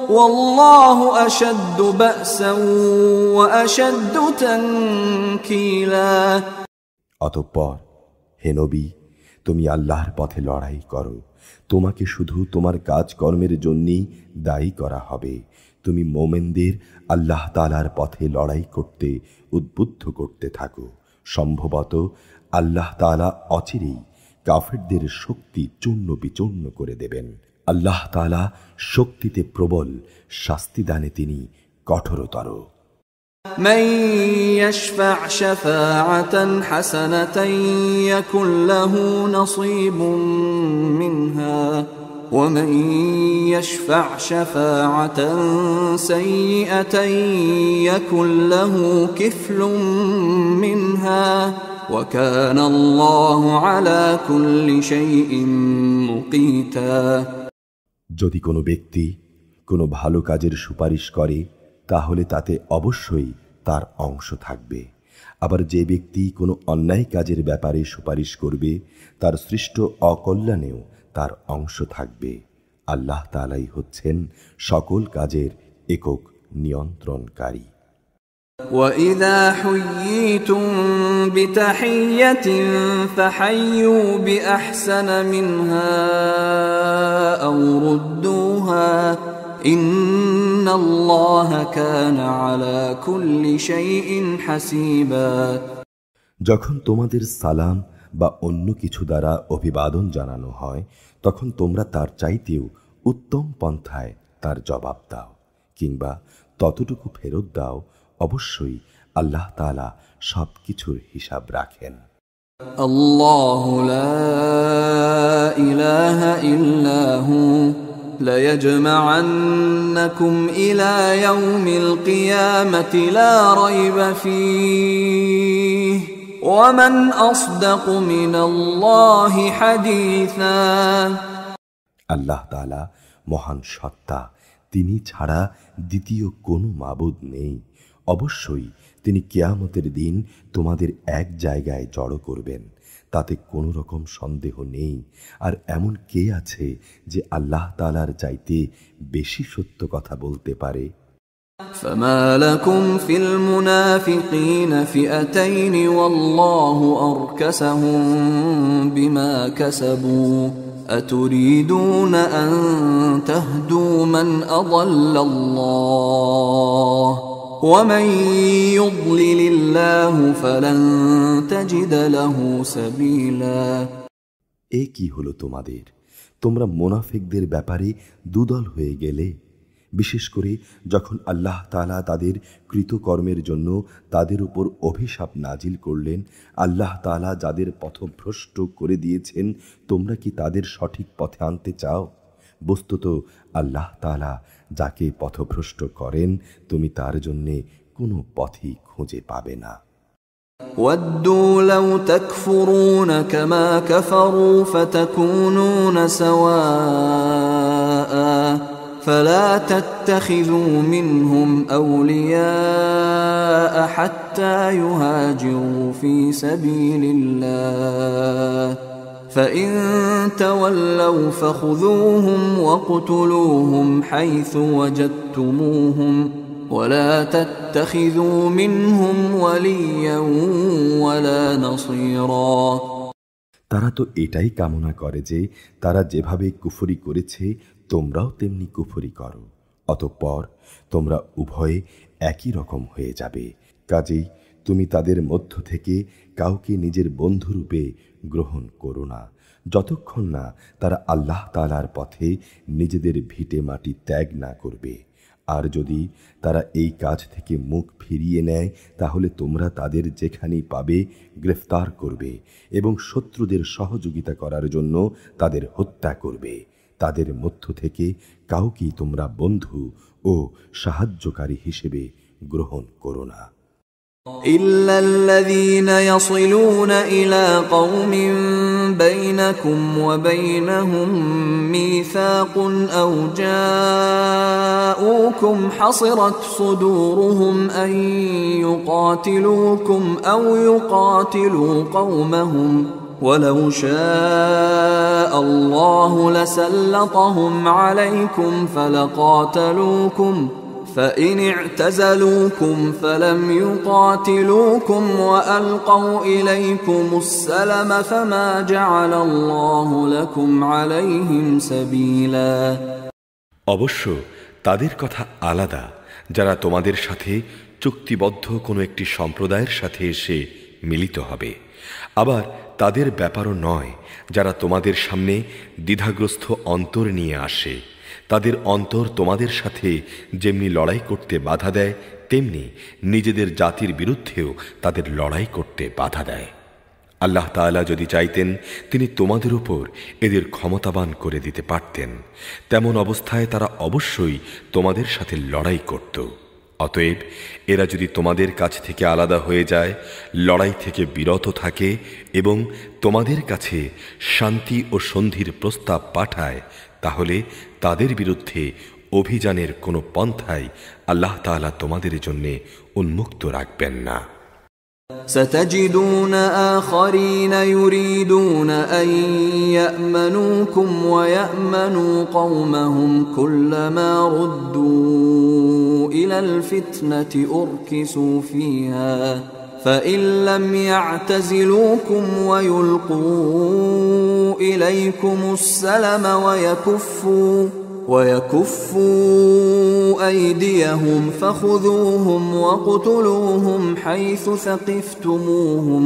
والله أشد بأسا وأشد تنكيلا। অতঃপর হে নবী, তুমি আল্লাহর পথে লড়াই করো, তোমাকে শুধু তোমার কাজকর্মের জন্যই দায়ী করা হবে। তুমি মোমেনদের আল্লাহ তাআলার পথে লড়াই করতে উদ্বুদ্ধ করতে থাকো। সম্ভবত আল্লাহ তাআলা অচিরেই কাফেরদের শক্তি চূর্ণ বিচূর্ণ করে দেবেন। আল্লাহ তাআলা শক্তিতে প্রবল, শাস্তিদানে তিনি কঠোরতর। من يشفع شفاعة حسنة يكن له نصيب منها ومن يشفع شفاعة سيئة يكن له كفل منها وكان الله على كل شيء مقيتا। যদি কোনো ব্যক্তি কোনো ভালো কাজের সুপারিশ করে তাহলে তাতে অবশ্যই তার অংশ থাকবে। আবার যে ব্যক্তি কোনো অন্যায় কাজের ব্যাপারে সুপারিশ করবে তার সৃষ্ট অকল্যাণেও তার অংশ থাকবে। আল্লাহ তাআলাই হচ্ছেন সকল কাজের একক নিয়ন্ত্রণকারী। وَإِذَا حُيِّيتُم بِتَحِيَّةٍ فَحَيُّوا بِأَحْسَنَ مِنْهَا أَوْ رُدُّوهَا إِنَّ اللَّهَ كَانَ عَلَى كُلِّ شَيْءٍ حَسِيبًا। যখন তোমাদের সালাম বা অন্য কিছু দ্বারা অভিবাদন জানানো হয় তখন তোমরা তার চাইতেও উত্তম পন্থায় তার জবাব দাও কিংবা ততটুকু ফেরত দাও। অবশ্যই আল্লাহ তাআলা সবকিছুর হিসাব রাখেন। আল্লাহু লা ইলাহা ইল্লা হু লায়াজমা'আন্নাকুম ইলা ইয়াউমিল কিয়ামাতি লা রাইবা ফীহি ওয়া মান আসদাকু মিনাল্লাহি হাদীসা। আল্লাহ তাআলা মহান সত্তা, তিনি ছাড়া দ্বিতীয় কোনো মাবুদ নেই। অবশ্যই তিনি কিয়ামতের দিন তোমাদের এক জায়গায় জড়ো করবেন, তাতে কোনো রকম সন্দেহ নেই। আর এমন কে আছে যে আল্লাহ তাআলার চাইতে বেশি সত্য কথা বলতে পারে? فما لكم في المنافقين فئتين والله أركسهم بما كسبوا أتريدون أن تهدوا من أضل الله ومن يضلل الله فلن تجد له سبيلا। এ কি হলো তোমাদের? তোমরা মুনাফিকদের ব্যাপারে দুদল হয়ে গেলে। বিশেষ করে যখন আল্লাহ তাআলা তাদের কৃতকর্মের জন্য তাদের উপর অভিশাপ নাজিল করলেন, আল্লাহ তাআলা যাদের পথভ্রষ্ট করে দিয়েছেন তোমরা কি তাদের সঠিক পথে আনতে চাও? বস্তুত আল্লাহ তাআলা যাকে পথভ্রষ্ট করেন তুমি তার জন্যে কোনো পথই খুঁজে পাবে না। وَدُّوا لَوْ تَكْفُرُونَ كَمَا كَفَرُوا فَتَكُونُونَ سَوَاءً فَلَا تَتَّخِذُوا مِنْهُمْ أَوْلِيَاءَ حَتَّى يُهَاجِرُوا فِي سَبِيلِ اللَّهِ فَإِن تَوَلَّوْا فَخُذُوهُمْ وَاقْتُلُوهُمْ حَيْثُ وَجَدتُّمُوهُمْ وَلَا تَتَّخِذُوا مِنْهُمْ وَلِيًّا وَلَا نَصِيرًا। তারা তো এটাই কামনা করে যে তারা যেভাবে কুফরি করেছে তোমরাও তেমনি কুফরি করো, অতঃপর তোমরা উভয়ে একই রকম হয়ে যাবে। কাজেই তুমি তাদের মধ্য থেকে কাউকে নিজের বন্ধুরূপে গ্রহণ করো না, যতক্ষণ না তারা আল্লাহ তাআলার পথে নিজেদের ভিটে মাটি ত্যাগ না করবে। আর যদি তারা এই কাজ থেকে মুখ ফিরিয়ে নেয় তাহলে তোমরা তাদের যেখানেই পাবে গ্রেফতার করবে এবং শত্রুদের সহযোগিতা করার জন্য তাদের হত্যা করবে। তাদের মধ্য থেকে কাউকেই তোমরা বন্ধু ও সাহায্যকারী হিসেবে গ্রহণ করো না। إلا الذين يصلون إلى قوم بينكم وبينهم ميثاق أو جاءوكم حصرت صدورهم أن يقاتلوكم أو يقاتلوا قومهم ولو شاء الله لسلطهم عليكم فلقاتلوكم فإن اعتزلوكم فلم يقاتلوكم وألقوا إليكم السلم فما جعل الله لكم عليهم سبيلا অবশ্য তাদের কথা আলাদা যারা তোমাদের সাথে চুক্তিবদ্ধ কোনো একটি সম্প্রদায়ের সাথে এসে মিলিত হবে, আবার তাদের ব্যাপারও নয় যারা তোমাদের সামনে দ্বিধাগ্রস্ত অন্তর নিয়ে আসে। তাদের অন্তর তোমাদের সাথে যেমনি লড়াই করতে বাধা দেয়, তেমনি নিজেদের জাতির বিরুদ্ধেও তাদের লড়াই করতে বাধা দেয়। আল্লাহ তাআলা যদি চাইতেন তিনি তোমাদের উপর এদের ক্ষমতাবান করে দিতে পারতেন। তেমন অবস্থায় তারা অবশ্যই তোমাদের সাথে লড়াই করত। অতএব এরা যদি তোমাদের কাছ থেকে আলাদা হয়ে যায়, লড়াই থেকে বিরত থাকে এবং তোমাদের কাছে শান্তি ও সন্ধির প্রস্তাব পাঠায়, তাহলে তাদের বিরুদ্ধে অভিযানের কোনো পন্থাই আল্লাহ তাআলা তোমাদের জন্য উন্মুক্ত রাখবেন না। ستجدون آخرين يريدون أن يأمنوكم ويأمنوا قومهم كلما ردوا إلى الفتنة أركسوا فيها فإن لم يعتزلوكم ويلقوا إليكم السلم ويكفوا أيديهم فخذوهم وقتلوهم حيث ثقفتموهم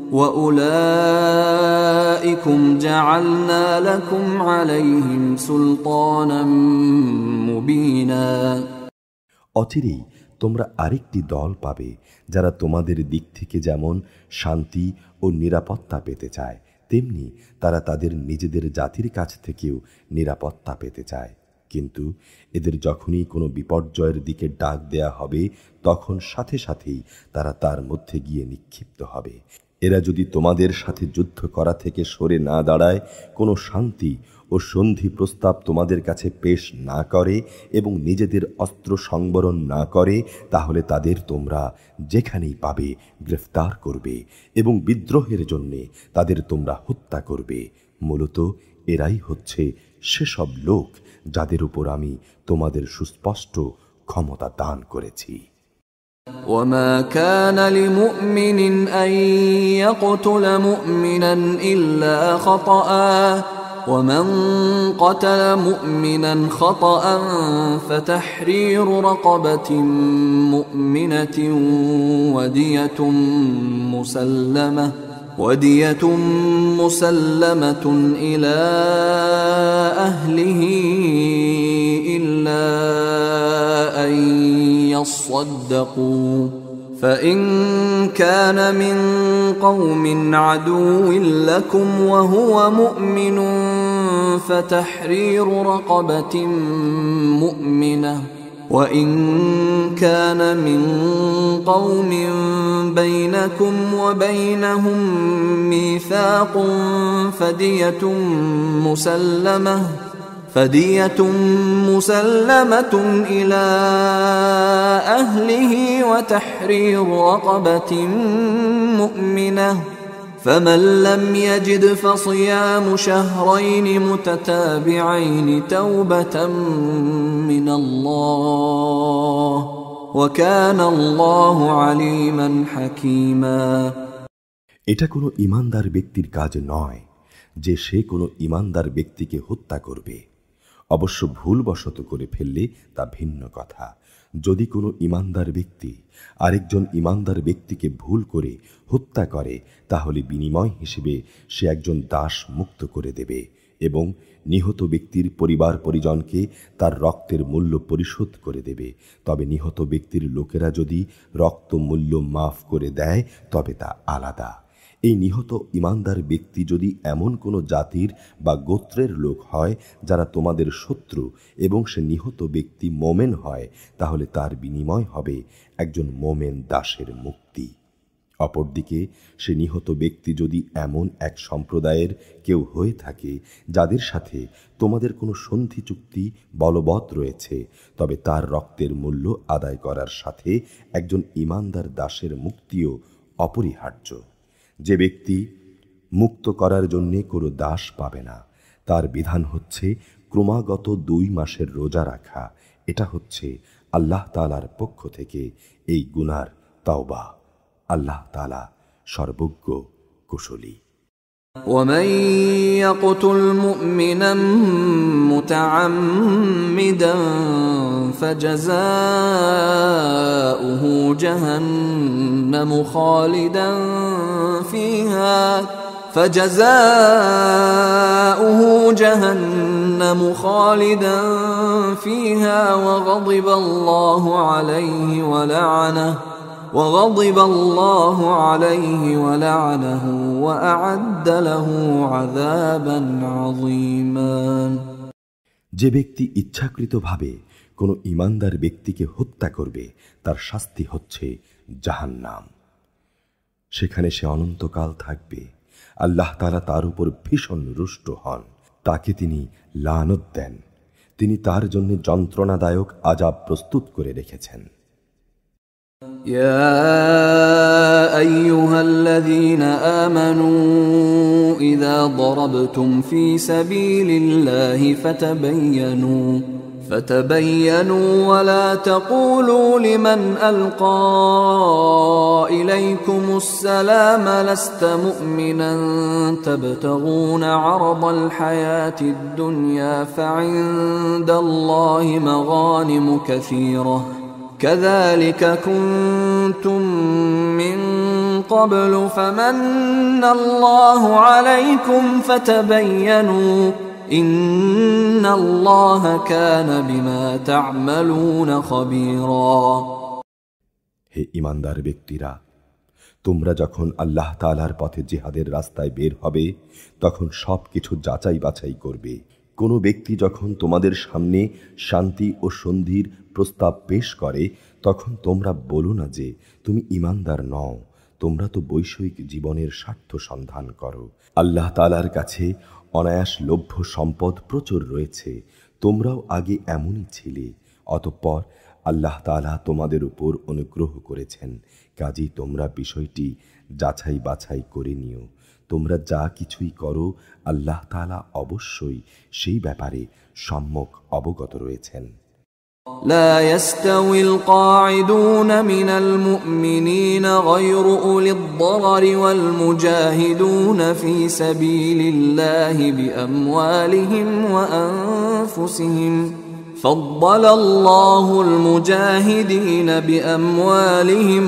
وأولئكم جعلنا لكم عليهم سلطانا مبينا অচিরেই তোমরা আরেকটি দল পাবে যারা তোমাদের দিক থেকে যেমন শান্তি ও নিরাপত্তা পেতে চায়, তেমনি তারা তাদের নিজেদের জাতির কাছ থেকেও নিরাপত্তা পেতে চায়। কিন্তু এদের যখনই কোনো বিপর্যয়ের দিকে ডাক দেয়া হবে, তখন সাথে সাথেই তারা তার মধ্যে গিয়ে নিক্ষিপ্ত হবে। এরা যদি তোমাদের সাথে যুদ্ধ করা থেকে সরে না দাঁড়ায়, কোনো শান্তি ও সন্ধি প্রস্তাব তোমাদের কাছে পেশ না করে এবং নিজেদের অস্ত্র সংবরণ না করে, তাহলে তাদের তোমরা যেখানেই পাবে গ্রেফতার করবে এবং বিদ্রোহের জন্যে তাদের তোমরা হত্যা করবে। মূলত এরাই হচ্ছে সেসব লোক যাদের উপর আমি তোমাদের সুস্পষ্ট ক্ষমতা দান করেছি। وما كان لمؤمن أن يقتل مؤمنا إلا خطأ ومن قتل مؤمنا خطأ فتحرير رقبة مؤمنة ودية مسلمة إلى أهله إلا أن يصدقوا فإن كان من قوم عدو لكم وهو مؤمن فتحرير رقبة مؤمنة وإن كان من قوم بينكم وبينهم ميثاق فدية مسلمة إلى أهله وتحرير رقبة مؤمنة فمن لم يجد فصيام شهرين متتابعين توبة من الله وكان الله عليما حكيما এটা কোনো ঈমানদার ব্যক্তির কাজ নয় যে সে কোনো ঈমানদার ব্যক্তিকে হত্যা করবে। অবশ্য ভুলবশত করে ফেললে তা ভিন্ন কথা। যদি কোনো ঈমানদার ব্যক্তি আরেকজন ঈমানদার ব্যক্তিকে ভুল করে হত্যা করে, তাহলে বিনিময় হিসেবে সে একজন দাস মুক্ত করে দেবে এবং নিহত ব্যক্তির পরিবার পরিজনকে তার রক্তের মূল্য পরিশোধ করে দেবে। তবে নিহত ব্যক্তির লোকেরা যদি রক্ত মূল্য মাফ করে দেয়, তবে তা আলাদা। এই নিহত ঈমানদার ব্যক্তি যদি এমন কোনো জাতির বা গোত্রের লোক হয় যারা তোমাদের শত্রু এবং সে নিহত ব্যক্তি মোমেন হয়, তাহলে তার বিনিময় হবে একজন মোমেন দাসের মুক্তি। অপরদিকে সে নিহত ব্যক্তি যদি এমন এক সম্প্রদায়ের কেউ হয়ে থাকে যাদের সাথে তোমাদের কোনো সন্ধি চুক্তি বলবৎ রয়েছে, তবে তার রক্তের মূল্য আদায় করার সাথে একজন ঈমানদার দাসের মুক্তিও অপরিহার্য। যে ব্যক্তি মুক্ত করার জন্যে কোনো দাস পাবে না। তার বিধান হচ্ছে ক্রমাগত 2 মাসের রোজা রাখা। এটা হচ্ছে আল্লাহ তাআলার পক্ষ থেকে এই গুনার তাওবা। আল্লাহ তাআলা সর্বজ্ঞ, কুশলী। ومن يقتل مؤمنا متعمدا فجزاؤه جهنم خالدا فيها وغضب الله عليه ولعنه وأعد له عذابا عظيما। যে ব্যক্তি ইচ্ছাকৃতভাবে কোনো ঈমানদার ব্যক্তিকে হত্যা করবে তার শাস্তি হচ্ছে জাহান্নাম। সেখানে সে অনন্তকাল থাকবে। আল্লাহ তাআলা তার উপর ভীষণ রুষ্ট হন, তাকে তিনি লানত দেন, তিনি তার জন্য যন্ত্রণাদায়ক আযাব প্রস্তুত করে রেখেছেন। يا أيها الذين آمنوا إذا ضربتم في سبيل الله فتبينوا ولا تقولوا لمن ألقى إليكم السلام لست مؤمنا تبتغون عرض الحياة الدنيا فعند الله مغانم كثيرة كذلك كنتم من قبل فمن الله عليكم فتبينوا إن الله كان بما تعملون خبيرا। হে ঈমানদার ব্যক্তিরা, তোমরা যখন আল্লাহ তাআলার পথে জিহাদের রাস্তায় বের হবে তখন সবকিছু যাচাই বাছাই করবে। কোনো ব্যক্তি যখন তোমাদের সামনে শান্তি ও সন্ধির প্রস্তাব পেশ করে তখন তোমরা বলো না যে তুমি ঈমানদার নও, তোমরা তো বৈষয়িক জীবনের স্বার্থ সন্ধান করো। আল্লাহ তাআলার কাছে অনায়াস লভ্য সম্পদ প্রচুর রয়েছে, তোমরাও আগে এমনই ছিলে, অতঃপর আল্লাহ তাআলা তোমাদের উপর অনুগ্রহ করেছেন, কাজেই তোমরা বিষয়টি যাচাই বাছাই করে নিও। তোমরা যা কিছুই করো আল্লাহ তাআলা অবশ্যই সেই ব্যাপারে সম্যক অবগত রয়েছেন। لا يستوي القاعدون من المؤمنين غير أولي الضرر والمجاهدون في سبيل الله بأموالهم وأنفسهم فضل الله المجاهدين بأموالهم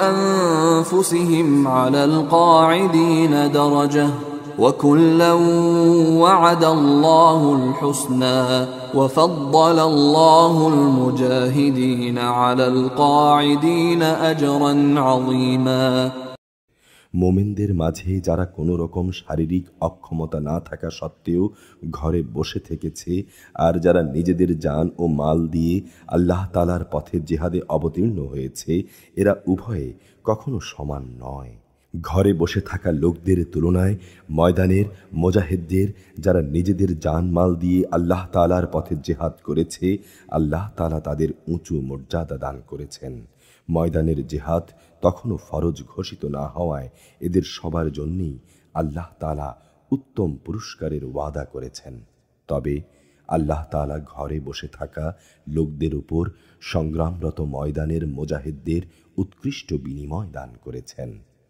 وأنفسهم على القاعدين درجة وكلا وعد الله الحسنى وفضل الله المجاهدين على القاعدين أجرا عظيما। মোমিনদের মাঝে যারা কোনো রকম শারীরিক অক্ষমতা না থাকা সত্ত্বেও ঘরে বসে থেকেছে আর যারা নিজেদের জান ও মাল দিয়ে আল্লাহ তাআলার পথে জিহাদে অবতীর্ণ হয়েছে, এরা উভয়ে কখনো সমান নয়। ঘরে বসে থাকা লোকদের তুলনায় ময়দানের মুজাহিদদের যারা নিজেদের জানমাল দিয়ে আল্লাহ তাআলার পথে জিহাদ করেছে, আল্লাহ তাআলা তাদের উঁচু মর্যাদা দান করেছেন। ময়দানের জিহাদ তখনও ফরজ ঘোষিত না হওয়ায় এদের সবার জন্যই আল্লাহ তাআলা উত্তম পুরস্কারের ওয়াদা করেছেন। তবে আল্লাহ তাআলা ঘরে বসে থাকা লোকদের উপর সংগ্রামরত ময়দানের মুজাহিদদের উৎকৃষ্ট বিনিময় দান করেছেন।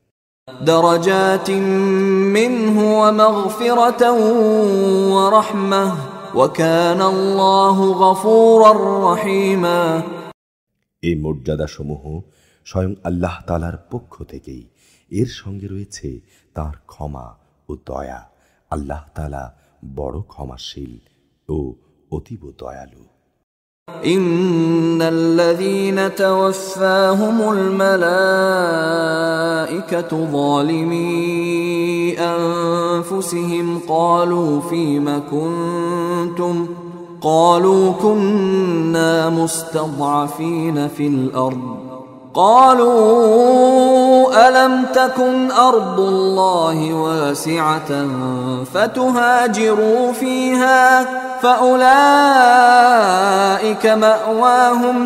درجات منه ومغفرة ورحمة وكان الله غفورا رحيما। এই মর্যাদা সমূহ স্বয়ং আল্লাহ তাআলার পক্ষ থেকেই, এর সঙ্গে রয়েছে তার ক্ষমা ও দয়া। আল্লাহ তাআলা বড় ক্ষমাশীল ও অতীব দয়ালু। إن الذين توفاهم الملائكة ظالمي أنفسهم قالوا فيم كنتم قالوا كنا مستضعفين في الأرض قالوا ألم تكن أرض الله واسعة فتهاجروا فيها فأولئك مأواهم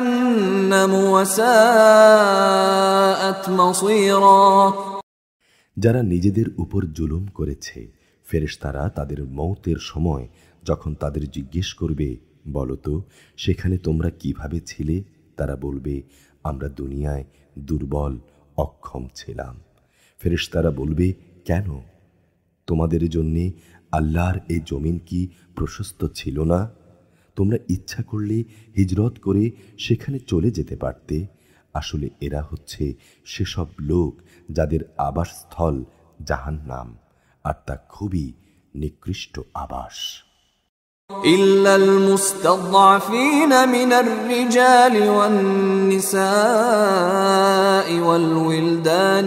جهنم وساءت مصيرا। যারা নিজেদের উপর জুলুম করেছে, ফেরেশতারা তাদের মওতের সময় যখন তাদের জিজ্ঞেস করবে, বলতো সেখানে তোমরা কিভাবে ছিলে, তারা বলবে, আমরা দুনিয়ায় দুর্বল অক্ষম ছিলাম। ফেরেশতারা বলবে, কেন? তোমাদের জন্যে আল্লাহর এই জমিন কি প্রশস্ত ছিল না? তোমরা ইচ্ছা করলে হিজরত করে সেখানে চলে যেতে পারতে। আসলে এরা হচ্ছে সেসব লোক যাদের আবাসস্থল জাহান্নাম, আর তা খুবই নিকৃষ্ট আবাস। إلا المستضعفين من الرجال والنساء والولدان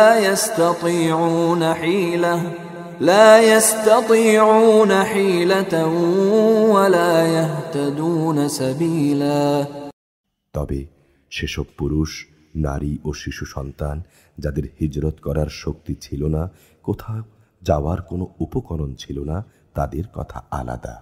لا يستطيعون حيلة ولا يهتدون سبيلا। তবে সেসব পুরুষ, নারী ও শিশু সন্তান যাদের হিজরত করার শক্তি ছিল না, কোথাও যাওয়ার কোনো উপকরণ ছিল না, তাদের কথা আলাদা।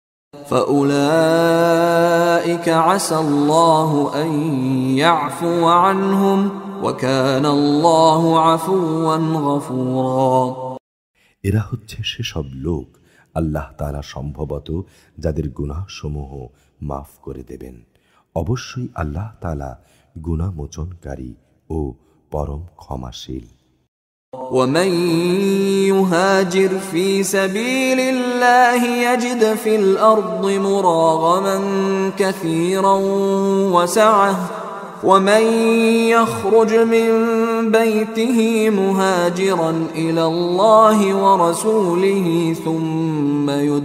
فأولئك عسى الله أن يعفو عنهم وكان الله عفوا غفورا। এরা হচ্ছে সেসব লোক, আল্লাহ তাআলা সম্ভবত যাদের গুনাহসমূহ মাফ করে দেবেন। অবশ্যই আল্লাহ তাআলা গুনাহ মোচনকারী ও পরম ক্ষমাশীল। ومن يهاجر في سبيل الله يجد في الأرض مراغما كثيرا وسعة ومن يخرج من بيته مهاجرا إلى الله ورسوله ثم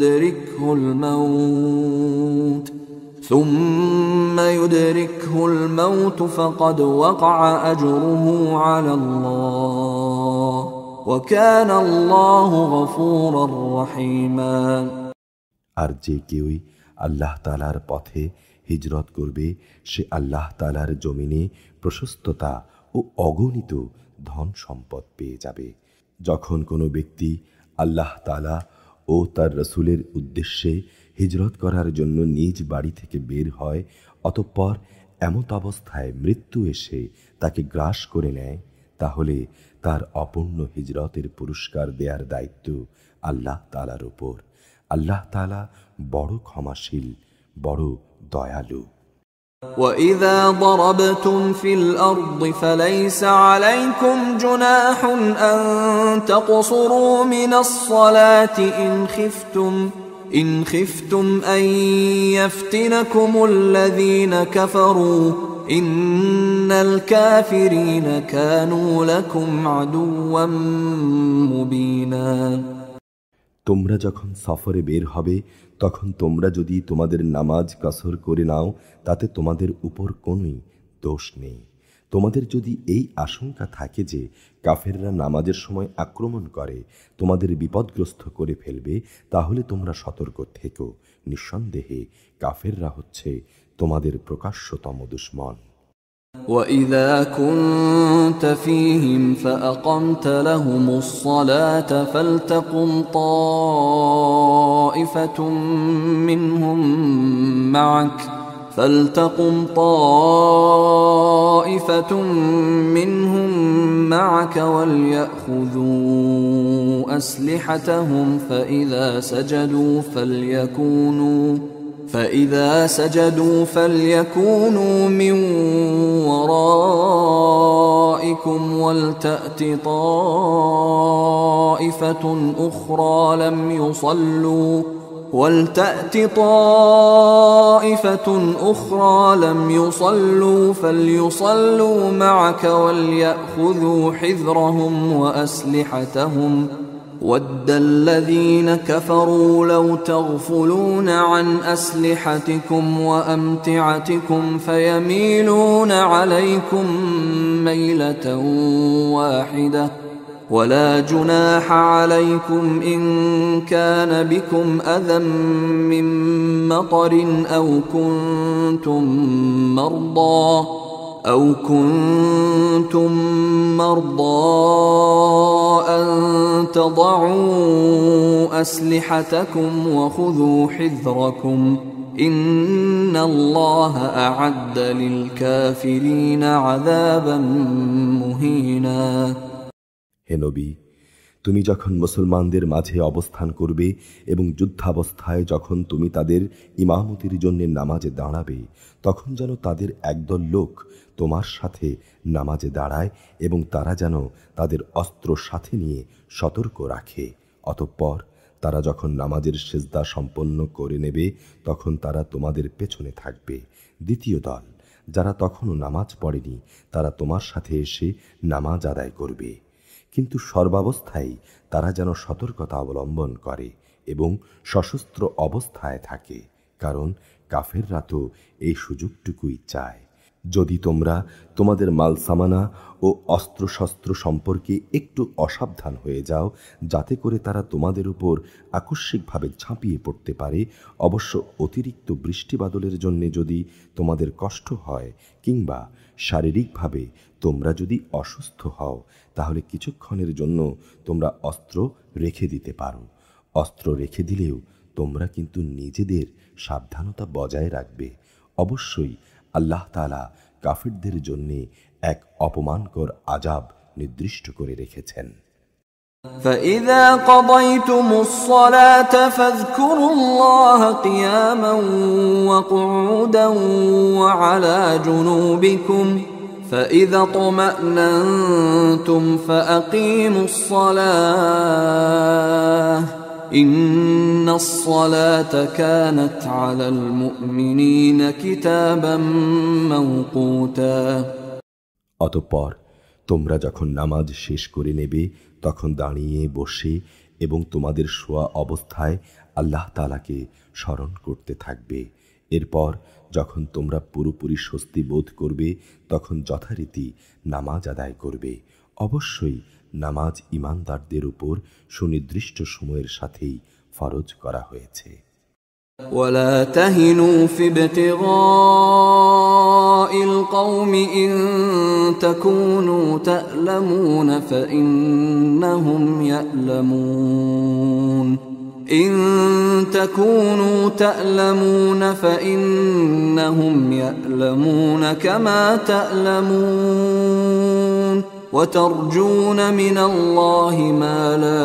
يدركه الموت فقد وقع أجره على الله وكان الله غفورا رحيما। আর যে কেউই আল্লাহ তাআলার পথে হিজরত করবে, সে আল্লাহ তাআলার জমিনে প্রশস্ততা ও অগণিত ধন সম্পদ পেয়ে যাবে। যখন কোনো ব্যক্তি আল্লাহ তাআলা ও তার রাসূলের উদ্দেশ্যে হিজরত করার জন্য নিজ বাড়ি থেকে বের হয়, অতঃপর এমত অবস্থায় মৃত্যু এসে তাকে গ্রাস করে নেয়, তাহলে তার অপূর্ণ হিজরতের পুরস্কার দেওয়ার দায়িত্ব আল্লাহ তাআলার উপর। আল্লাহ তাআলা বড় ক্ষমাশীল, বড় দয়ালু। وَإِذَا ضَرَبْتُمْ فِي الْأَرْضِ فَلَيْسَ عَلَيْكُمْ جُنَاحٌ أَن تَقْصُرُوا مِنَ الصَّلَاةِ إِنْ خِفْتُمْ أَن يَفْتِنَكُمُ الَّذِينَ كَفَرُوا إِنَّ الْكَافِرِينَ كَانُوا لَكُمْ عَدُوًّا مُبِينًا। তোমরা যখন সফরে বের হবে, তখন তোমরা যদি তোমাদের নামাজ কসর করে নাও, তাতে তোমাদের উপর কোনোই দোষ নেই। তোমাদের যদি এই আশঙ্কা থাকে যে কাফেররা নামাজের সময় আক্রমণ করে তোমাদের বিপদগ্রস্ত করে ফেলবে, তাহলে তোমরা সতর্ক থেকো। নিঃসন্দেহে কাফেররা হচ্ছে তোমাদের প্রকাশ্যতম দুশমন। وَإِذَا كُنْتَ فِيهِمْ فَأَقَمْتَ لَهُمُ الصَّلَاةَ فَلْتَقُمْ طَائِفَةٌ مِّنْهُمْ مَعَكَ وَلْيَأْخُذُوا أَسْلِحَتَهُمْ فَإِذَا سَجَدُوا فَلْيَكُونُوا مِنْ وَرَائِكُمْ وَلْتَأْتِ طَائِفَةٌ أُخْرَى لَمْ يُصَلُّوا فَلْيُصَلُّوا مَعَكَ وَلْيَأْخُذُوا حِذْرَهُمْ وَأَسْلِحَتَهُمْ وَدَّ الَّذِينَ كَفَرُوا لَوْ تَغْفُلُونَ عَنْ أَسْلِحَتِكُمْ وَأَمْتِعَتِكُمْ فَيَمِيلُونَ عَلَيْكُمْ مَيْلَةً وَاحِدَةً وَلَا جُنَاحَ عَلَيْكُمْ إِن كَانَ بِكُمْ أَذًى مِّن مَّطَرٍ أَوْ كُنتُم مَّرْضَىٰ أَن تَضَعُوا أَسْلِحَتَكُمْ وَخُذُوا حِذْرَكُمْ إِنَّ اللَّهَ أَعَدَّ لِلْكَافِرِينَ عَذَابًا مُهِينًا۔ হে নবী, তুমি যখন মুসলমানদের মাঝে অবস্থান করবে এবং যুদ্ধাবস্থায় যখন তুমি তাদের ইমামতির জন্য নামাজে দাঁড়াবে, তখন যেন তাদের একদল লোক তোমার সাথে নামাজে দাঁড়ায় এবং তারা যেন তাদের অস্ত্র সাথে নিয়ে সতর্ক রাখে। অতঃপর তারা যখন নামাজের সিজদা সম্পন্ন করে নেবে, তখন তারা তোমাদের পেছনে থাকবে। দ্বিতীয় দল, যারা তখনও নামাজ পড়েনি, তারা তোমার সাথে এসে নামাজ আদায় করবে, কিন্তু সর্বাবস্থায় তারা যেন সতর্কতা অবলম্বন করে এবং সশস্ত্র অবস্থায় থাকে, কারণ কাফেররা তো এই সুযোগটুকুই চায়। যদি তোমরা তোমাদের মালসামানা ও অস্ত্রশস্ত্র সম্পর্কে একটু অসাবধান হয়ে যাও, যাতে করে তারা তোমাদের উপর আকস্মিকভাবে ঝাঁপিয়ে পড়তে পারে, অবশ্য অতিরিক্ত বৃষ্টিবাদলের জন্য যদি তোমাদের কষ্ট হয় কিংবা শারীরিকভাবে তোমরা যদি অসুস্থ হও, তাহলে কিছুক্ষণের জন্য তোমরা অস্ত্র রেখে দিতে পারো। অস্ত্র রেখে দিলেও তোমরা কিন্তু নিজেদের সাবধানতা বজায় রাখবে। অবশ্যই আল্লাহ তাআলা কাফিরদের জন্য এক অপমানকর আযাব নির্দিষ্ট করে রেখেছেন। فإذا قضيتم الصلاة فاذكروا الله قياما وقعودا وعلى جنوبكم فإذا اطمأننتم فأقيموا الصلاة إن الصلاة كانت على المؤمنين كتابا موقوتا। অতঃপর তোমরা যখন নামাজ শেষ করে নেবে, তখন দাঁড়িয়ে বসে এবং তোমাদের শোয়া অবস্থায় আল্লাহ তাআলাকে স্মরণ করতে থাকবে। এরপর যখন তোমরা পুরোপুরি স্বস্তি বোধ করবে, তখন যথারীতি নামাজ আদায় করবে। অবশ্যই নামাজ ঈমানদারদের উপর সুনির্দিষ্ট সময়ের সাথেই ফরজ করা হয়েছে। ولا تهنوا في ابتغاء القوم إن تكونوا تألمون فإنهم يألمون إن تكونوا تألمون فإنهم يألمون كما تألمون وترجون من الله ما لا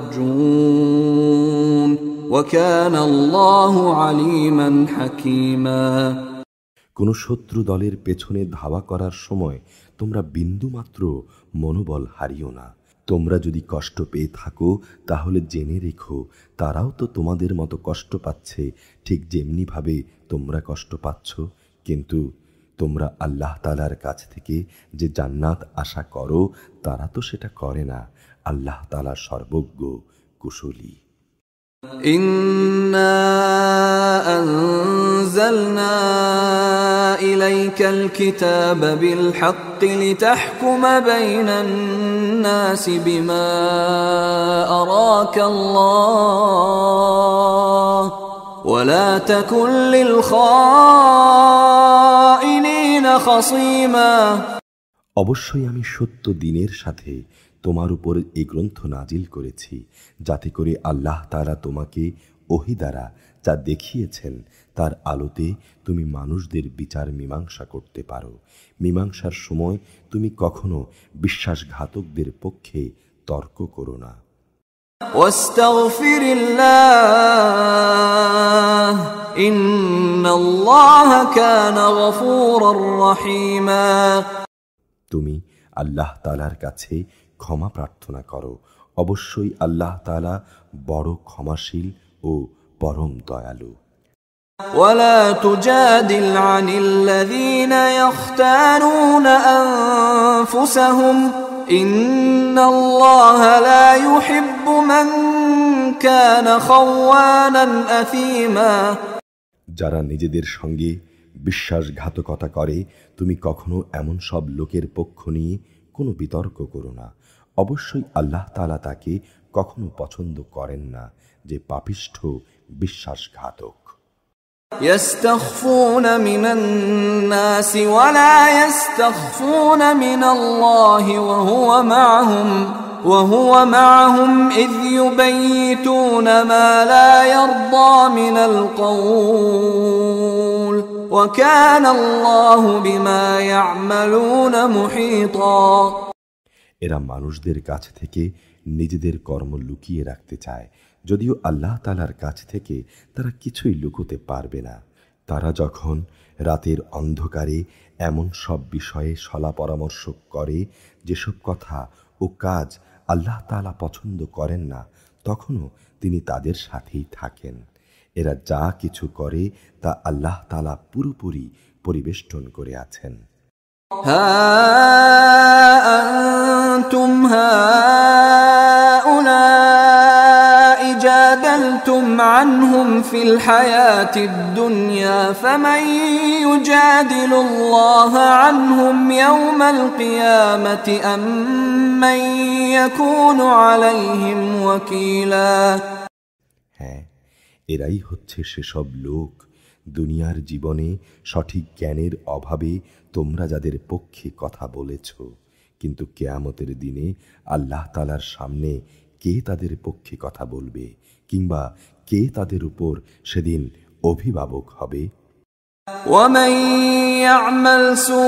يرجون وكان الله عليما حكيما। কোন শত্রু দলের পেছনে ধাওয়া করার সময় তোমরা বিন্দুমাত্র মনোবল হারিও না। তোমরা যদি কষ্ট পেয়ে থাকো, তাহলে জেনে রেখো তারাও তো তোমাদের মতো কষ্ট পাচ্ছে, ঠিক যেমনিভাবে তোমরা কষ্ট পাচ্ছ। কিন্তু তোমরা আল্লাহ তাআলার কাছ থেকে যে জান্নাত আশা করো, তারা তো সেটা করে না। আল্লাহ তাআলা সর্বজ্ঞ, কুশলী। إنا أنزلنا إليك الكتاب بالحق لتحكم بين الناس بما أراك الله ولا تكن للخائنين خصيما। অবশ্যই আমি সত্য দিনের সাথে তোমার উপর এই গ্রন্থ নাজিল করেছি, যাতে করে আল্লাহ তাআলা তোমাকে ওহী দ্বারা যা দেখিয়েছেন তার আলোতে তুমি মানুষদের বিচার মীমাংসা করতে পারো। মীমাংসার সময় তুমি কখনো বিশ্বাসঘাতকদের পক্ষে তর্ক করো না। ওয়াস্তাগফিরিল্লাহ ইন্নাল্লাহ কানা গফুরার রহিমা। তুমি আল্লাহ তাআলার কাছে ক্ষমা প্রার্থনা করো। অবশ্যই আল্লাহ তাআলা বড় ক্ষমাশীল ও পরম দয়ালু। ولا تجادل عن الذين يختانون أنفسهم إن الله لا يحب من كان خوانا أثيما। যারা নিজেদের সঙ্গে বিশ্বাসঘাতকতা করে, তুমি কখনো এমন সব লোকের পক্ষ নিয়ে কোনো বিতর্ক করো না। অবশ্যই আল্লাহ তাআলা তাকে কখনো পছন্দ করেন না যে পাপিষ্ঠ বিশ্বাসঘাতক। يستخفون من الناس ولا يستخفون من الله وهو معهم إذ يبيتون ما لا يرضى من القول وكان الله بما يعملون محيطا। এরা মানুষদের কাছ থেকে নিজেদের কর্ম লুকিয়ে রাখতে চায়, যদিও আল্লাহ তাআলার কাছ থেকে তারা কিছুই লুকোতে পারবে না। তারা যখন রাতের অন্ধকারে এমন সব বিষয়ে সলা পরামর্শ করে যেসব কথা ও কাজ আল্লাহ তাআলা পছন্দ করেন না, তখনও তিনি তাদের সাথেই থাকেন। এরা যা কিছু করে তা আল্লাহ তাআলা পুরোপুরি পরিবেষ্টন করে আছেন। হা আনতুম হাউলাই জাদালতুম আনহুম ফিল হায়াতিদ দুনিয়া ফামান ইউজাদিলুল্লাহা আনহুম ইয়াওমাল কিয়ামাতি আম্মান ইয়াকুনু আলাইহিম ওয়াকিলা। হ্যাঁ, এরাই হচ্ছে সেসব লোক দুনিয়ার জীবনে সঠিক জ্ঞানের অভাবে তোমরা যাদের পক্ষে কথা বলেছ, কিন্তু কিয়ামতের দিনে আল্লাহ তাআলার সামনে কে তাদের পক্ষে কথা বলবে, কিংবা কে তাদের উপর সেদিন অভিভাবক হবে? ومن يعمل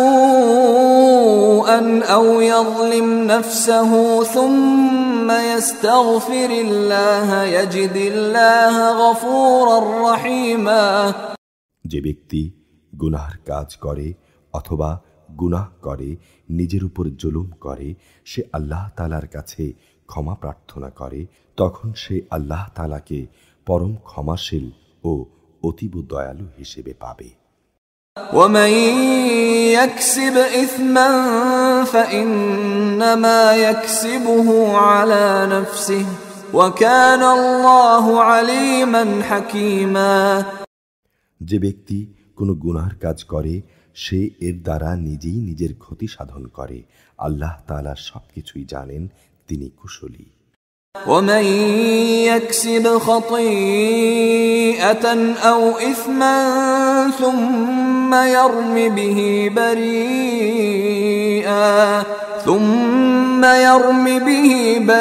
سوءا أو يظلم نفسه ثم يستغفر الله يجد الله غفورا رحيما। যে ব্যক্তি গুনাহর কাজ করে অথবা গুনাহ করে, নিজের উপর জুলুম করে, সে আল্লাহ তাআলার কাছে ক্ষমা প্রার্থনা করে, তখন সে আল্লাহ তাআলাকে পরম ক্ষমাশীল ও অতীব দয়ালু হিসেবে পাবে। ومن يكسب إثما فإنما يكسبه على نفسه وكان الله عليما حكيما। যে ব্যক্তি কোনো গুনাহর কাজ করে সে এর দ্বারা নিজেই নিজের ক্ষতি সাধন করে। আল্লাহ তাআলা সবকিছুই জানেন, তিনি কুশলী। ومن يكسب خطيئة أو إثما ثم يرم به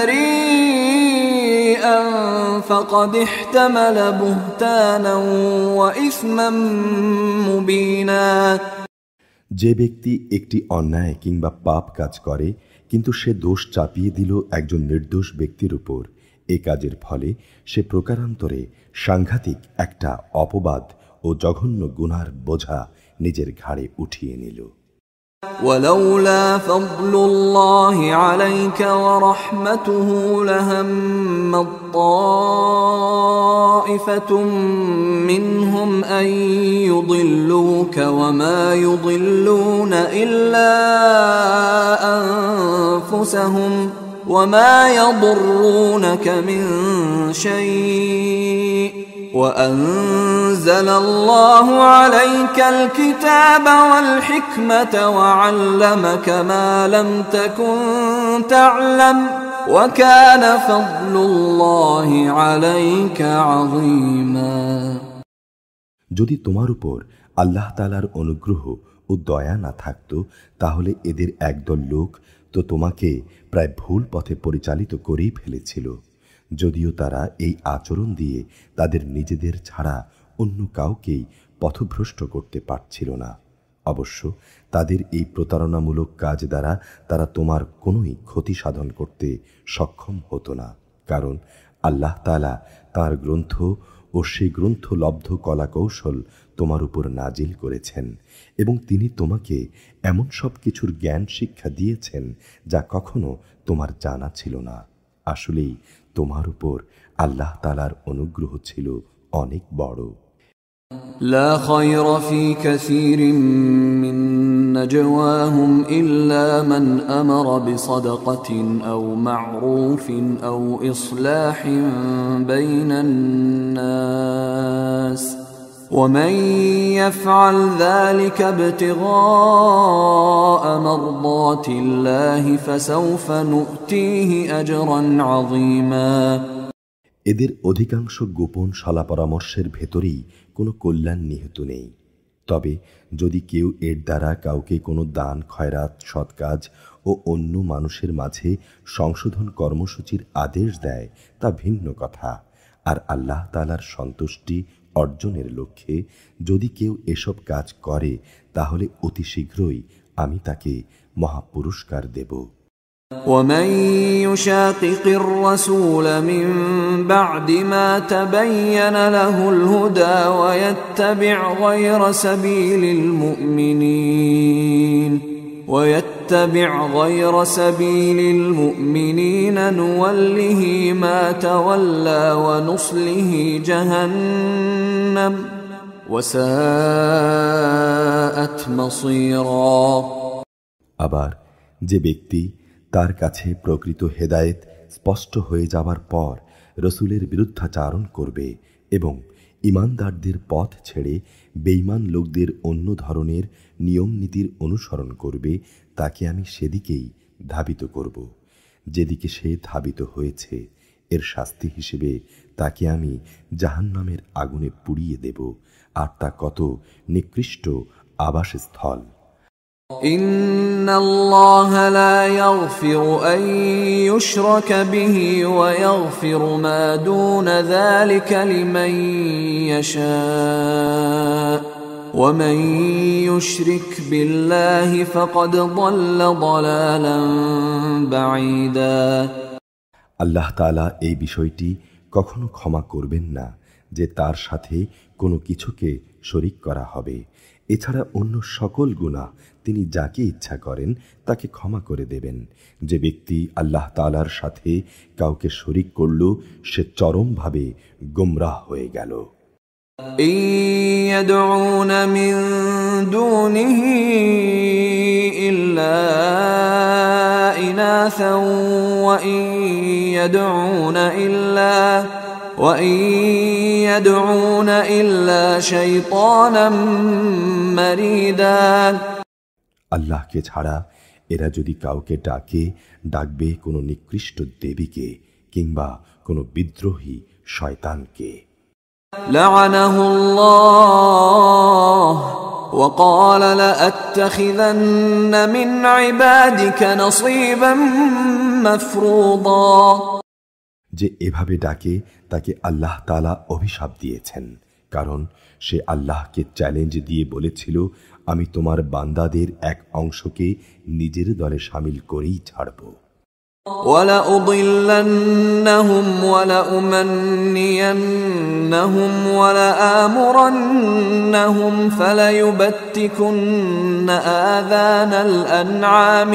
بريئا فقد احتمل بهتانا وإثما مبينا। যে ব্যক্তি একটি অন্যায় কিংবা পাপ কাজ করে কিন্তু সে দোষ চাপিয়ে দিল একজন নির্দোষ ব্যক্তির উপর, এ কাজের ফলে সে প্রকারান্তরে সাংঘাতিক একটা অপবাদ ও জঘন্য গুনার বোঝা নিজের ঘাড়ে উঠিয়ে নিল। ولولا فضل الله عليك ورحمته لهم طائفة منهم أن يضلوك وما يضلون إلا أنفسهم وما يضرونك من شيء وأنزل الله عليك الكتاب والحكمة وعلمك ما لم تكن تعلم وكان فضل الله عليك عظيما। যদি তোমার উপর আল্লাহ তাআলার অনুগ্রহ ও দয়া না থাকতো, তাহলে এদের একদল লোক তো তোমাকে প্রায় ভুল পথে পরিচালিত করেই ফেলেছিল, যদিও তারা এই আচরণ দিয়ে তাদের নিজেদের ছাড়া অন্য কাউকেই পথভ্রষ্ট করতে পারছিল না। অবশ্য তাদের এই প্রতারণামূলক কাজ দ্বারা তারা তোমার কোনোই ক্ষতি সাধন করতে সক্ষম হতো না, কারণ আল্লাহ তাআলা তাঁর গ্রন্থ ও সেই গ্রন্থলব্ধ কলাকৌশল তোমার উপর নাজিল করেছেন এবং তিনি তোমাকে এমন সব কিছুর জ্ঞান শিক্ষা দিয়েছেন যা কখনো তোমার জানা ছিল না। আসলেই তোমার উপর আল্লাহ তাআলার অনুগ্রহ ছিল অনেক বড়। لا خير في كثير من نجواهم إلا من أمر بصدقة أو معروف أو إصلاح بين الناس ومن يفعل ذلك ابتغاء مرضات الله فسوف نؤتيه أجرا عظيما। এদের অধিকাংশ গোপন সলা পরামর্শের ভেতরেই কোনো কল্যাণ নিহিত নেই। তবে যদি কেউ এর দ্বারা কাউকে কোনো দান, খয়রাত, সৎকাজ ও অন্য মানুষের মাঝে সংশোধন কর্মসূচির আদেশ দেয় তা ভিন্ন কথা। আর আল্লাহ তাআলার সন্তুষ্টি অর্জনের লক্ষ্যে যদি কেউ এসব কাজ করে, তাহলে অতি শীঘ্রই আমি তাকে মহাপুরস্কার দেব। ومن يشاقق الرسول من بعد ما تبين له الهدى ويتبع غير سبيل المؤمنين نوله ما تولى ونصله جهنم وساءت مصيرا। আবার যে ব্যক্তি তার কাছে প্রকৃত হেদায়েত স্পষ্ট হয়ে যাবার পর রসুলের বিরুদ্ধাচারণ করবে এবং ঈমানদারদের পথ ছেড়ে বেঈমান লোকদের অন্য ধরনের নিয়ম নীতির অনুসরণ করবে, তাকে আমি সেদিকেই ধাবিত করব যেদিকে সে ধাবিত হয়েছে। এর শাস্তি হিসেবে তাকে আমি জাহান্নামের আগুনে পুড়িয়ে দেব, আর তা কত নিকৃষ্ট আবাসস্থল। إن الله لا يغفر أن يشرك به ويغفر ما دون ذلك لمن يشاء ومن يشرك بالله فقد ضل ضلالا بعيدا। আল্লাহ তাআলা এই বিষয়টি কখনো ক্ষমা করবেন না যে তার সাথে কোনো কিছুকে শরীক করা হবে। এছাড়া অন্য সকল গুনাহ তিনি যাকে ইচ্ছা করেন তাকে ক্ষমা করে দেবেন। যে ব্যক্তি আল্লাহ তাআলার সাথে কাউকে শরীক করল সে চরমভাবে গোমরাহ হয়ে গেল। إن يدعون من دونه إلا إناثا وإن يدعون إلا شيطانا مريدا। আল্লাহকে ছাড়া এরা যদি কাউকে ডাকবে কোনো নিকৃষ্ট দেবীকে কিংবা কোনো বিদ্রোহী শয়তানকে। لعنه الله وقال لأتخذن من عبادك نصيبا مفروضا। যে এভাবে ডাকে তাকে আল্লাহ তাআলা অভিশাপ দিয়েছেন, কারণ সে আল্লাহকে চ্যালেঞ্জ দিয়ে বলেছিল, আমি তোমার বান্দাদের এক অংশকে নিজের দলে শামিল করেই ছাড়ব। وَلَأُضِلَّنَّهُمْ وَلَأُمَنِّيَنَّهُمْ وَلَآمُرَنَّهُمْ فَلَيُبَتِّكُنَّ آذَانَ الْأَنْعَامِ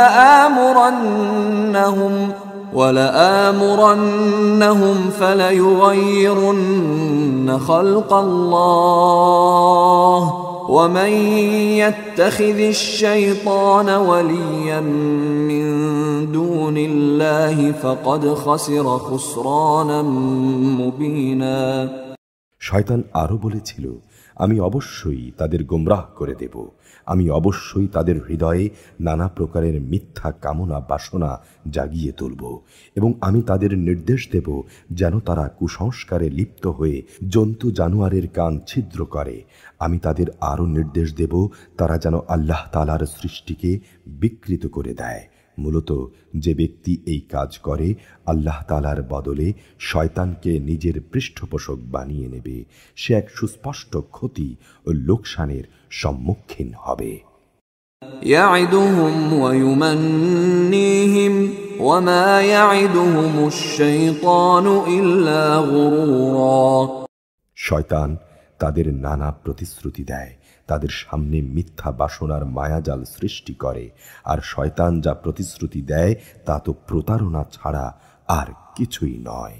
وَلَآمُرَنَّهُمْ فَلَيُغَيِّرُنَّ خَلْقَ اللَّهِ وَمَن يَتَّخِذِ الشَّيْطَانَ وَلِيًّا مِّن دُونِ اللَّهِ فَقَدْ خَسِرَ خُسْرَانًا مُبِينًا। শয়তান আরো বলেছিল, আমি অবশ্যই তাদের গোমরাহ করে দেব, আমি অবশ্যই তাদের হৃদয়ে নানা প্রকারের মিথ্যা কামনা বাসনা জাগিয়ে তুলব এবং আমি তাদের নির্দেশ দেব যেন তারা কুসংস্কারে লিপ্ত হয়ে জন্তু জানোয়ারের কান ছিদ্র করে। আমি তাদের আরো নির্দেশ দেব তারা যেন আল্লাহ তাআলার সৃষ্টিকে বিকৃত করে দেয়। মূলত যে ব্যক্তি এই কাজ করে আল্লাহ তাআলার বদলে শয়তানকে নিজের পৃষ্ঠপোষক বানিয়ে নেবে, সে এক সুস্পষ্ট ক্ষতি ও লোকসানের সম্মুখীন হবে। يعدهم ويمنيهم وما يعدهم الشيطان إلا غرورا। শয়তান তাদের নানা প্রতিশ্রুতি দেয়, তাদের সামনে মিথ্যা বাসনার মায়াজাল সৃষ্টি করে, আর শয়তান যা প্রতিশ্রুতি দেয় তা তো প্রতারণা ছাড়া আর কিছুই নয়।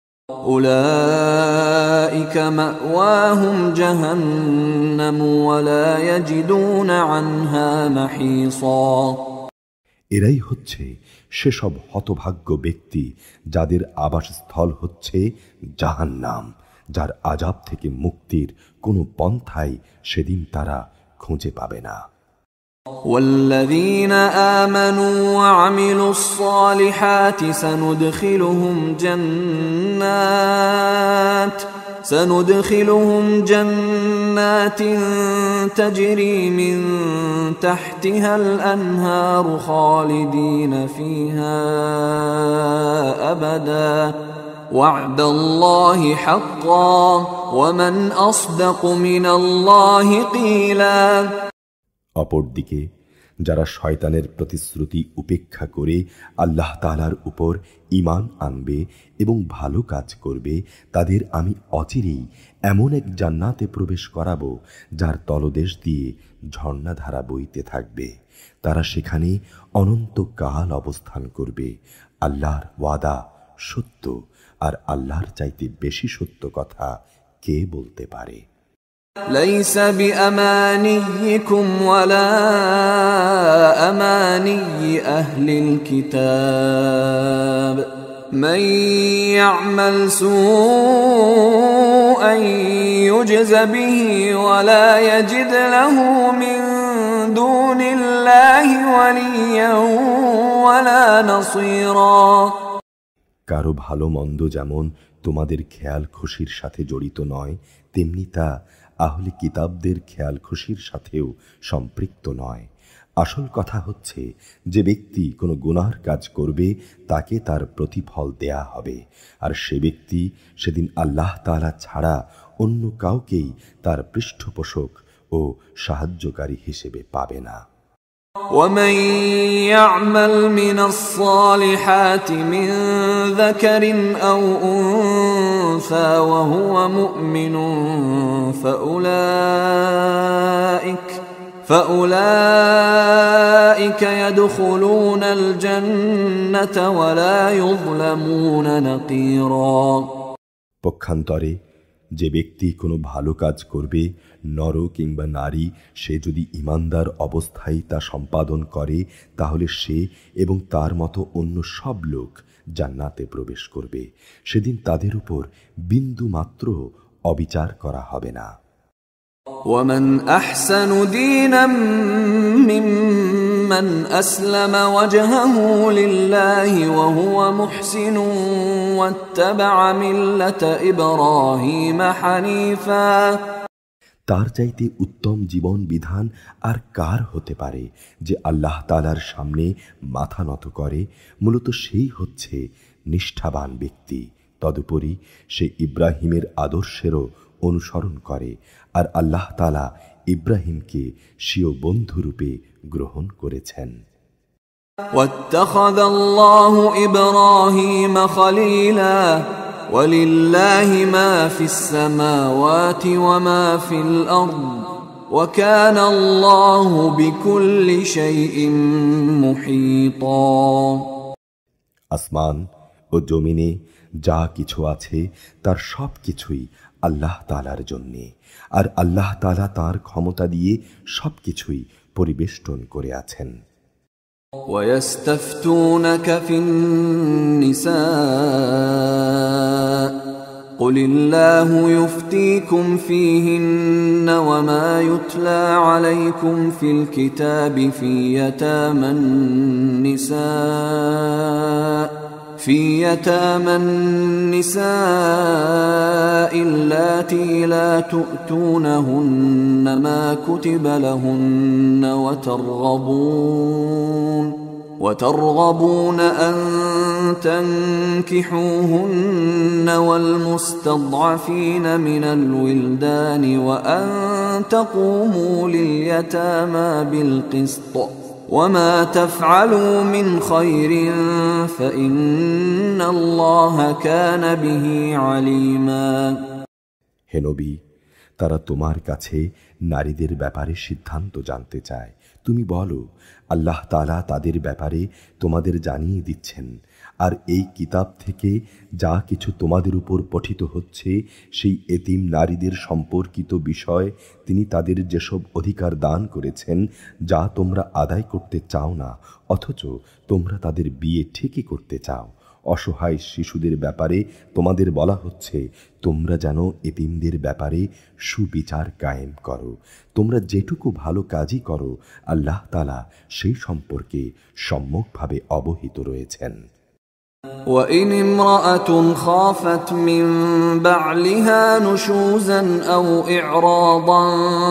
أولئك مأواهم جهنم ولا يجدون عنها محيصا। এরাই হচ্ছে সেসব হতভাগ্য ব্যক্তি যাদের আবাসস্থল হচ্ছে জাহান্নাম, যার আযাব থেকে মুক্তির কোনো পন্থাই সেদিন তারা খুঁজে পাবে না। والذين آمنوا وعملوا الصالحات سندخلهم جنات تجري من تحتها الأنهار خالدين فيها أبدا وعد الله حقا ومن أصدق من الله قيلا। অপরদিকে যারা শয়তানের প্রতিশ্রুতি উপেক্ষা করে আল্লাহ তাআলার উপর ঈমান আনবে এবং ভালো কাজ করবে, তাদের আমি অচিরেই এমন এক জান্নাতে প্রবেশ করাবো যার তলদেশ দিয়ে ঝর্ণাধারা বইতে থাকবে। তারা সেখানে অনন্তকাল অবস্থান করবে। আল্লাহর ওয়াদা সত্য, আর আল্লাহর চাইতে বেশি সত্য কথা কে বলতে পারে? ليس بأمانيكم ولا أماني أهل الكتاب من يعمل سوءا يجز به ولا يجد له من دون الله وليا ولا نصيرا। কারো ভালো মন্দ যেমন তোমাদের খেয়াল খুশির সাথে জড়িত নয়, তেমনি তা আহলে কিতাবদের খেয়াল খুশির সাথেও সম্পৃক্ত নয়। আসল কথা হচ্ছে, যে ব্যক্তি কোনো গুনাহর কাজ করবে তাকে তার প্রতিফল দেয়া হবে, আর সে ব্যক্তি সেদিন আল্লাহ তাআলা ছাড়া অন্য কাউকেই তার পৃষ্ঠপোষক ও সাহায্যকারী হিসেবে পাবে না। ومن يعمل من الصالحات من ذكر أو أنثى وهو مؤمن فأولئك يدخلون الجنة ولا يظلمون نقيرا। পক্ষান্তরে যে ব্যক্তি কোনো ভালো কাজ করবে, নর কিংবা নারী, সে যদি ঈমানদার অবস্থায় তা সম্পাদন করে, তাহলে সে এবং তার মতো অন্য সব লোক জান্নাতে প্রবেশ করবে। সেদিন তাদের উপর বিন্দু মাত্র অবিচার করা হবে না। ومن أحسن دينا ممن أسلم وجهه لله وهو محسن واتبع ملة إبراهيم حنيفا। তার চাইতে উত্তম জীবন বিধান আর কার হতে পারে যে আল্লাহ তাআলার সামনে মাথা নত করে? মূলত সেই হচ্ছে নিষ্ঠাবান ব্যক্তি। তদুপরি সে ইব্রাহিমের আদর্শেরও অনুসরণ করে, আর আল্লাহ তাআলা ইব্রাহিমকে স্বীয় বন্ধুরূপে গ্রহণ করেছেন। واتخذ الله إبراهيم خليلا ولله ما في السماوات وما في الأرض وكان الله بكل شيء محيطا। আসমান ও জমিনে যা কিছু আছে তার সব কিছুই আল্লাহ তাআলার জন্যে, আর আল্লাহ তাআলা তাঁর ক্ষমতা দিয়ে সব কিছুই পরিবেষ্টন করে আছেন। ويستفتونك في النساء قل الله يفتيكم فيهن وما يتلى عليكم في الكتاب في يتامى النساء اللاتي لا تؤتونهن ما كتب لهن وترغبون أن تنكحوهن والمستضعفين من الولدان وأن تقوموا لليتامى بالقسط وما تفعلوا من خير فإن الله كان به عليما। হে নবী, তারা তোমার কাছে নারীদের ব্যাপারে সিদ্ধান্ত জানতে চায়। তুমি বলো, আল্লাহ তাআলা তাদের ব্যাপারে তোমাদের জানিয়ে দিচ্ছেন, আর এই কিতাব থেকে যা কিছু তোমাদের উপর পঠিত হচ্ছে সেই এতিম নারীদের সম্পর্কিত বিষয় তিনি তাদের যেসব অধিকার দান করেছেন যা তোমরা আদায় করতে চাও না, অথচ তোমরা তাদের বিয়ে ঠিকই করতে চাও। অসহায় শিশুদের ব্যাপারে তোমাদের বলা হচ্ছে তোমরা যেন এতিমদের ব্যাপারে সুবিচার কায়েম করো। তোমরা যেটুকু ভালো কাজই করো আল্লাহ তাআলা সেই সম্পর্কে সম্যকভাবে অবহিত রয়েছেন। وإن امرأة خافت من بعلها نشوزا أو إعراضا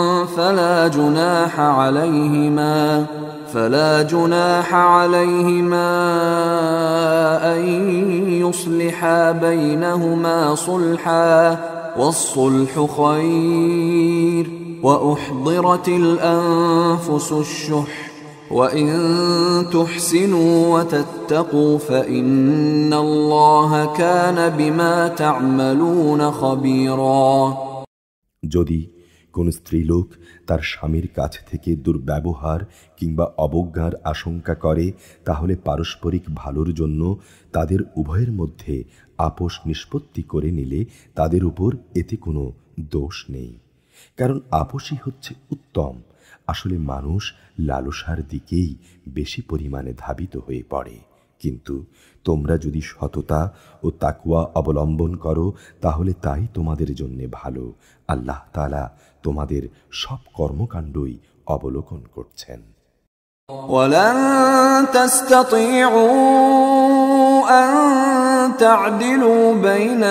فلا جناح عليهما أن يصلحا بينهما صلحا والصلح خير وأحضرت الأنفس الشح وإن تحسنوا وتتقوا فإن الله كان بما تعملون خبيرا। যদি কোন স্ত্রীলোক তার স্বামীর কাছ থেকে দুর্ব্যবহার কিংবা অবজ্ঞার আশঙ্কা করে, তাহলে পারস্পরিক ভালোর জন্য তাদের উভয়ের মধ্যে আপোষ নিষ্পত্তি করে নিলে তাদের উপর এতে কোনো দোষ নেই, কারণ আপোষই হচ্ছে উত্তম। আসলে মানুষ লালসার দিকেই বেশি পরিমাণে ধাবিত হয়ে পড়ে, কিন্তু তোমরা যদি সততা ও তাকওয়া অবলম্বন করো তাহলে তাই তোমাদের জন্য ভালো। আল্লাহ তাআলা তোমাদের সব কর্মকাণ্ডই অবলোকন করছেন। وَلَن تَسْتَطِيعُوا أَن تَعْدِلُوا بَيْنَ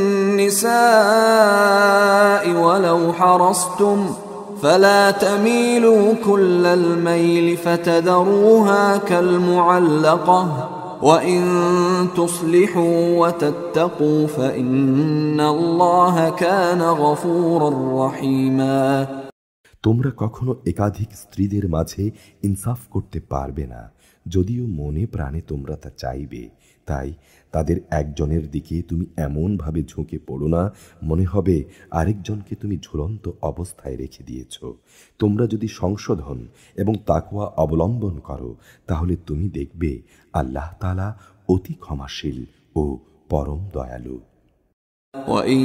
النِّسَاءِ وَلَوْ حَرَصْتُمْ فَلَا تَمِيلُوا كُلَّ الْمَيْلِ فَتَذَرُوهَا كَالْمُعَلَّقَةِ وَإِن تُصْلِحُوا وَتَتَّقُوا فَإِنَّ اللَّهَ كَانَ غَفُورًا رَّحِيمًا। তোমরা কখনো একাধিক স্ত্রীদের মাঝে ইনসাফ করতে পারবে না, যদিও মনে প্রাণে তোমরা তা চাইবে। তাই তাদের একজনের দিকে তুমি এমনভাবে ঝুঁকে পড়ো না, মনে হবে আরেকজনকে তুমি ঝুলন্ত অবস্থায় রেখে দিয়েছ। তোমরা যদি সংশোধন এবং তাকওয়া অবলম্বন করো তাহলে তুমি দেখবে আল্লাহ তাআলা অতি ক্ষমাশীল ও পরম দয়ালু। وَإِن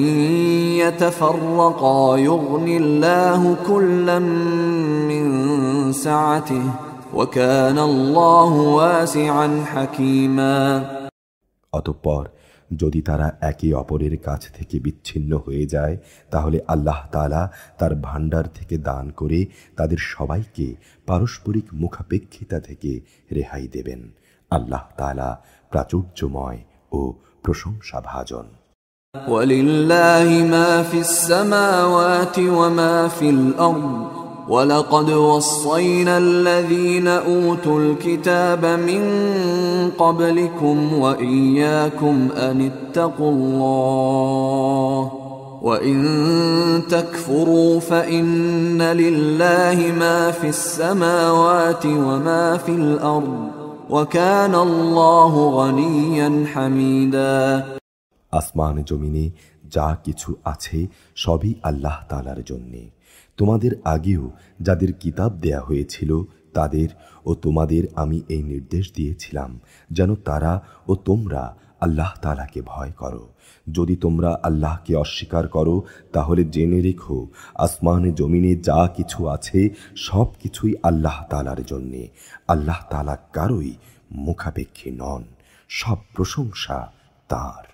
يَتَفَرَّقَا يُغْنِ اللَّهُ كُلًّا مِّن سَعَتِهِ وَكَانَ اللَّهُ وَاسِعًا حَكِيمًا। অতঃপর যদি তারা একে অপরের কাছ থেকে বিচ্ছিন্ন হয়ে যায় তাহলে আল্লাহ তাআলা তার ভাণ্ডার থেকে দান করে তাদের সবাইকে পারস্পরিক মুখাপেক্ষিতা থেকে রেহাই দেবেন। আল্লাহ তাআলা প্রাচুর্যময় ও প্রশংসাভাজন। وَلِلَّهِ مَا فِي السَّمَاوَاتِ وَمَا فِي الْأَرْضِ وَلَقَدْ وَصَّيْنَا الَّذِينَ أُوتُوا الْكِتَابَ مِن قَبْلِكُمْ وَإِيَّاكُمْ أَنِ اتَّقُوا اللَّهَ وَإِن تَكْفُرُوا فَإِنَّ لِلَّهِ مَا فِي السَّمَاوَاتِ وَمَا فِي الْأَرْضِ وَكَانَ اللَّهُ غَنِيًّا حَمِيدًا। আসমান জমিনে যা কিছু আছে সবই আল্লাহ তাআলার জন্যে। তোমাদের আগেও যাদের কিতাব দেয়া হয়েছিল তাদের ও তোমাদের আমি এই নির্দেশ দিয়েছিলাম যেন তারা ও তোমরা আল্লাহ তাআলাকে ভয় করো। যদি তোমরা আল্লাহকে অস্বীকার করো তাহলে জেনে রেখো আসমানে জমিনে যা কিছু আছে সব কিছুই আল্লাহ তাআলার জন্যে। আল্লাহ তাআলা কারোই মুখাপেক্ষী নন, সব প্রশংসা তাঁর।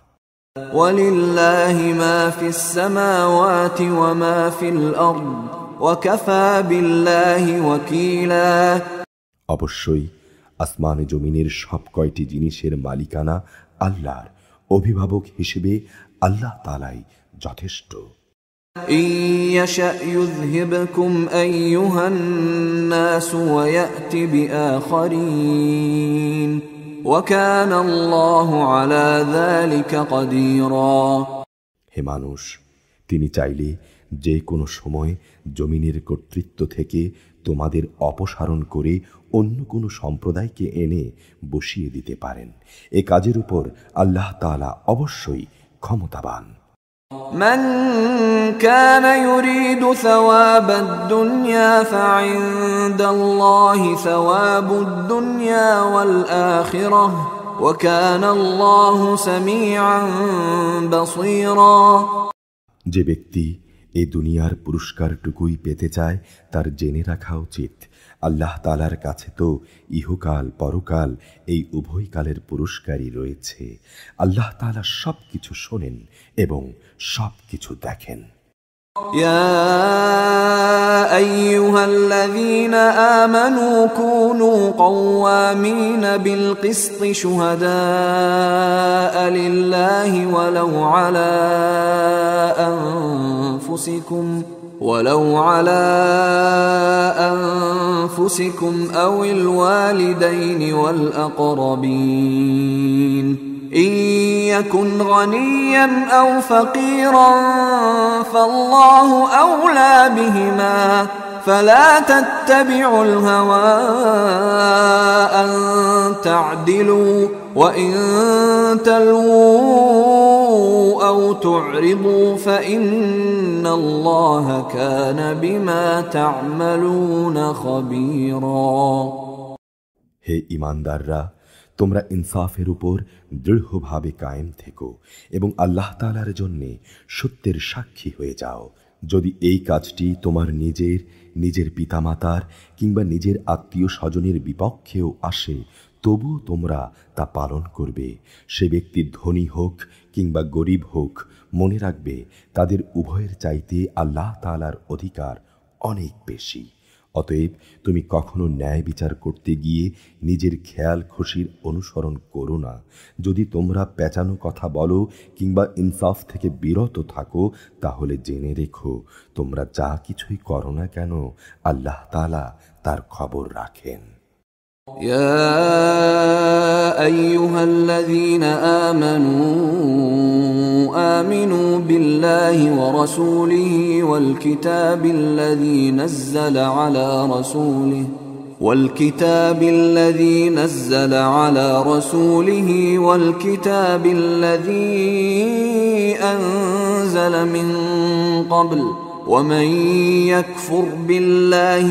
وَلِلَّهِ مَا فِي السَّمَاوَاتِ وَمَا فِي الْأَرْضِ وَكَفَى بِاللَّهِ وَكِيلًا। অবশ্যই আসমানে জমিনের সব কয়টি জিনিসের মালিকানা আল্লাহর, অভিভাবক হিসেবে আল্লাহ তাআলাই যথেষ্ট। إِن يَشَأْ يُذْهِبْكُمْ أَيُّهَا النَّاسُ وَيَأْتِ بِآخَرِينَ وَكَانَ اللَّهُ عَلَى ذَلِكَ قَدِيرًا। হে মানুষ, তিনি চাইলে যে কোনো সময় জমিনের কর্তৃত্ব থেকে তোমাদের অপসারণ করে অন্য কোনো সম্প্রদায়কে এনে বসিয়ে দিতে পারেন। এ কাজের উপর আল্লাহ তাআলা অবশ্যই ক্ষমতাবান। من كان يريد ثواب الدنيا فعند الله ثواب الدنيا والآخرة وكان الله سميعا بصيرا। যে ব্যক্তি এই দুনিয়ার পুরস্কারটুকুই পেতে চায় তার জেনে রাখা উচিত আল্লাহ তাআলার কাছে তো ইহকাল পরকাল এই উভয় কালের পুরস্কারই রয়েছে। আল্লাহ তাআলা সবকিছু শোনেন এবং সবকিছু দেখেন। يا أيها الذين آمنوا كونوا قوامين بالقسط شهداء لله ولو على أنفسكم أو الوالدين والأقربين إن يكن غنيا أو فقيرا فالله أولى بهما فلا تتبعوا الهوى أن تعدلوا وإن تلووا أو تعرضوا فإن الله كان بما تعملون خبيرا। হে ঈমানদাররা, তোমরা ইনসাফের উপর দৃঢ়ভাবে কায়েম থেকো এবং আল্লাহ তাআলার জন্যে সত্যের সাক্ষী হয়ে যাও। যদি এই কাজটি তোমার নিজের পিতামাতার কিংবা নিজের আত্মীয় স্বজনের বিপক্ষেও আসে, তবুও তোমরা তা পালন করবে। সে ব্যক্তি ধনী হোক কিংবা গরিব হোক, মনে রাখবে তাদের উভয়ের চাইতে আল্লাহ তাআলার অধিকার অনেক বেশি। অতএব তুমি কখনো ন্যায় বিচার করতে গিয়ে নিজের খেয়াল খুশির অনুসরণ করো না। যদি তোমরা পেঁচানো কথা বলো কিংবা ইনসাফ থেকে বিরত থাকো, তাহলে জেনে রেখো তোমরা যা কিছুই করো না কেন আল্লাহ তাআলা তার খবর রাখেন। يا أيها الذين آمنوا بالله ورسوله والكتاب الذي نزل على رسوله والكتاب الذي أنزل من قبل ومن يكفر بالله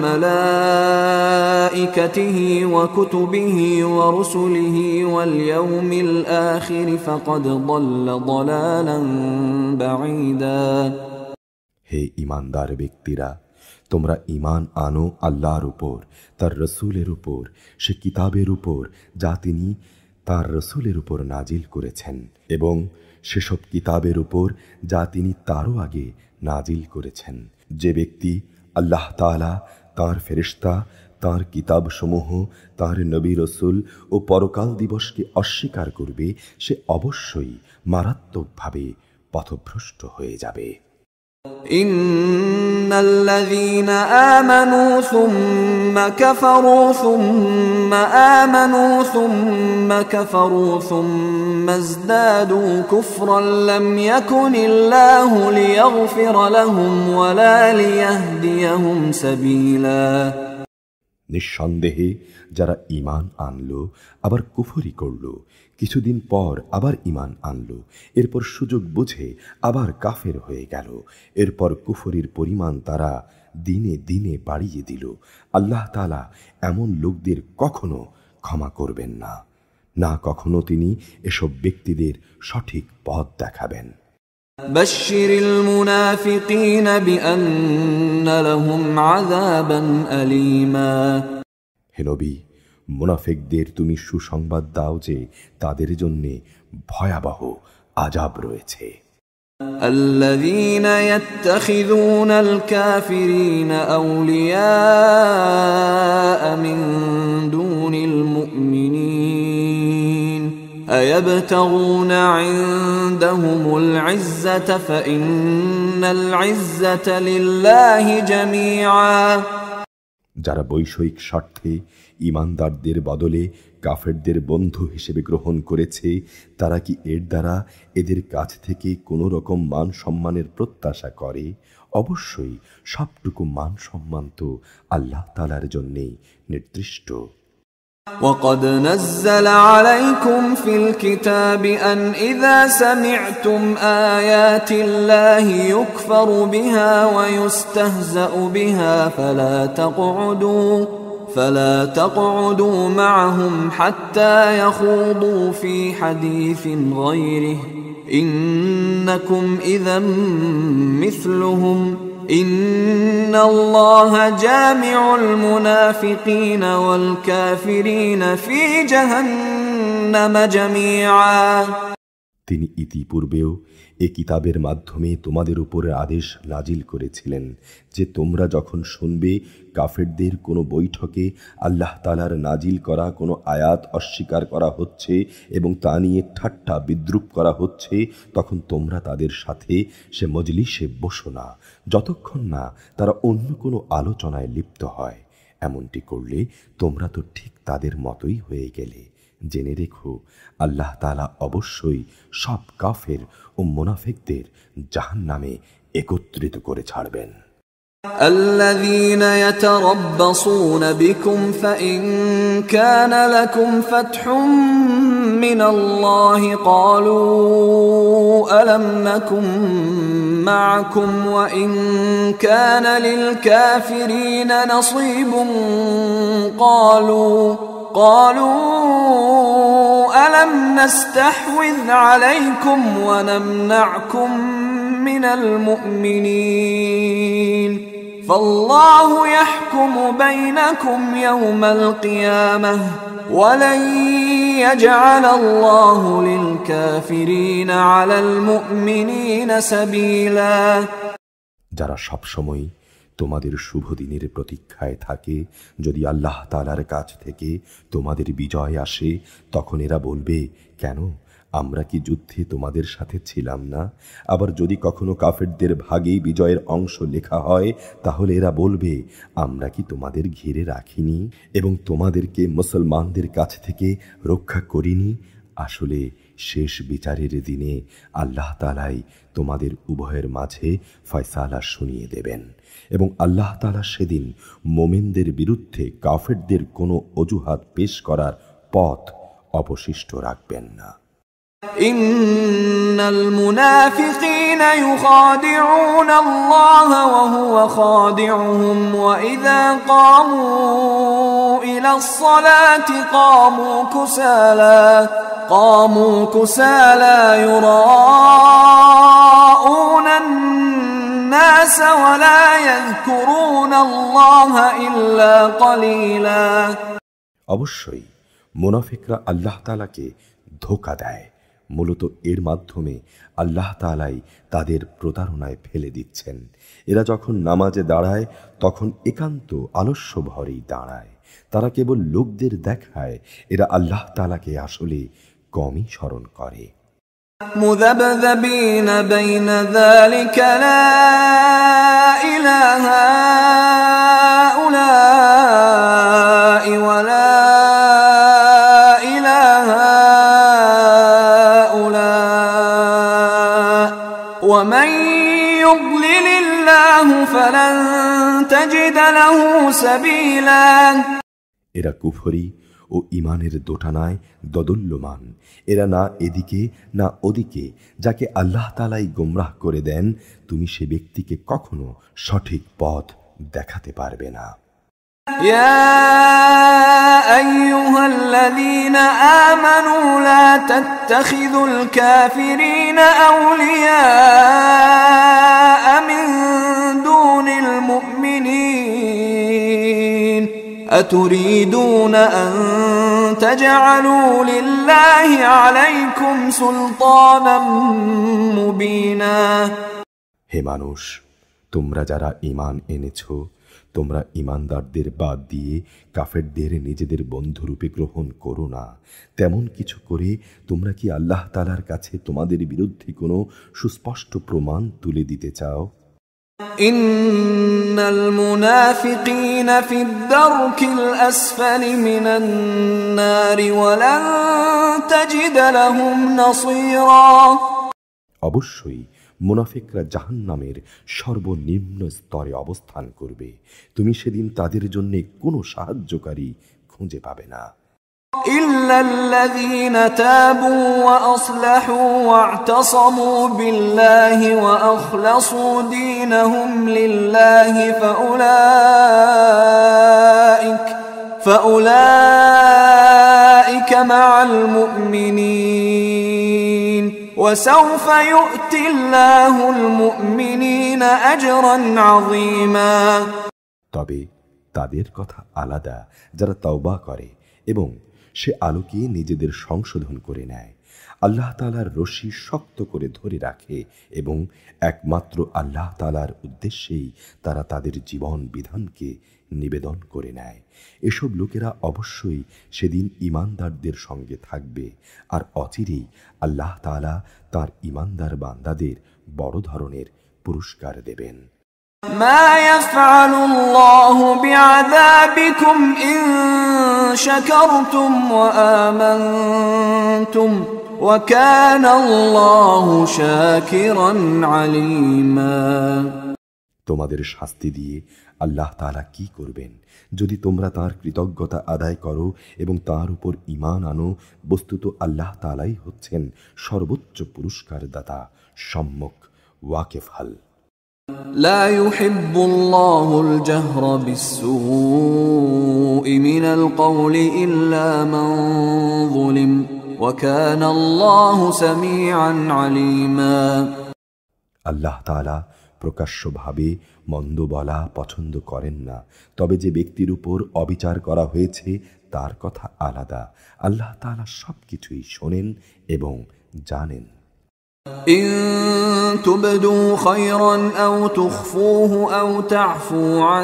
وملائكته وكتبه ورسله واليوم الآخر فقد ضل ضلالا بعيدا। হে ঈমানদার ব্যক্তিরা, তোমরা ঈমান আনো আল্লাহর উপর, তার রসুলের উপর, সে কিতাবের উপর যা তিনি তার রসুলের উপর নাজিল করেছেন, এবং সেসব কিতাবের উপর যা তিনি তারও আগে নাজিল করেছেন। যে ব্যক্তি আল্লাহ তাআলা, তাঁর ফেরেশতা, তাঁর কিতাবসমূহ, তাঁর নবী রসুল ও পরকাল দিবসকে অস্বীকার করবে, সে অবশ্যই মারাত্মকভাবে পথভ্রষ্ট হয়ে যাবে। إن الذين آمنوا ثم كفروا ثم آمنوا ثم كفروا ثم ازدادوا كفرا لم يكن الله ليغفر لهم ولا ليهديهم سبيلا। নিঃসন্দেহে যারা ঈমান আনলো আবার কুফরি করলো, কিছুদিন পর আবার ঈমান আনলো, এরপর সুযোগ বুঝে আবার কাফের হয়ে গেল, এরপর কুফরির পরিমাণ তারা দিনে দিনে বাড়িয়ে দিল, আল্লাহ তাআলা এমন লোকদের কখনো ক্ষমা করবেন না, না কখনো তিনি এসব ব্যক্তিদের সঠিক পথ দেখাবেন। بشر المنافقين بأن لهم عذابا أليما। হে নবী, মুনাফিকদের তুমি সুসংবাদ দাও যে তাদের জন্য ভয়াবহ আযাব রয়েছে। الذين يتخذون الكافرين أولياء من دون المؤمنين أيبتغون عندهم العزة فإن العزة لله جميعا। যারা বৈষয়িক স্বার্থে ঈমানদারদের বদলে কাফেরদের বন্ধু হিসেবে গ্রহণ করেছে, তারা কি এর দ্বারা এদের কাছ থেকে কোনো রকম মান সম্মানের প্রত্যাশা করে? অবশ্যই সবটুকু মান সম্মান তো আল্লাহ তাআলার জন্যেই নির্দিষ্ট। وقد نزل عليكم في الكتاب أن إذا سمعتم آيات الله يكفر بها ويستهزأ بها فلا تقعدوا معهم حتى يخوضوا في حديث غيره إنكم إذا مثلهم إن الله جامع المنافقين والكافرين في جهنم جميعا। তিনি ইতিপূর্বেও এ কিতাবের মাধ্যমে তোমাদের উপরে আদেশ নাজিল করেছিলেন যে তোমরা যখন শুনবে কাফেরদের কোনো বৈঠকে আল্লাহ তাআলার নাজিল করা কোনো আয়াত অস্বীকার করা হচ্ছে এবং তা নিয়ে ঠাট্টা বিদ্রূপ করা হচ্ছে, তখন তোমরা তাদের সাথে সে মজলিসে বসো না যতক্ষণ না তারা অন্য কোনো আলোচনায় লিপ্ত হয়। এমনটি করলে তোমরা তো ঠিক তাদের মতোই হয়ে গেলে। জেনে রেখো আল্লাহ তাআলা অবশ্যই সব কাফের ও মুনাফিকদের জাহান্নামে একত্রিত করে ছাড়বেন। الذين يتربصون بكم فإن كان لكم فتح من الله قالوا ألم نكن معكم وإن كان للكافرين نصيب قالوا ألم نستحوذ عليكم ونمنعكم من المؤمنين فالله يحكم بينكم يوم القيامة ولن يجعل الله للكافرين على المؤمنين سبيلا যারা সবসময় তোমাদের শুভ দিনের প্রতীক্ষায় থাকে, যদি আল্লাহ তাআলার কাছ থেকে তোমাদের বিজয় আসে তখন এরা বলবে, কেন আমরা কি যুদ্ধে তোমাদের সাথে ছিলাম না? আবার যদি কখনো কাফেরদের ভাগেই বিজয়ের অংশ লেখা হয় তাহলে এরা বলবে, আমরা কি তোমাদের ঘিরে রাখিনি এবং তোমাদেরকে মুসলমানদের কাছ থেকে রক্ষা করিনি? আসলে শেষ বিচারের দিনে আল্লাহ তাআলাই তোমাদের উভয়ের মাঝে ফয়সালা শুনিয়ে দেবেন এবং আল্লাহ তাআলা সেদিন মুমিনদের বিরুদ্ধে কাফেরদের কোনো অজুহাত পেশ করার পথ অবশিষ্ট রাখবেন না। إن المنافقين يخادعون الله وهو خادعهم وإذا قاموا إلى الصلاة قاموا كسالى يراءون الناس ولا يذكرون الله إلا قليلا অবশ্যই মুনাফিকরা আল্লাহ তাআলাকে ধোঁকা দেয়। মূলত এর মাধ্যমে আল্লাহ তাআলাই তাদের প্রতারণায় ফেলে দিচ্ছেন। এরা যখন নামাজে দাঁড়ায় তখন একান্ত আলস্য ভরেই দাঁড়ায়। তারা কেবল লোকদের দেখায় এরা আল্লাহ তাআলাকে আসলে কমই স্মরণ করে। মুযাবযাবিন বাইনা যালিকা লা ইলাহা উলাই ওয়া লা ومن يضلل الله فلن تجد له سبيلا এরা কুফরি ও ঈমানের দোটানায় দোদুল্যমান। এরা না এদিকে না ওদিকে। যাকে আল্লাহ তাআলাই গোমরাহ করে দেন তুমি সে ব্যক্তিকে কখনো সঠিক পথ দেখাতে পারবে না। يا أيها الذين آمنوا لا تتخذوا الكافرين أولياء من دون المؤمنين أتريدون أن تجعلوا لله عليكم سلطانا مبينا হে মানুষ, তোমরা যারা ঈমান এনেছো তোমরা ঈমানদারদের বাদ দিয়ে কাফেরদের নিজেদের বন্ধুরূপে গ্রহণ করো না। তেমন কিছু করে তোমরা কি আল্লাহ তাআলার কাছে তোমাদের বিরুদ্ধে কোনো সুস্পষ্ট প্রমাণ তুলে দিতে চাও? ইন্নাল মুনাফিকিনা ফিদ দারকিল আসফালি মিনান নারি ওয়া লান তাজিদ লাহুম নাসীরা। অবশ্যই মুনাফিকরা জাহান্নামের সর্বনিম্ন স্তরে অবস্থান করবে। তুমি সেদিন তাদের জন্য কোনো সাহায্যকারী খুঁজে পাবে না। ইল্লাল্লাযীনা তাবু ওয়া আসলাহু ওয়া ইতাসামু বিল্লাহি ওয়া আখলাসু দীনাহুম লিল্লাহি ফাউলাইকা মা'আল মুমিনিন وسوف يؤتي الله المؤمنين أجرا عظيما তবে তাদের কথা আলাদা যারা তওবা করে এবং সে আলোকে নিজেদের সংশোধন করে নেয়, আল্লাহ তাআলার রশি শক্ত করে ধরে রাখে এবং একমাত্র আল্লাহ তাআলার উদ্দেশ্যেই তারা তাদের জীবন বিধানকে নিবেদন করে নেয়। এসব লোকেরা অবশ্যই সেদিন ঈমানদারদের সঙ্গে থাকবে আর অচিরেই আল্লাহ তাআলা তার ঈমানদার বান্দাদের বড় ধরনের পুরস্কার দেবেন। মা ইয়াফআলুল্লাহু বিআযাবিকুম ইন শাকারতুম ওয়া আমানতুম ওয়া কানাল্লাহু শাকিরান আলীমা। তোমাদের শাস্তি দিয়ে আল্লাহ তাআলা কি করবেন যদি তোমরা তাঁর কৃতজ্ঞতা আদায় করো এবং তাঁর উপর ঈমান আনো। বস্তুত আল্লাহ তাআলাই হচ্ছেন সর্বোচ্চ পুরস্কার দাতা, সম্যক ওয়াকিফহাল। لا يحب الله الجهر بالسوء من القول إلا من ظلم وكان الله سميعا عليما। আল্লাহ তাআলা প্রকাশ্যভাবে মন্দ বলা পছন্দ করেন না, তবে যে ব্যক্তির উপর অবিচার করা হয়েছে তার কথা আলাদা। আল্লাহ তাআলা সবকিছুই শোনেন এবং জানেন। إن تبدوا خيرا أو تخفوه أو تعفوا عن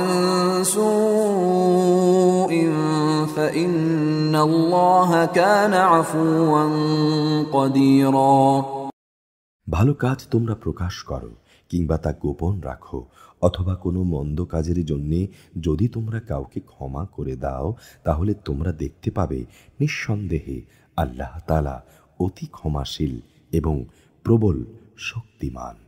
سوء فإن الله كان عفوا قديرا। ভালো কাজ তোমরা প্রকাশ করো কিংবা তা গোপন রাখো, অথবা কোনো মন্দ কাজের জন্যে যদি তোমরা কাউকে ক্ষমা করে দাও তাহলে তোমরা দেখতে পাবে নিঃসন্দেহে আল্লাহ তাআলা অতি ক্ষমাশীল এবং প্রবল শক্তিমান।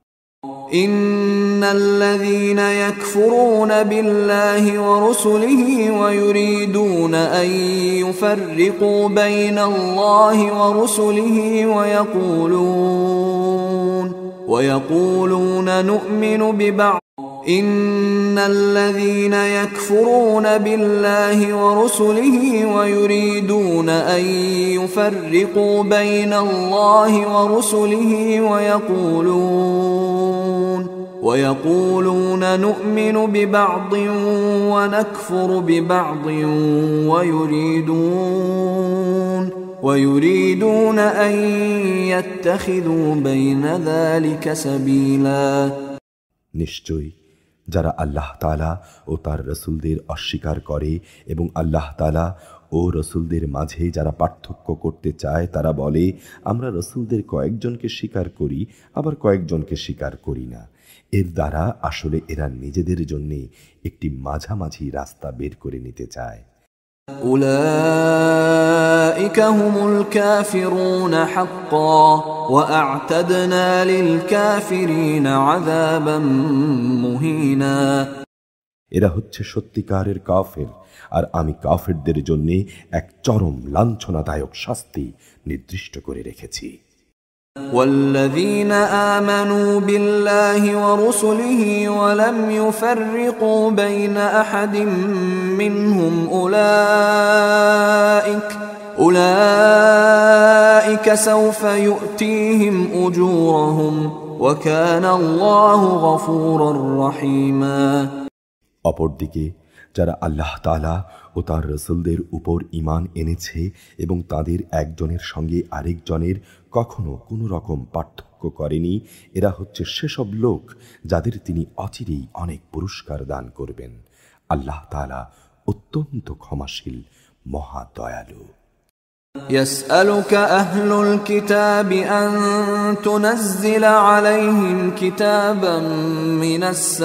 إن الذين يكفرون بالله ورسله ويريدون أن يفرقوا بين الله ورسله ويقولون نؤمن ببعض إن الذين يكفرون بالله ورسله ويريدون أن يفرقوا بين الله ورسله ويقولون نؤمن ببعض ونكفر ببعض ويريدون أن يتخذوا بين ذلك سبيلا। নিশ্চয়ই যারা আল্লাহ তাআলা ও তার রসুলদের অস্বীকার করে এবং আল্লাহ তাআলা ও রসুলদের মাঝে যারা পার্থক্য করতে চায় তারা বলে আমরা রসুলদের কয়েকজনকে স্বীকার করি আবার কয়েকজনকে স্বীকার করি না। এর দ্বারা আসলে এরা নিজেদের জন্য একটি মাঝামাঝি রাস্তা বের করে নিতে চায়। أولئك هم الكافرون حقا وأعتدنا للكافرين عذابا مهينا। এরা হচ্ছে সত্যিকারের কাফের, আর আমি কাফেরদের জন্য এক চরম লাঞ্ছনাদায়ক শাস্তি নির্দিষ্ট করে রেখেছি। والذين آمنوا بالله ورسله ولم يفرقوا بين أحد منهم أولئك سوف يؤتيهم أجورهم وكان الله غفورا رحيما। অপরদিকে যারা আল্লাহ তাআলা ও তার রসুলদের উপর ঈমান এনেছে এবং তাদের একজনের সঙ্গে আরেকজনের কখনো কোনো রকম পার্থক্য করেনি, এরা হচ্ছে সেসব লোক যাদের তিনি অচিরেই অনেক পুরস্কার দান করবেন। আল্লাহ তাআলা অত্যন্ত ক্ষমাশীল, মহা দয়ালু। يسألك أهل الكتاب أن تنزل عليهم كتابا من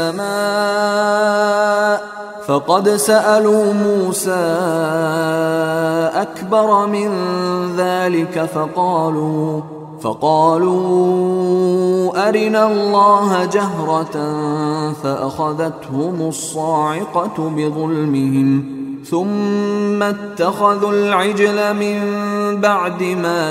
السماء فقد سألوا موسى أكبر من ذلك فقالوا أرنا الله جهرة فأخذتهم الصاعقة بظلمهم ثم اتخذوا العجل من بعد ما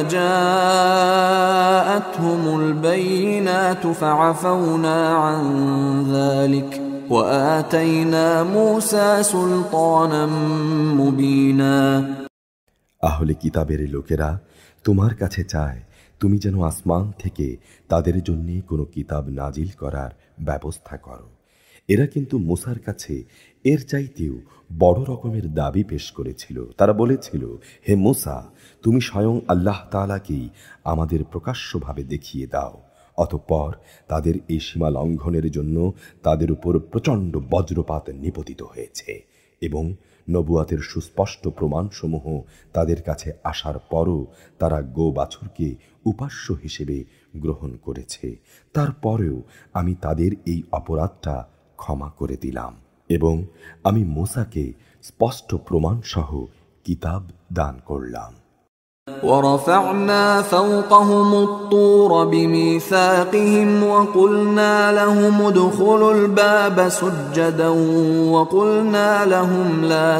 جاءتهم البينات فعفونا عن ذلك وآتينا موسى سلطانا مبينا। আহলে কিতাবের লোকেরা তোমার কাছে চায় তুমি যেন আসমান থেকে তাদের জন্য কোনো কিতাব নাজিল করার ব্যবস্থা করো। এরা কিন্তু মুসার কাছে এর চাইতেও বড় রকমের দাবি পেশ করেছিল। তারা বলেছিল, হে মুসা, তুমি স্বয়ং আল্লাহ তাআলাকেই আমাদের প্রকাশ্যভাবে দেখিয়ে দাও। অতঃপর তাদের এই সীমা লঙ্ঘনের জন্য তাদের উপর প্রচণ্ড বজ্রপাত নিপতিত হয়েছে এবং নবুয়াতের সুস্পষ্ট প্রমাণসমূহ তাদের কাছে আসার পরও তারা বাছুরকে উপাস্য হিসেবে গ্রহণ করেছে। তারপরেও আমি তাদের এই অপরাধটা ক্ষমা করে দিলাম এবং আমি মুসাকে স্পষ্ট প্রমাণসহ কিতাব দান করলাম। ورفعنا فوقهم الطور بميثاقهم وقلنا لهم ادخلوا الباب سجدا وقلنا لهم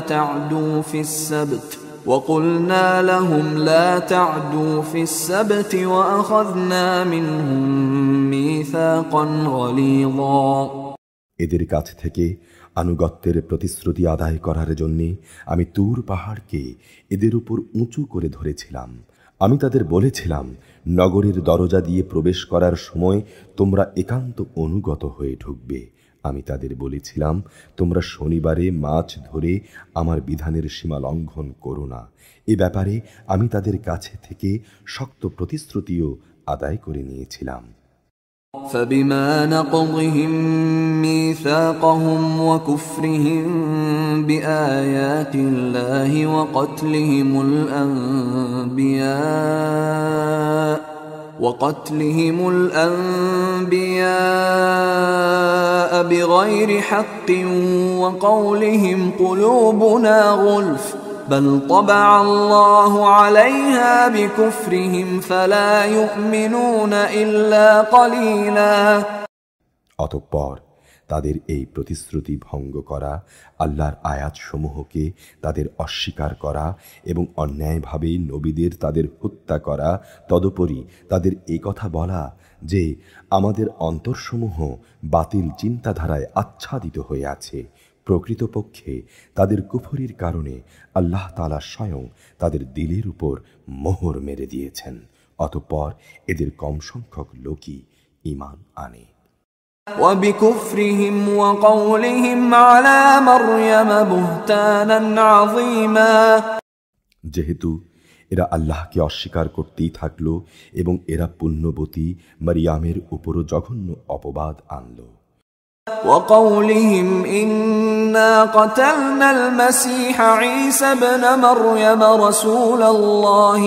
لا تعدوا في السبت وأخذنا منهم ميثاقا غليظا এদের কাছ থেকে আনুগত্যের প্রতিশ্রুতি আদায় করার জন্য আমি তুর পাহাড়কে এদের উপর উঁচু করে ধরেছিলাম। আমি তাদের বলেছিলাম, নগরের দরজা দিয়ে প্রবেশ করার সময় তোমরা একান্ত অনুগত হয়ে ঢুকবে। আমি তাদের বলেছিলাম, তোমরা শনিবারে মাছ ধরে আমার বিধানের সীমা লঙ্ঘন করো না। এ ব্যাপারে আমি তাদের কাছে থেকে শক্ত প্রতিশ্রুতিও আদায় করে নিয়েছিলাম। فبما نقضهم ميثاقهم وكفرهم بآيات الله وقتلهم الأنبياء بغير حق وقولهم قلوبنا غلف بل طبع الله عليها بكفرهم فلا يؤمنون إلا قليلا অতঃপর তাদের এই প্রতিশ্রুতি ভঙ্গ করা, আল্লাহর আয়াতসমূহকে তাদের অস্বীকার করা এবং অন্যায়ভাবে নবীদের তাদের হত্যা করা, তদুপরি তাদের এই কথা বলা যে আমাদের অন্তরসমূহ বাতিল চিন্তাধারায় আচ্ছাদিত হয়ে আছে। প্রকৃতপক্ষে তাদের কুফরির কারণে আল্লাহ তাআলা স্বয়ং তাদের দিলের উপর মোহর মেরে দিয়েছেন। অতঃপর এদের কম সংখ্যক লোকই ঈমান আনে। وبكفرهم وقولهم على مريم بهتانا عظيما যেহেতু এরা আল্লাহকে অস্বীকার করতেই থাকলো এবং এরা পুণ্যবতী মারিয়ামের উপরও জঘন্য অপবাদ আনলো। وقولهم إنا قتلنا المسيح عيسى ابن مريم رسول الله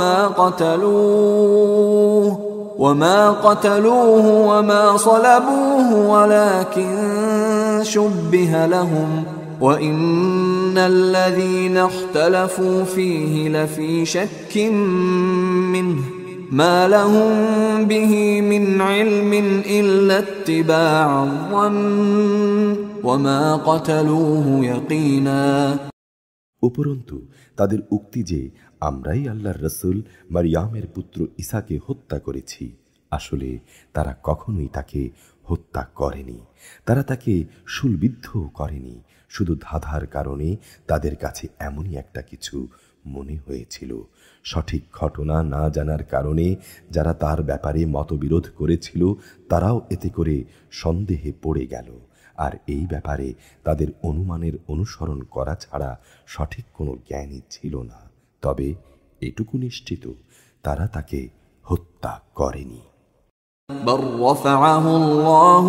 وما قتلوه وما صلبوه ولكن شبه لهم وإن الذين اختلفوا فيه لفي شك منه ما لهم به من علم إلا اتباع الظن وما قتلوه يقينا উপরন্তু তাদের উক্তি যে আমরাই আল্লাহর রসুল মারিয়ামের পুত্র ঈসাকে হত্যা করেছি, আসলে তারা কখনোই তাকে হত্যা করেনি। তারা তাকে শূলবিদ্ধ করেনি, শুধু ধাঁধার কারণে তাদের কাছে এমনই একটা কিছু মনে হয়েছিল। সঠিক ঘটনা না জানার কারণে যারা তার ব্যাপারে মতবিরোধ করেছিল তারাও এতে করে সন্দেহে পড়ে গেল। আর এই ব্যাপারে তাদের অনুমানের অনুসরণ করা ছাড়া সঠিক কোনো জ্ঞানই ছিল না। তবে এটুকু নিশ্চিত, তারা তাকে হত্যা করেনি। بل رفعه الله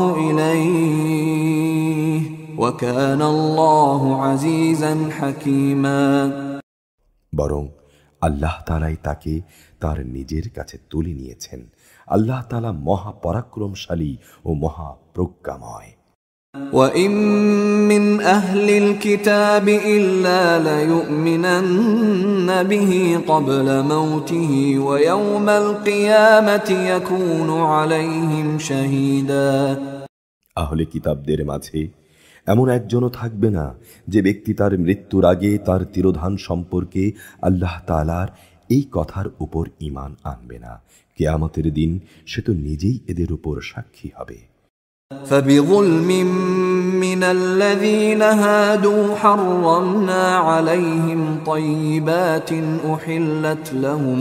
إليه وكان الله عزيزا حكيما বরং আল্লাহ তাআলাই তাকে তার নিজের কাছে তুলে নিয়েছেন। আল্লাহ তাআলা মহাপরাক্রমশালী ও মহাপ্রজ্ঞাময়। وَإِن مِّنْ أَهْلِ الْكِتَابِ إِلَّا لَيُؤْمِنَنَّ بِهِ قَبْلَ مَوْتِهِ وَيَوْمَ الْقِيَامَةِ يَكُونُ عَلَيْهِمْ شَهِيدًا আহলে কিতাবদের মাঝে এমন একজনও থাকবে না যে ব্যক্তি তার মৃত্যুর আগে তার তিরোধান সম্পর্কে আল্লাহ তাআলার এই কথার উপর ঈমান আনবে না। কিয়ামতের দিন সে তো নিজেই এদের উপর সাক্ষী হবে। فبظلم من الذين هادوا حرمنا عليهم طيبات أحلت لهم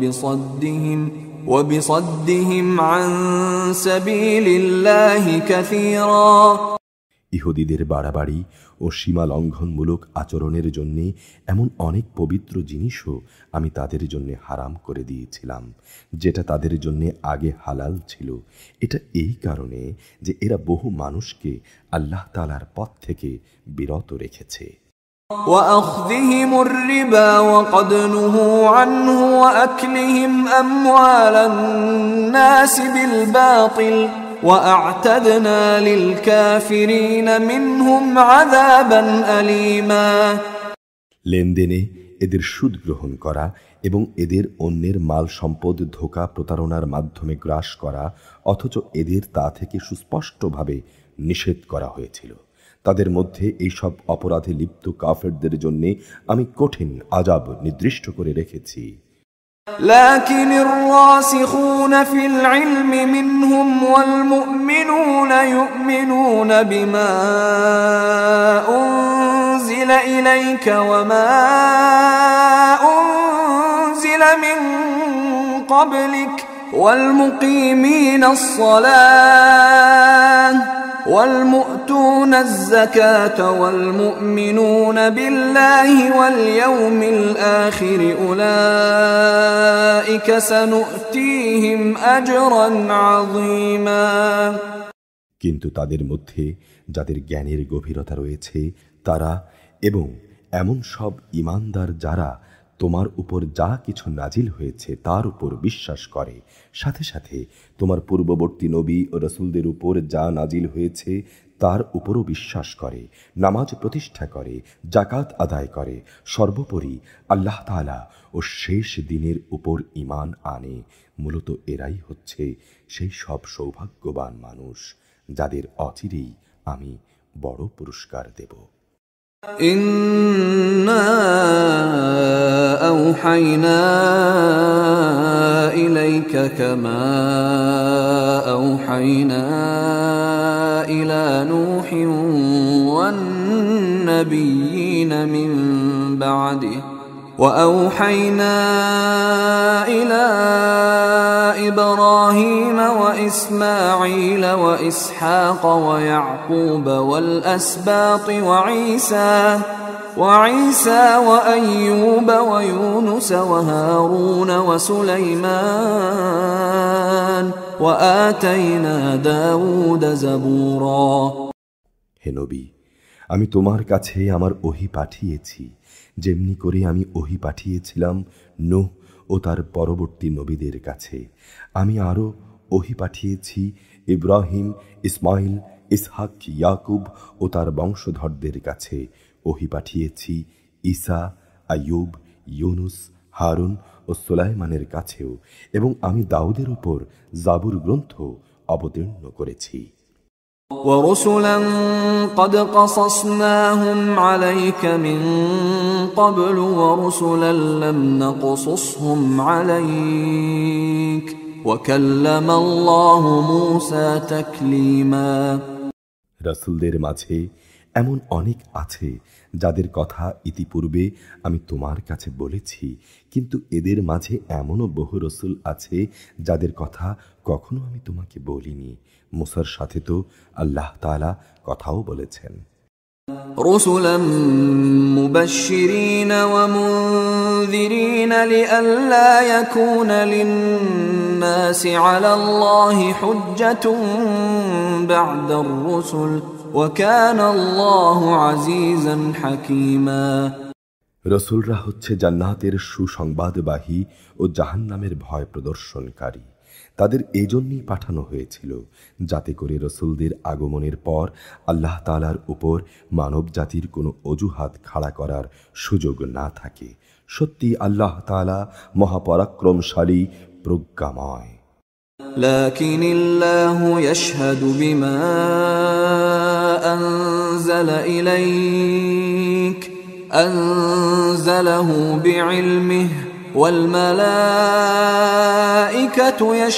وبصدهم عن سبيل الله كثيرا ইহুদিদের বাড়াবাড়ি ও সীমা লঙ্ঘনমূলক আচরণের জন্য এমন অনেক পবিত্র জিনিসও আমি তাদের জন্য হারাম করে দিয়েছিলাম, যেটা তাদের জন্য আগে হালাল ছিল। এটা এই কারণে যে এরা বহু মানুষকে আল্লাহ তাআলার পথ থেকে বিরত রেখেছে। وأخذهم الربا وقد نهوا عنه وأكلهم أموال الناس بالباطل وأعتدنا للكافرين منهم عذابا أليما লেনদেনে এদের সুদ গ্রহণ করা এবং এদের অন্যের মাল সম্পদ ধোঁকা প্রতারণার মাধ্যমে গ্রাস করা, অথচ এদের তা থেকে সুস্পষ্টভাবে নিষেধ করা হয়েছিল। তাদের মধ্যে এইসব অপরাধে লিপ্ত কাফেরদের জন্য আমি কঠিন আযাব নির্দিষ্ট করে রেখেছি। لكن الراسخون في العلم منهم والمؤمنون يؤمنون بما أنزل إليك وما أنزل من قبلك والمقيمين الصلاة والمؤتون الزكاة والمؤمنون بالله واليوم الآخر أولئك سنؤتيهم أجرا عظيما। কিন্তু তাদের মধ্যে যাদের জ্ঞানের গভীরতা রয়েছে তারা এবং এমন সব ঈমানদার যারা তোমার উপর যা কিছু নাজিল হয়েছে তার উপর বিশ্বাস করে, সাথে সাথে তোমার পূর্ববর্তী নবী ও রাসূলদের উপর যা নাজিল হয়েছে তার উপরও বিশ্বাস করে, নামাজ প্রতিষ্ঠা করে, যাকাত আদায় করে, সর্বোপরি আল্লাহ তাআলা ও শেষ দিনের উপর ঈমান আনে, মূলত এরাই হচ্ছে সেই সব সৌভাগ্যবান মানুষ যাদের অচিরেই আমি বড় পুরস্কার দেব। إنا أوحينا إليك كما أوحينا إلى نوح والنبيين من بعده وأوحينا إلى إبراهيم وإسماعيل وإسحاق ويعقوب والأسباط وعيسى وأيوب ويونس وهارون وسليمان وآتينا داود زبورا। হে নবী, আমি তোমার কাছে আমার ওহী পাঠিয়েছি যেমনি করে আমি ওহী পাঠিয়েছিলাম নূহ ও তার পরবর্তী নবীদের কাছে। আমি আরও ওহী পাঠিয়েছি ইব্রাহিম, ইসমাইল, ইসহাক, ইয়াকুব ও তার বংশধরদের কাছে। ওহী পাঠিয়েছি ঈসা, আইয়ুব, ইউনুস, হারুন ও সুলাইমানের কাছেও, এবং আমি দাউদের উপর জাবুর গ্রন্থ অবতীর্ণ করেছি। ورسلا قد قصصناهم عليك من قبل ورسلا لم نقصصهم عليك وكلم الله موسى تكليما। রাসূলদের মাঝে এমন অনেক আছে যাদের কথা ইতিপূর্বে আমি তোমার কাছে বলেছি, কিন্তু এদের মাঝে এমনও বহু রাসূল আছে যাদের কথা কখনো আমি তোমাকে বলিনি। মুসার সাথে তো আল্লাহ তাআলা কথাও বলেছেন। رسلا مبشرين ومنذرين لئلا يكون للناس على الله حجة بعد الرسل وكان الله عزيزا حكيما। রাসূলরা হচ্ছে জান্নাতের সুসংবাদবাহী ও জাহান্নামের ভয় প্রদর্শনকারী। তাদের এজন্যই পাঠানো হয়েছিল যাতে করে রাসূলদের আগমনের পর আল্লাহ তাআলার উপর মানব জাতির কোনো অজুহাত খাড়া করার সুযোগ না থাকে। সত্যি আল্লাহ তাআলা মহাপরাক্রমশালী, প্রজ্ঞাময়। لكن الله يشهد بما أنزل إليك أنزله بعلمه والملائكة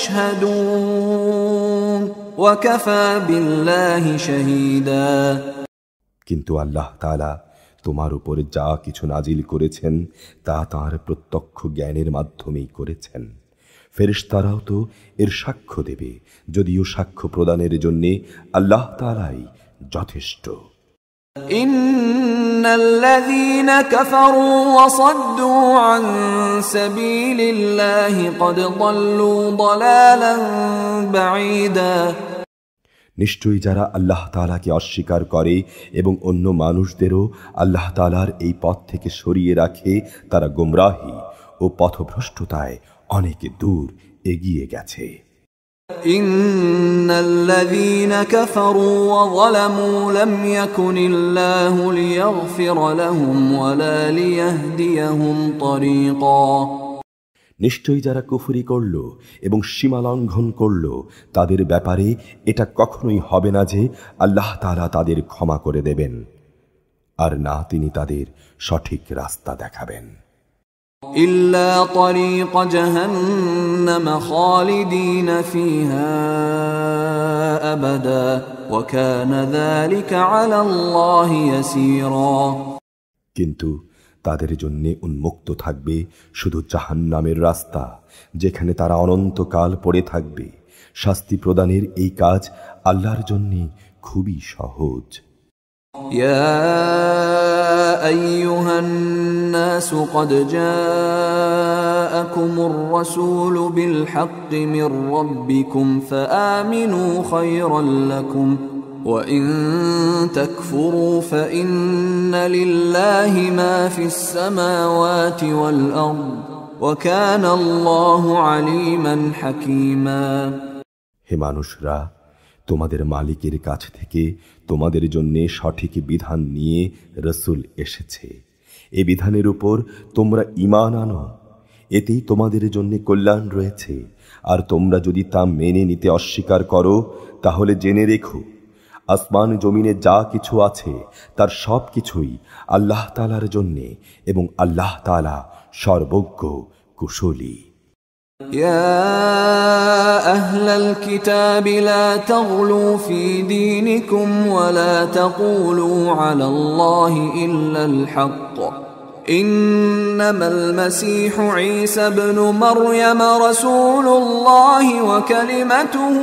يشهدون وكفى بالله شهيدا। কিন্তু আল্লাহ তাআলা তোমার উপরে যা কিছু নাজিল করেছেন তা তাঁর প্রত্যক্ষ জ্ঞানের মাধ্যমেই করেছেন। ফেরেশতারাও তো এর সাক্ষ্য দেবে, যদিও সাক্ষ্য প্রদানের জন্যে আল্লাহ তাআলাই যথেষ্ট। ইন্নাল্লাযীনা কাফারু ওয়া সাদ্দু আন সাবিলিল্লাহি ক্বাদ দাল্লু দালালান বাঈদা। নিশ্চয়ই যারা আল্লাহ তাআলাকে অস্বীকার করে এবং অন্য মানুষদেরও আল্লাহ তাআলার এই পথ থেকে সরিয়ে রাখে, তারা গোমরাহি ও পথভ্রষ্টতায় অনেক দূর এগিয়ে গেছে। إن الذين كفروا وظلموا لم يكن الله ليغفر لهم ولا ليهديهم طريقا নিশ্চয়ই যারা কুফরি করল এবং সীমা লঙ্ঘন করল তাদের ব্যাপারে এটা কখনোই হবে না যে আল্লাহ তাআলা তাদের ক্ষমা করে দেবেন, আর না তিনি তাদের সঠিক রাস্তা দেখাবেন। إلا طريق جهنم خالدين فيها أبدا وكان ذلك على الله يسيرا কিন্তু তাদের জন্য উন্মুক্ত থাকবে শুধু জাহান্নামের রাস্তা, যেখানে তারা অনন্তকাল পড়ে থাকবে। শাস্তি প্রদানের এই কাজ আল্লাহর জন্য খুবই সহজ। يا أيها الناس قد جاءكم الرسول بالحق من ربكم فآمنوا خيرا لكم وإن تكفروا فإن لله ما في السماوات والأرض وكان الله عليما حكيما হে মানুষরা, তোমাদের মালিকের কাছ থেকে তোমাদের জন্য সঠিক বিধান নিয়ে রসুল এসেছে। এ বিধানের উপর তোমরা ঈমান আনো, এতেই তোমাদের জন্য কল্যাণ রয়েছে। আর তোমরা যদি তা মেনে নিতে অস্বীকার করো তাহলে জেনে রেখো, আসমান জমিনে যা কিছু আছে তার সব কিছুই আল্লাহ তাআলার জন্যে, এবং আল্লাহ তাআলা সর্বজ্ঞ কুশলী। يا أهل الكتاب لا تغلوا في دينكم ولا تقولوا على الله إلا الحق إنما المسيح عيسى ابن مريم رسول الله وكلمته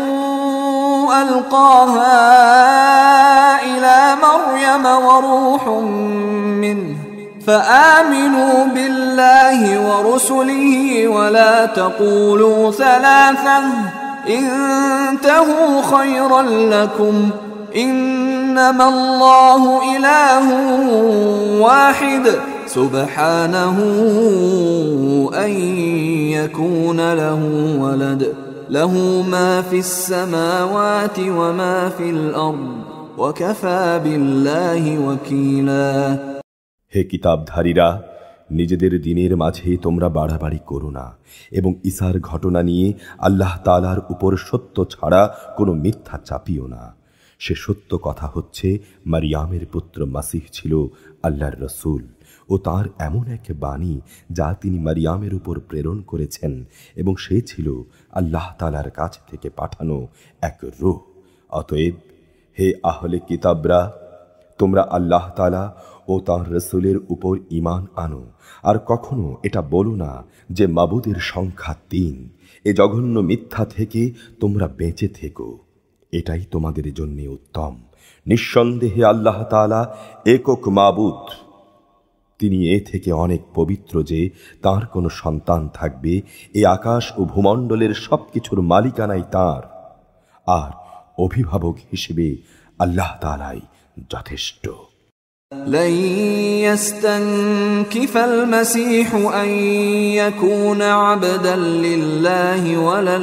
ألقاها إلى مريم وروح منه فآمنوا بالله ورسله ولا تقولوا ثلاثة انتهوا خيرا لكم إنما الله إله واحد سبحانه أن يكون له ولد له ما في السماوات وما في الأرض وكفى بالله وكيلا হে কিতাবধারীরা, নিজেদের দিনের মাঝে তোমরা বাড়াবাড়ি করো না, এবং ঈসার ঘটনা নিয়ে আল্লাহ তাআলার উপর সত্য ছাড়া কোনো মিথ্যা চাপিও না। সে সত্য কথা হচ্ছে মারিয়ামের পুত্র মাসিহ ছিল আল্লাহর রসুল, ও তার এমন এক বাণী যা তিনি মারিয়ামের উপর প্রেরণ করেছেন, এবং সে ছিল আল্লাহ তাআলার কাছ থেকে পাঠানো এক রূহ। অতএব হে আহলে কিতাবরা, তোমরা আল্লাহ তাআলা ও তাঁর রসুলের উপর ঈমান আনো, আর কখনো এটা বলো না যে মাবুদের সংখ্যা ৩। এ জঘন্য মিথ্যা থেকে তোমরা বেঁচে থেকো, এটাই তোমাদের জন্য উত্তম। নিঃসন্দেহে আল্লাহ তাআলা একক মাবুদ, তিনি এ থেকে অনেক পবিত্র যে তাঁর কোনো সন্তান থাকবে। এ আকাশ ও ভূমণ্ডলের সবকিছুর মালিকানাই তাঁর, আর অভিভাবক হিসেবে আল্লাহ তাআলাই যথেষ্ট। لن يستنكف المسيح أن يكون عبدا لله ولا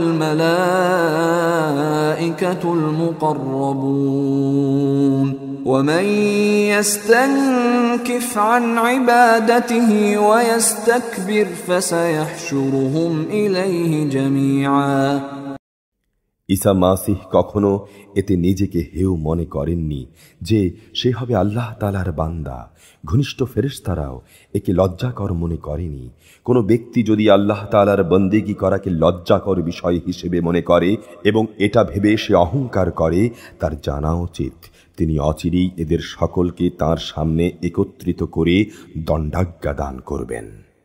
الملائكة المقربون ومن يستنكف عن عبادته ويستكبر فسيحشرهم إليه جميعا ঈসা মাসিহ কখনো এতে নিজেকে হেয় মনে করেননি যে সে হবে আল্লাহ তাআলার বান্দা। ঘনিষ্ঠ ফেরেশতারাও একে লজ্জাকর মনে করেনি। কোনো ব্যক্তি যদি আল্লাহ তাআলার বন্দেগী করাকে লজ্জাকর বিষয় হিসেবে মনে করে এবং এটা ভেবে সে অহংকার করে, তার জানা উচিত তিনি অচিরেই এদের সকলকে তাঁর সামনে একত্রিত করে দণ্ডাজ্ঞা দান করবেন।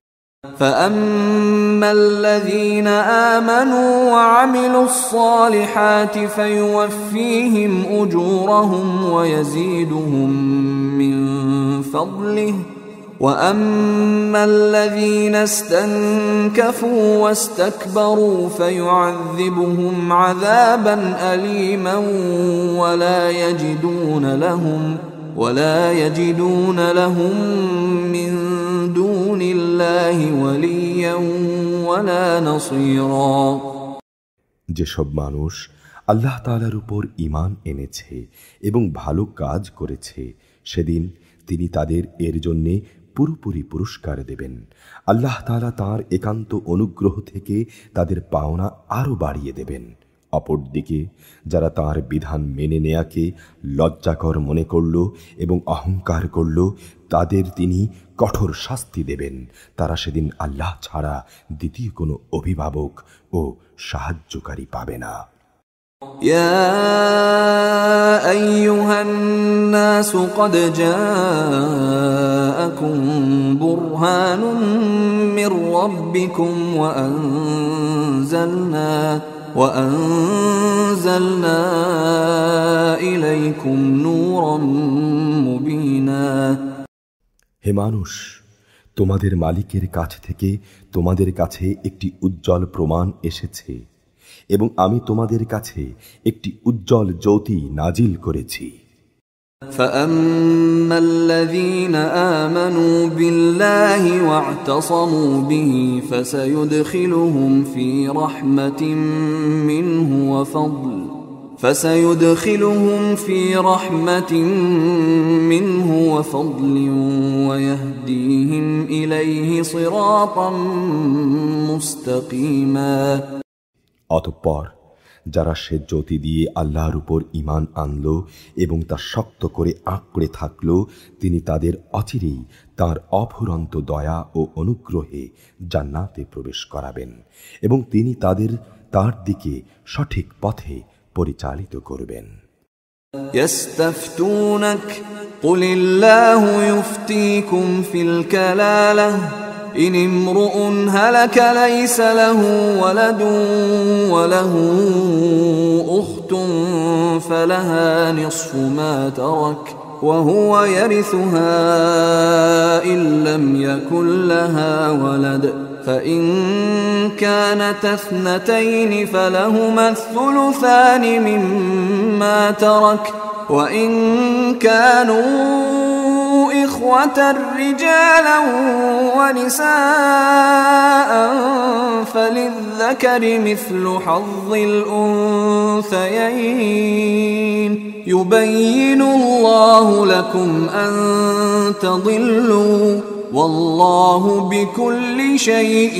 فأما الذين آمنوا وعملوا الصالحات فيوفيهم أجورهم ويزيدهم من فضله وأما الذين استنكفوا واستكبروا فيعذبهم عذابا أليما ولا يجدون لهم من دون الله وليا ولا نصيرا যেসব মানুষ আল্লাহ তাআলার উপর ঈমান এনেছে এবং ভালো কাজ করেছে, সেদিন তিনি তাদের এর জন্যে পুরোপুরি পুরস্কার দেবেন। আল্লাহ তাআলা তাঁর একান্ত অনুগ্রহ থেকে তাদের পাওনা আরও বাড়িয়ে দেবেন। অপরদিকে যারা তাঁর বিধান মেনে নেয়াকে লজ্জাকর মনে করল এবং অহংকার করল, তাদের তিনি কঠোর শাস্তি দেবেন। তারা সেদিন আল্লাহ ছাড়া দ্বিতীয় কোনো অভিভাবক ও সাহায্যকারী পাবে না। يا أيها الناس قد جاءكم برهان من ربكم وأنزلنا إليكم نورا مبينا। হে মানুষ, তোমাদের মালিকের কাছ থেকে তোমাদের কাছে একটি উজ্জ্বল প্রমাণ এসেছে এবং আমি তোমাদের কাছে একটি উজ্জ্বল জ্যোতি নাজিল করেছি। فأما الذين آمنوا بالله واعتصموا به فسيدخلهم في رحمة منه وفضل ويهديهم إليه صراطا مستقيما। অতঃপর যারা সে জ্যোতি দিয়ে আল্লাহর উপর ঈমান আনল এবং তা শক্ত করে আঁকড়ে থাকল, তিনি তাদের অচিরেই তাঁর অফুরন্ত দয়া ও অনুগ্রহে জান্নাতে প্রবেশ করাবেন এবং তিনি তাদের তার দিকে সঠিক পথে পরিচালিত করবেন। يستفتونك قل الله يفتيكم في الكلالة إن امرؤ هلك ليس له ولد وله أخت فلها نصف ما ترك وهو يرثها إن لم يكن لها ولد فإن كانت اثنتين فلهما الثلثان مما ترك وإن كانوا إخوة رجالا ونساء فللذكر مثل حظ الأنثيين يبين الله لكم أن تضلوا والله بكل شيء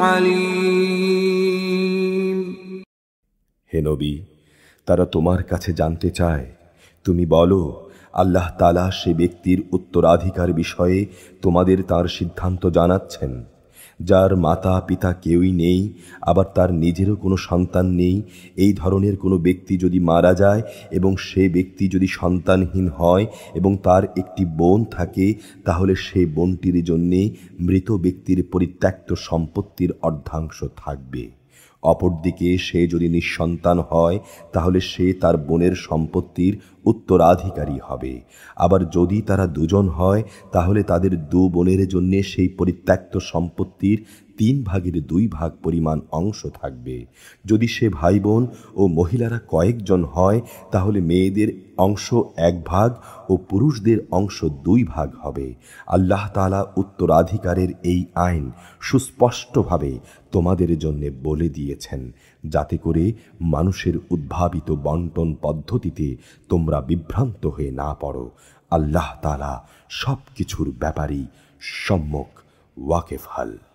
عليم। হে নবী, তারা তোমার কাছে জানতে চায়, তুমি বলো, আল্লাহ তাআলা সে ব্যক্তির উত্তরাধিকার বিষয়ে তোমাদের তার সিদ্ধান্ত জানাচ্ছেন, যার মাতা পিতা কেউই নেই, আবার তার নিজেরও কোনো সন্তান নেই। এই ধরনের কোনো ব্যক্তি যদি মারা যায় এবং সে ব্যক্তি যদি সন্তানহীন হয় এবং তার একটি বোন থাকে, তাহলে সে বোনটির জন্যে মৃত ব্যক্তির পরিত্যক্ত সম্পত্তির অর্ধাংশ থাকবে। অপরদিকে সে যদি নিঃসন্তান হয়, তাহলে সে তার বোনের সম্পত্তির উত্তরাধিকারী হবে। আবার যদি তারা দুজন হয়, তাহলে তাদের দু বোনের জন্য সেই পরিত্যক্ত সম্পত্তির 3/2 পরিমাণ অংশ থাকবে। যদি সে ভাই বোন ও মহিলারা কয়েকজন হয়, তাহলে মেয়েদের অংশ 1 ভাগ ও পুরুষদের অংশ 2 ভাগ হবে। আল্লাহ তাআলা উত্তরাধিকারের এই আইন সুস্পষ্টভাবে তোমাদের জন্য বলে দিয়েছেন, যাতে করে মানুষের উদ্ভাবিত বন্টন পদ্ধতিতে তোমরা বিভ্রান্ত হয়ে না পড়ো। আল্লাহ তাআলা সব কিছুর ব্যাপারেই সম্যক ওয়াকিফ হাল।